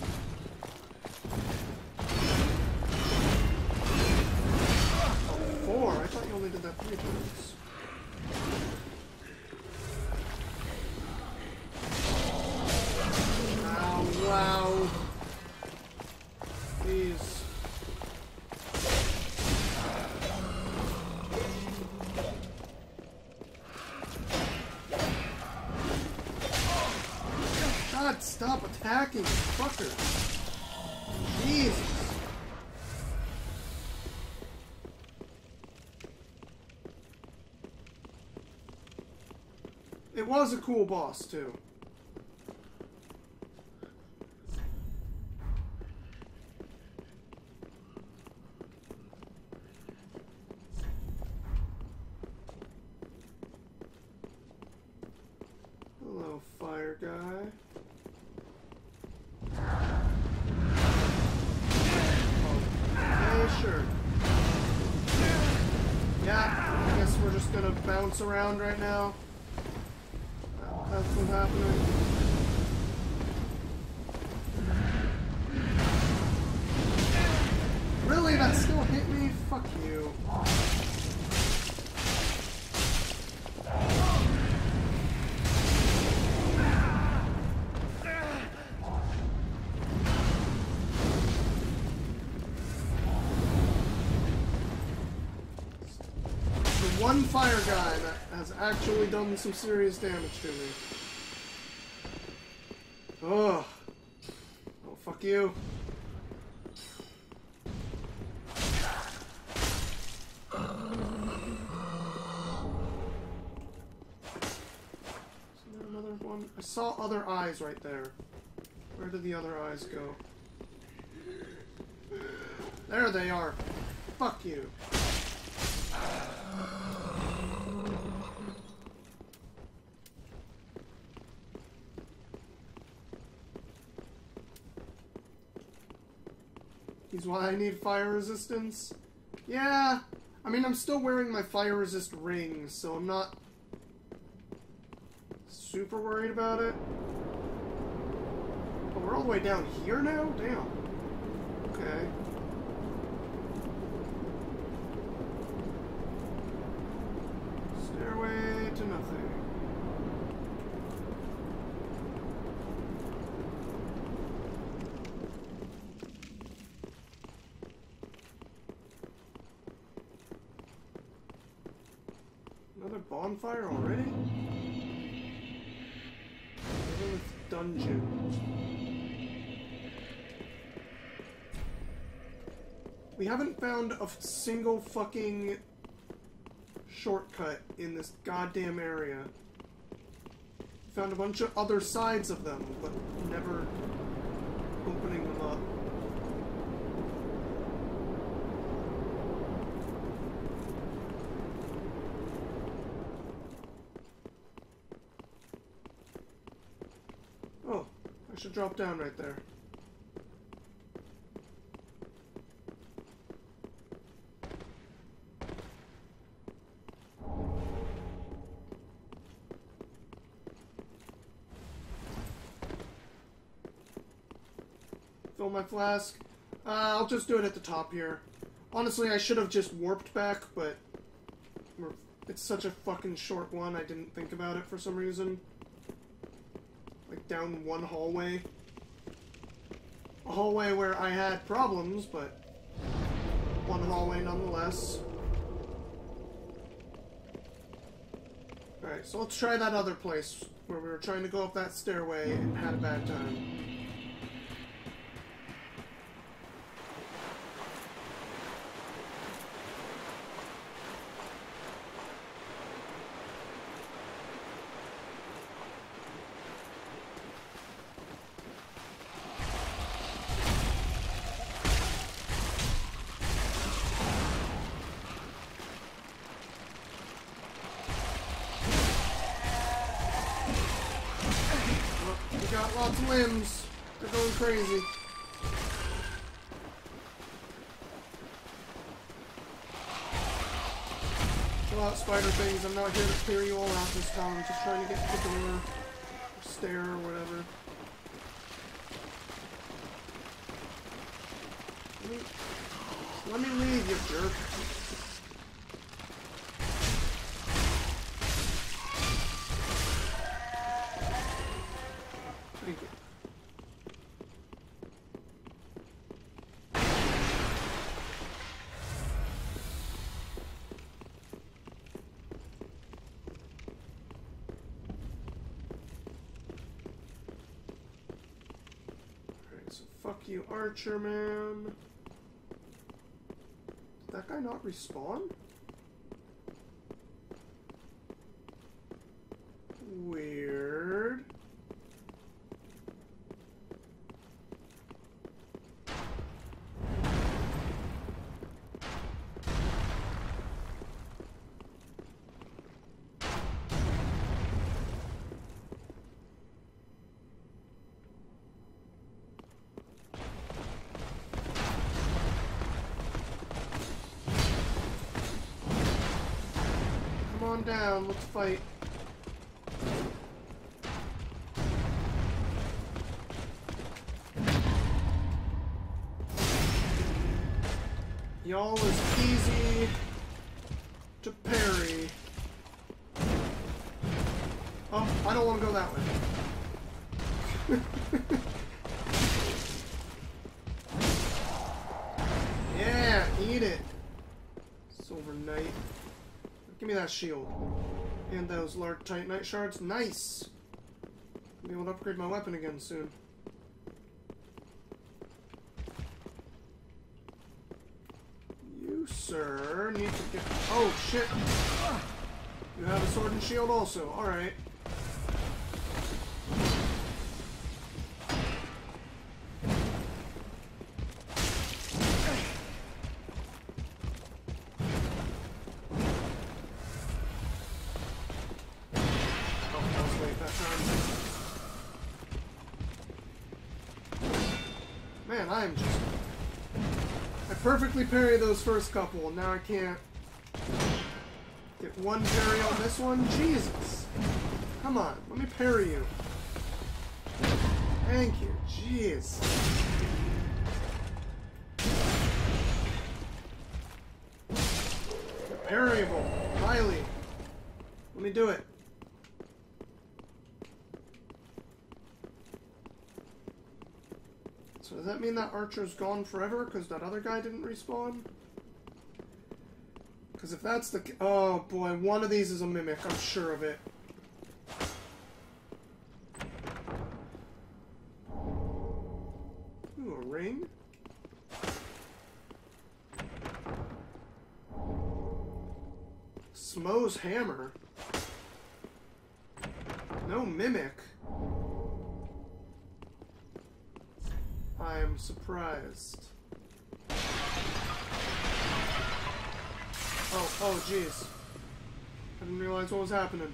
Oh, four? I thought you only did that three times. Ow, wow. Please. God, stop attacking, fucker. Jesus. It was a cool boss, too. Hello, fire guy. Sure. Yeah, I guess we're just gonna bounce around right now. That's what's happening. Really? That still hit me? Fuck you. One fire guy that has actually done some serious damage to me. Ugh. Oh, fuck you. Is there another one? I saw other eyes right there. Where did the other eyes go? There they are. Fuck you. He's why I need fire resistance. Yeah, I mean, I'm still wearing my fire resist rings, so I'm not super worried about it. Oh, we're all the way down here now? Damn. Okay. Stairway to nothing. Another bonfire already? Lilith Dungeon. We haven't found a single fucking shortcut in this goddamn area. Found a bunch of other sides of them, but never opening them up. Oh, I should drop down right there. Fill my flask. Uh, I'll just do it at the top here. Honestly, I should have just warped back, but we're, it's such a fucking short one, I didn't think about it for some reason. Like, down one hallway. A hallway where I had problems, but one hallway nonetheless. Alright, so let's try that other place where we were trying to go up that stairway and had a bad time. Oh, it's limbs. They're going crazy. Chill out, spider things. I'm not here to clear you all out this time. I'm just trying to get to the door. Or stair or whatever. Let me, let me leave, you jerk. Thank you. Alright, so fuck you, Archer Man. Did that guy not respawn? Weird. Come on down, let's fight. Y'all is easy to parry. Oh, I don't want to go that way. Yeah, eat it. Silver Knight. Give me that shield. And those large Titanite shards. Nice! I'll be able to upgrade my weapon again soon. You, sir, need to get... Oh, shit! You have a sword and shield also. Alright. Man, I'm just... I perfectly parry those first couple, and now I can't get one parry on this one? Jesus! Come on, let me parry you. Thank you, jeez. Parryable, highly. Let me do it. So does that mean that Archer's gone forever because that other guy didn't respawn? Because if that's the... Oh boy, one of these is a mimic, I'm sure of it. Ooh, a ring? Smo's hammer? No mimic. I am surprised. Oh, oh, jeez. I didn't realize what was happening.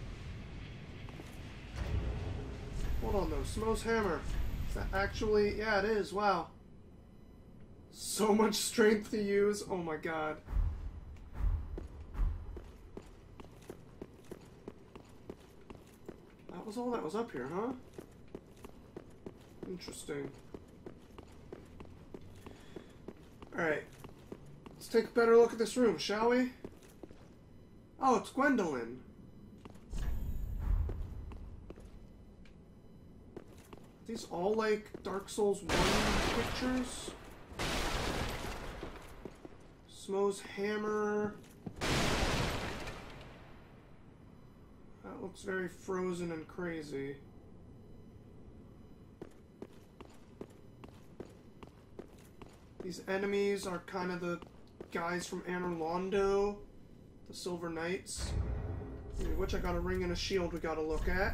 Hold on, though. Smo's hammer. Is that actually... Yeah, it is. Wow. So much strength to use. Oh, my God. That was all that was up here, huh? Interesting. Alright. Let's take a better look at this room, shall we? Oh, it's Gwendolyn. Are these all like Dark Souls one pictures? Smo's hammer. That looks very frozen and crazy. These enemies are kind of the guys from Anor Londo, the Silver Knights. Which I got a ring and a shield we gotta look at.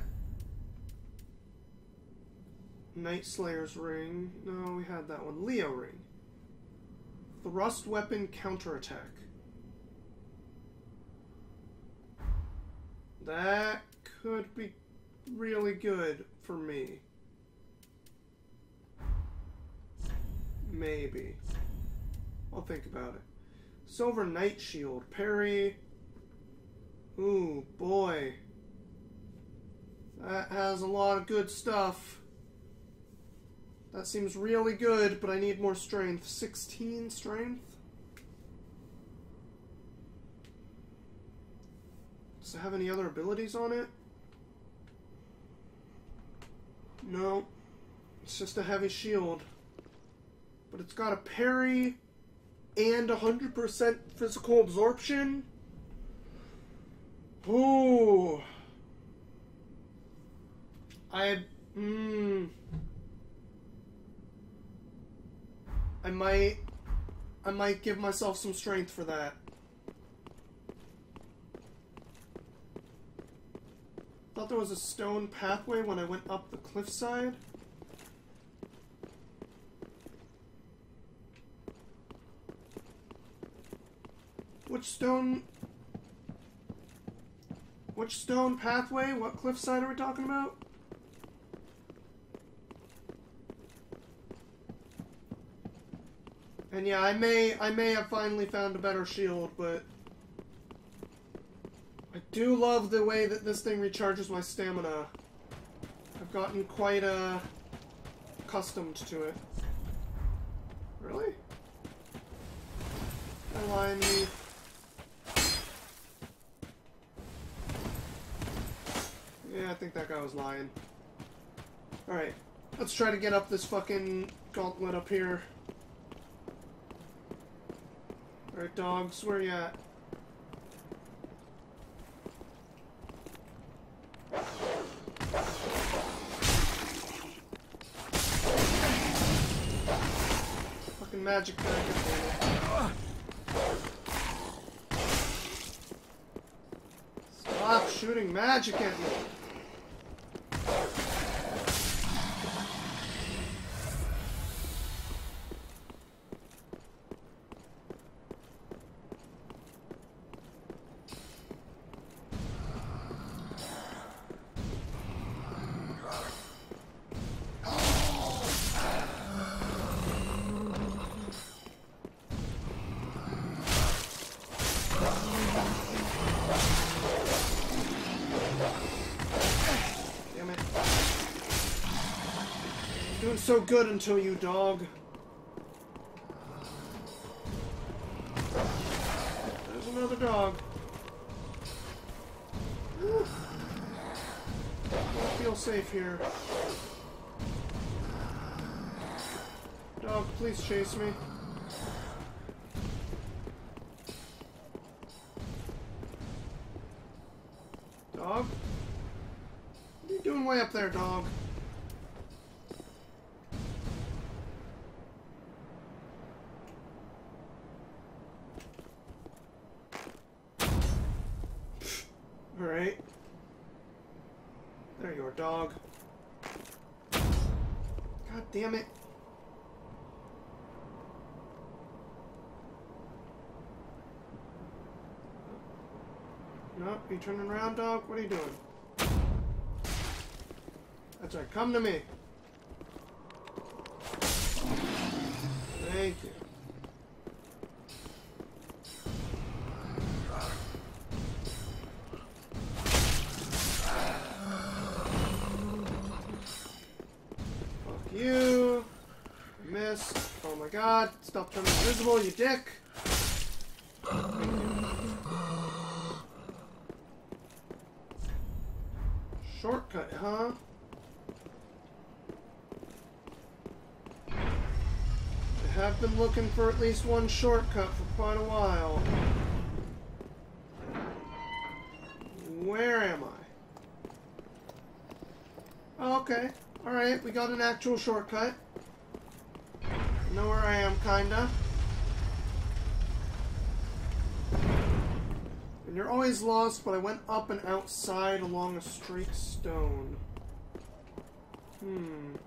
Night Slayer's ring. No, we had that one. Leo ring. Thrust weapon counterattack. That could be really good for me. Maybe. I'll think about it. Silver Knight Shield. Parry. Ooh, boy. That has a lot of good stuff. That seems really good, but I need more strength. sixteen strength? Does it have any other abilities on it? No. It's just a heavy shield. But it's got a parry and one hundred percent physical absorption. Ooh. I... Mmm... I might... I might give myself some strength for that. Thought there was a stone pathway when I went up the cliffside. Which stone... Which stone pathway? What cliffside are we talking about? And yeah, I may I may have finally found a better shield, but I do love the way that this thing recharges my stamina. I've gotten quite uh, accustomed to it. Really? Don't lie to me. Yeah, I think that guy was lying. Alright, let's try to get up this fucking gauntlet up here. Alright, dogs, where you at? Fucking magic bag. Stop shooting magic at me. So good until you, dog. There's another dog. Woo. I feel safe here. Dog, please chase me. Dog? What are you doing way up there, dog? Alright. There you are, dog. God damn it. No, you turning around, dog? What are you doing? That's right, come to me. Thank you. You missed. Oh my god. Stop turning invisible, you dick. Thank you. Shortcut, huh? I have been looking for at least one shortcut for quite a while. Where am I? Oh, okay. Alright, we got an actual shortcut. I know where I am, kinda. And you're always lost, but I went up and outside along a straight stone. Hmm.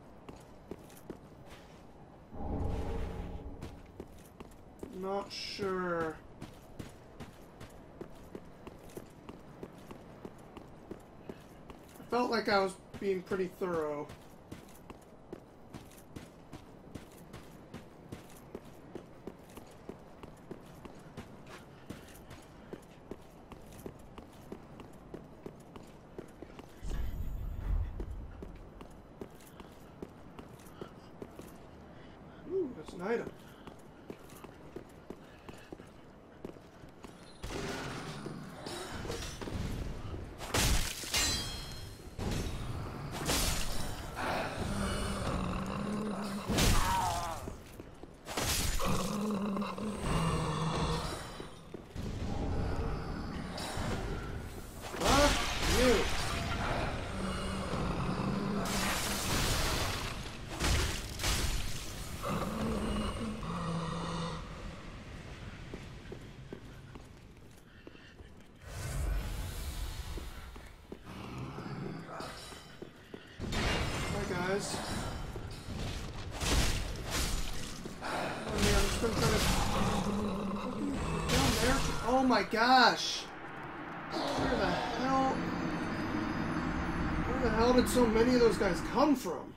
Not sure. I felt like I was being pretty thorough. guys. Oh man, I'm just gonna try to... Down there? Oh my gosh! Where the hell... Where the hell did so many of those guys come from?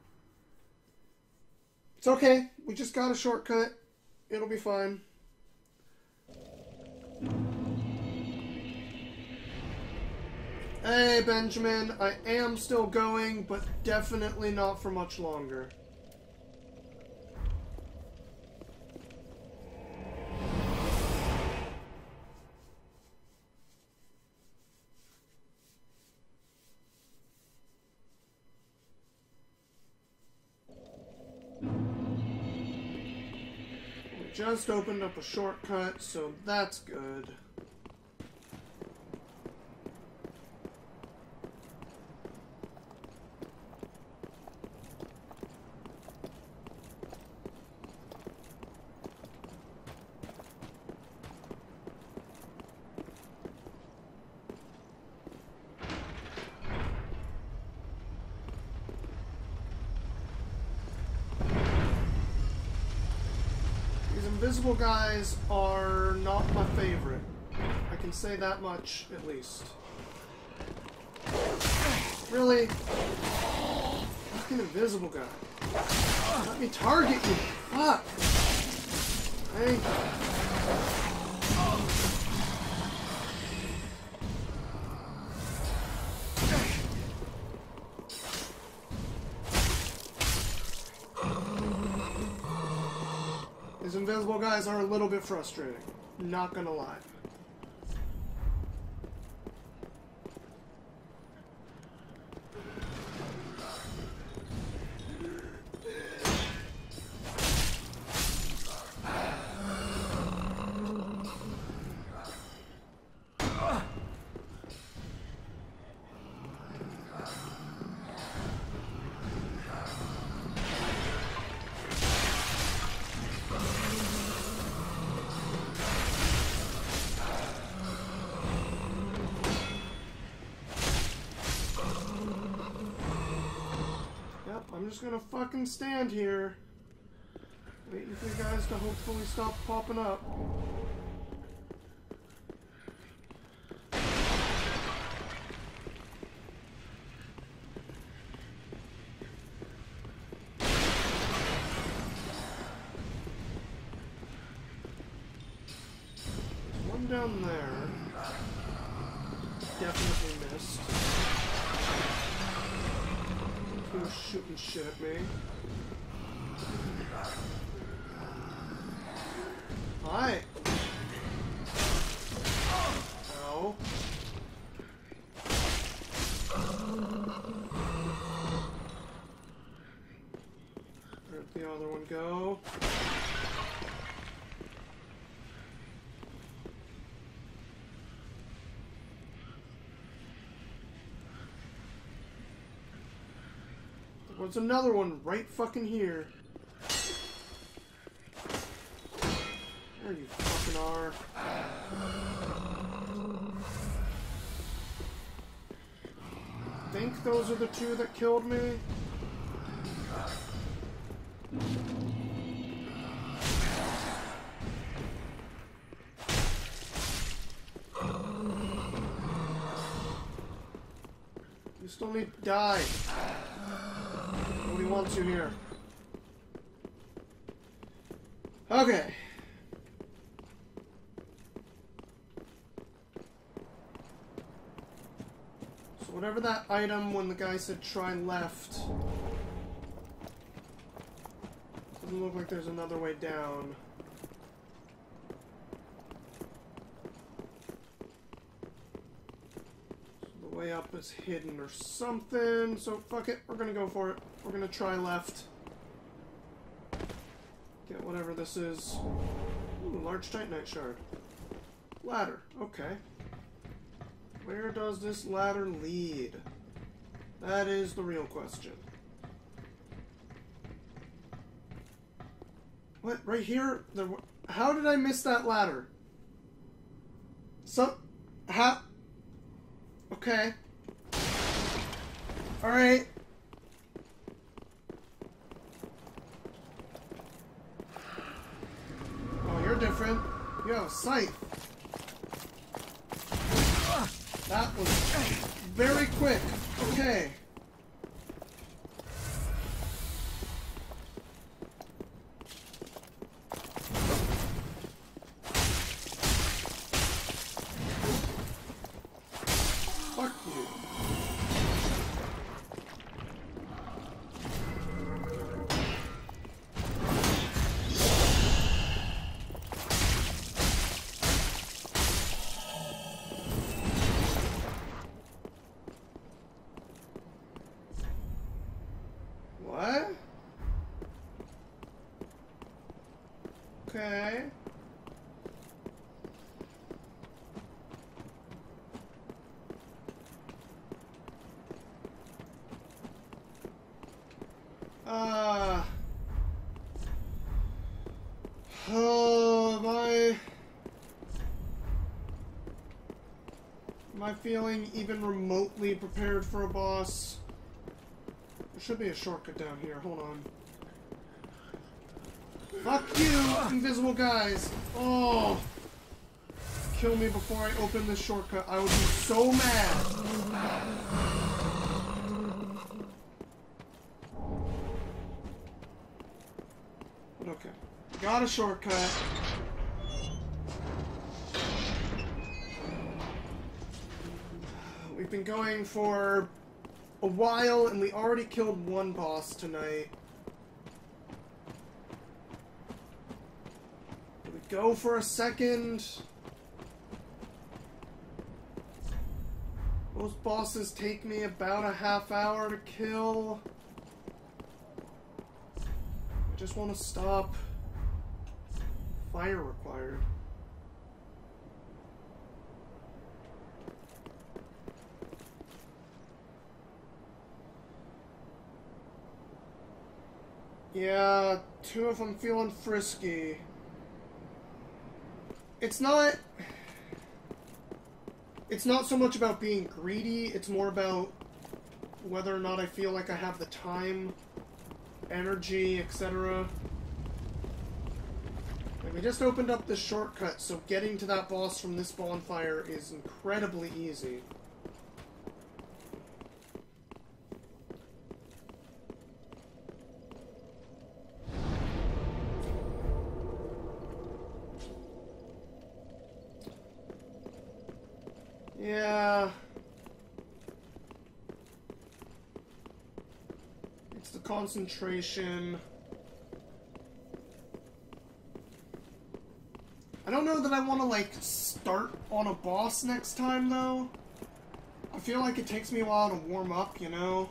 It's okay. We just got a shortcut. It'll be fine. Hey, Benjamin. I am still going, but definitely not for much longer. We just opened up a shortcut, so that's good. Invisible guys are not my favorite. I can say that much, at least. Really? Fucking invisible guy. Let me target you! Fuck! Thank you. These invisible guys are a little bit frustrating. Not gonna lie. I'm just gonna fucking stand here, waiting for you guys to hopefully stop popping up. There's one down there. Definitely missed. He was shooting shit at me. Hi. Ow. Where'd the other one go? There's another one right fucking here. There you fucking are. I think those are the two that killed me. You still need to die. Nobody wants you here. Okay. So whatever that item when the guy said try left. Doesn't look like there's another way down. So the way up is hidden or something. So fuck it, we're gonna go for it. We're gonna try left. Get whatever this is. Ooh, large titanite shard. Ladder. Okay. Where does this ladder lead? That is the real question. What? Right here? There, how did I miss that ladder? Some... How... Okay. Alright. You have a scythe. That was very quick. Okay. Fuck you. What? Okay. Uh. Oh, am I... Am I feeling even remotely prepared for a boss? There should be a shortcut down here. Hold on. Fuck you, invisible guys! Oh! Kill me before I open this shortcut. I would be so mad! Okay. Got a shortcut. We've been going for a while, and we already killed one boss tonight. Do we go for a second? Most bosses take me about a half hour to kill. I just want to stop. Fire required. Yeah, two of them feeling frisky. It's not... It's not so much about being greedy, it's more about whether or not I feel like I have the time, energy, et cetera. Like, we just opened up this shortcut, so getting to that boss from this bonfire is incredibly easy. Yeah. It's the concentration. I don't know that I want to, like, start on a boss next time, though. I feel like it takes me a while to warm up, you know?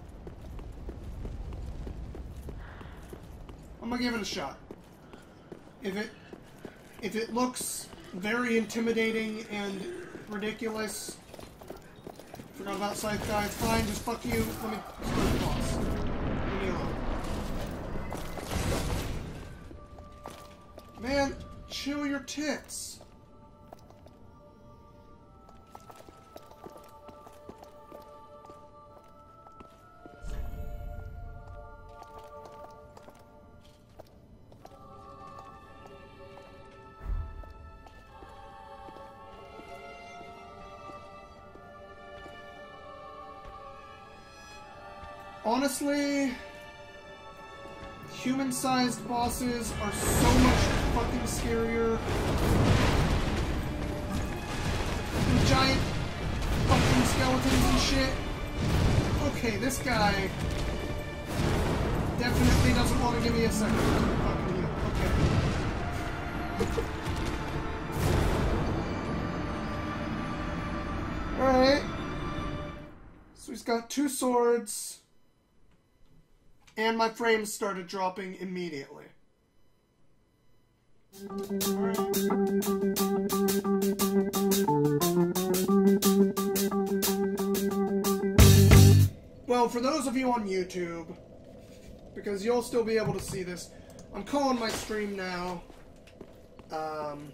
I'm gonna give it a shot. If it... If it looks very intimidating and ridiculous... Forgot about Scythe Guy, it's fine, just fuck you. Let me start the boss. Leave me alone. Man... Chill your tits. Honestly, human-sized bosses are so much fucking scarier. The giant fucking skeletons and shit. Okay, this guy definitely doesn't want to give me a second to fucking heal. Okay. Alright. So he's got two swords. And my frames started dropping immediately. Alright. Well, for those of you on YouTube, because you'll still be able to see this, I'm calling my stream now. Um,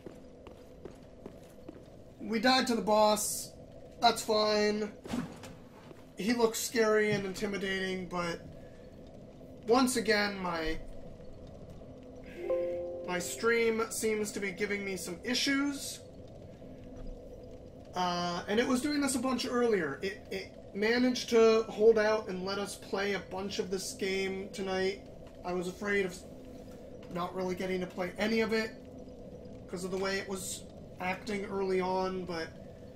we died to the boss. That's fine. He looks scary and intimidating, but once again, my My stream seems to be giving me some issues. Uh, and it was doing this a bunch earlier. It, it managed to hold out and let us play a bunch of this game tonight. I was afraid of not really getting to play any of it because of the way it was acting early on, but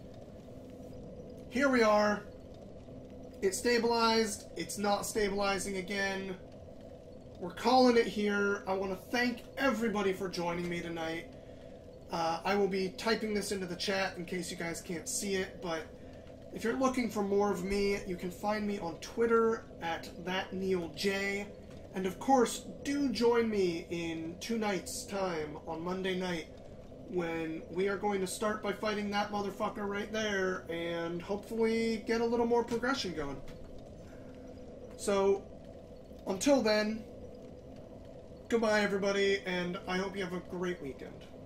here we are. It stabilized. It's not stabilizing again. We're calling it here. I want to thank everybody for joining me tonight. Uh, I will be typing this into the chat in case you guys can't see it, but if you're looking for more of me, you can find me on Twitter at ThatNeilJ. And of course, do join me in two nights' time on Monday night when we are going to start by fighting that motherfucker right there and hopefully get a little more progression going. So, until then, goodbye everybody, and I hope you have a great weekend.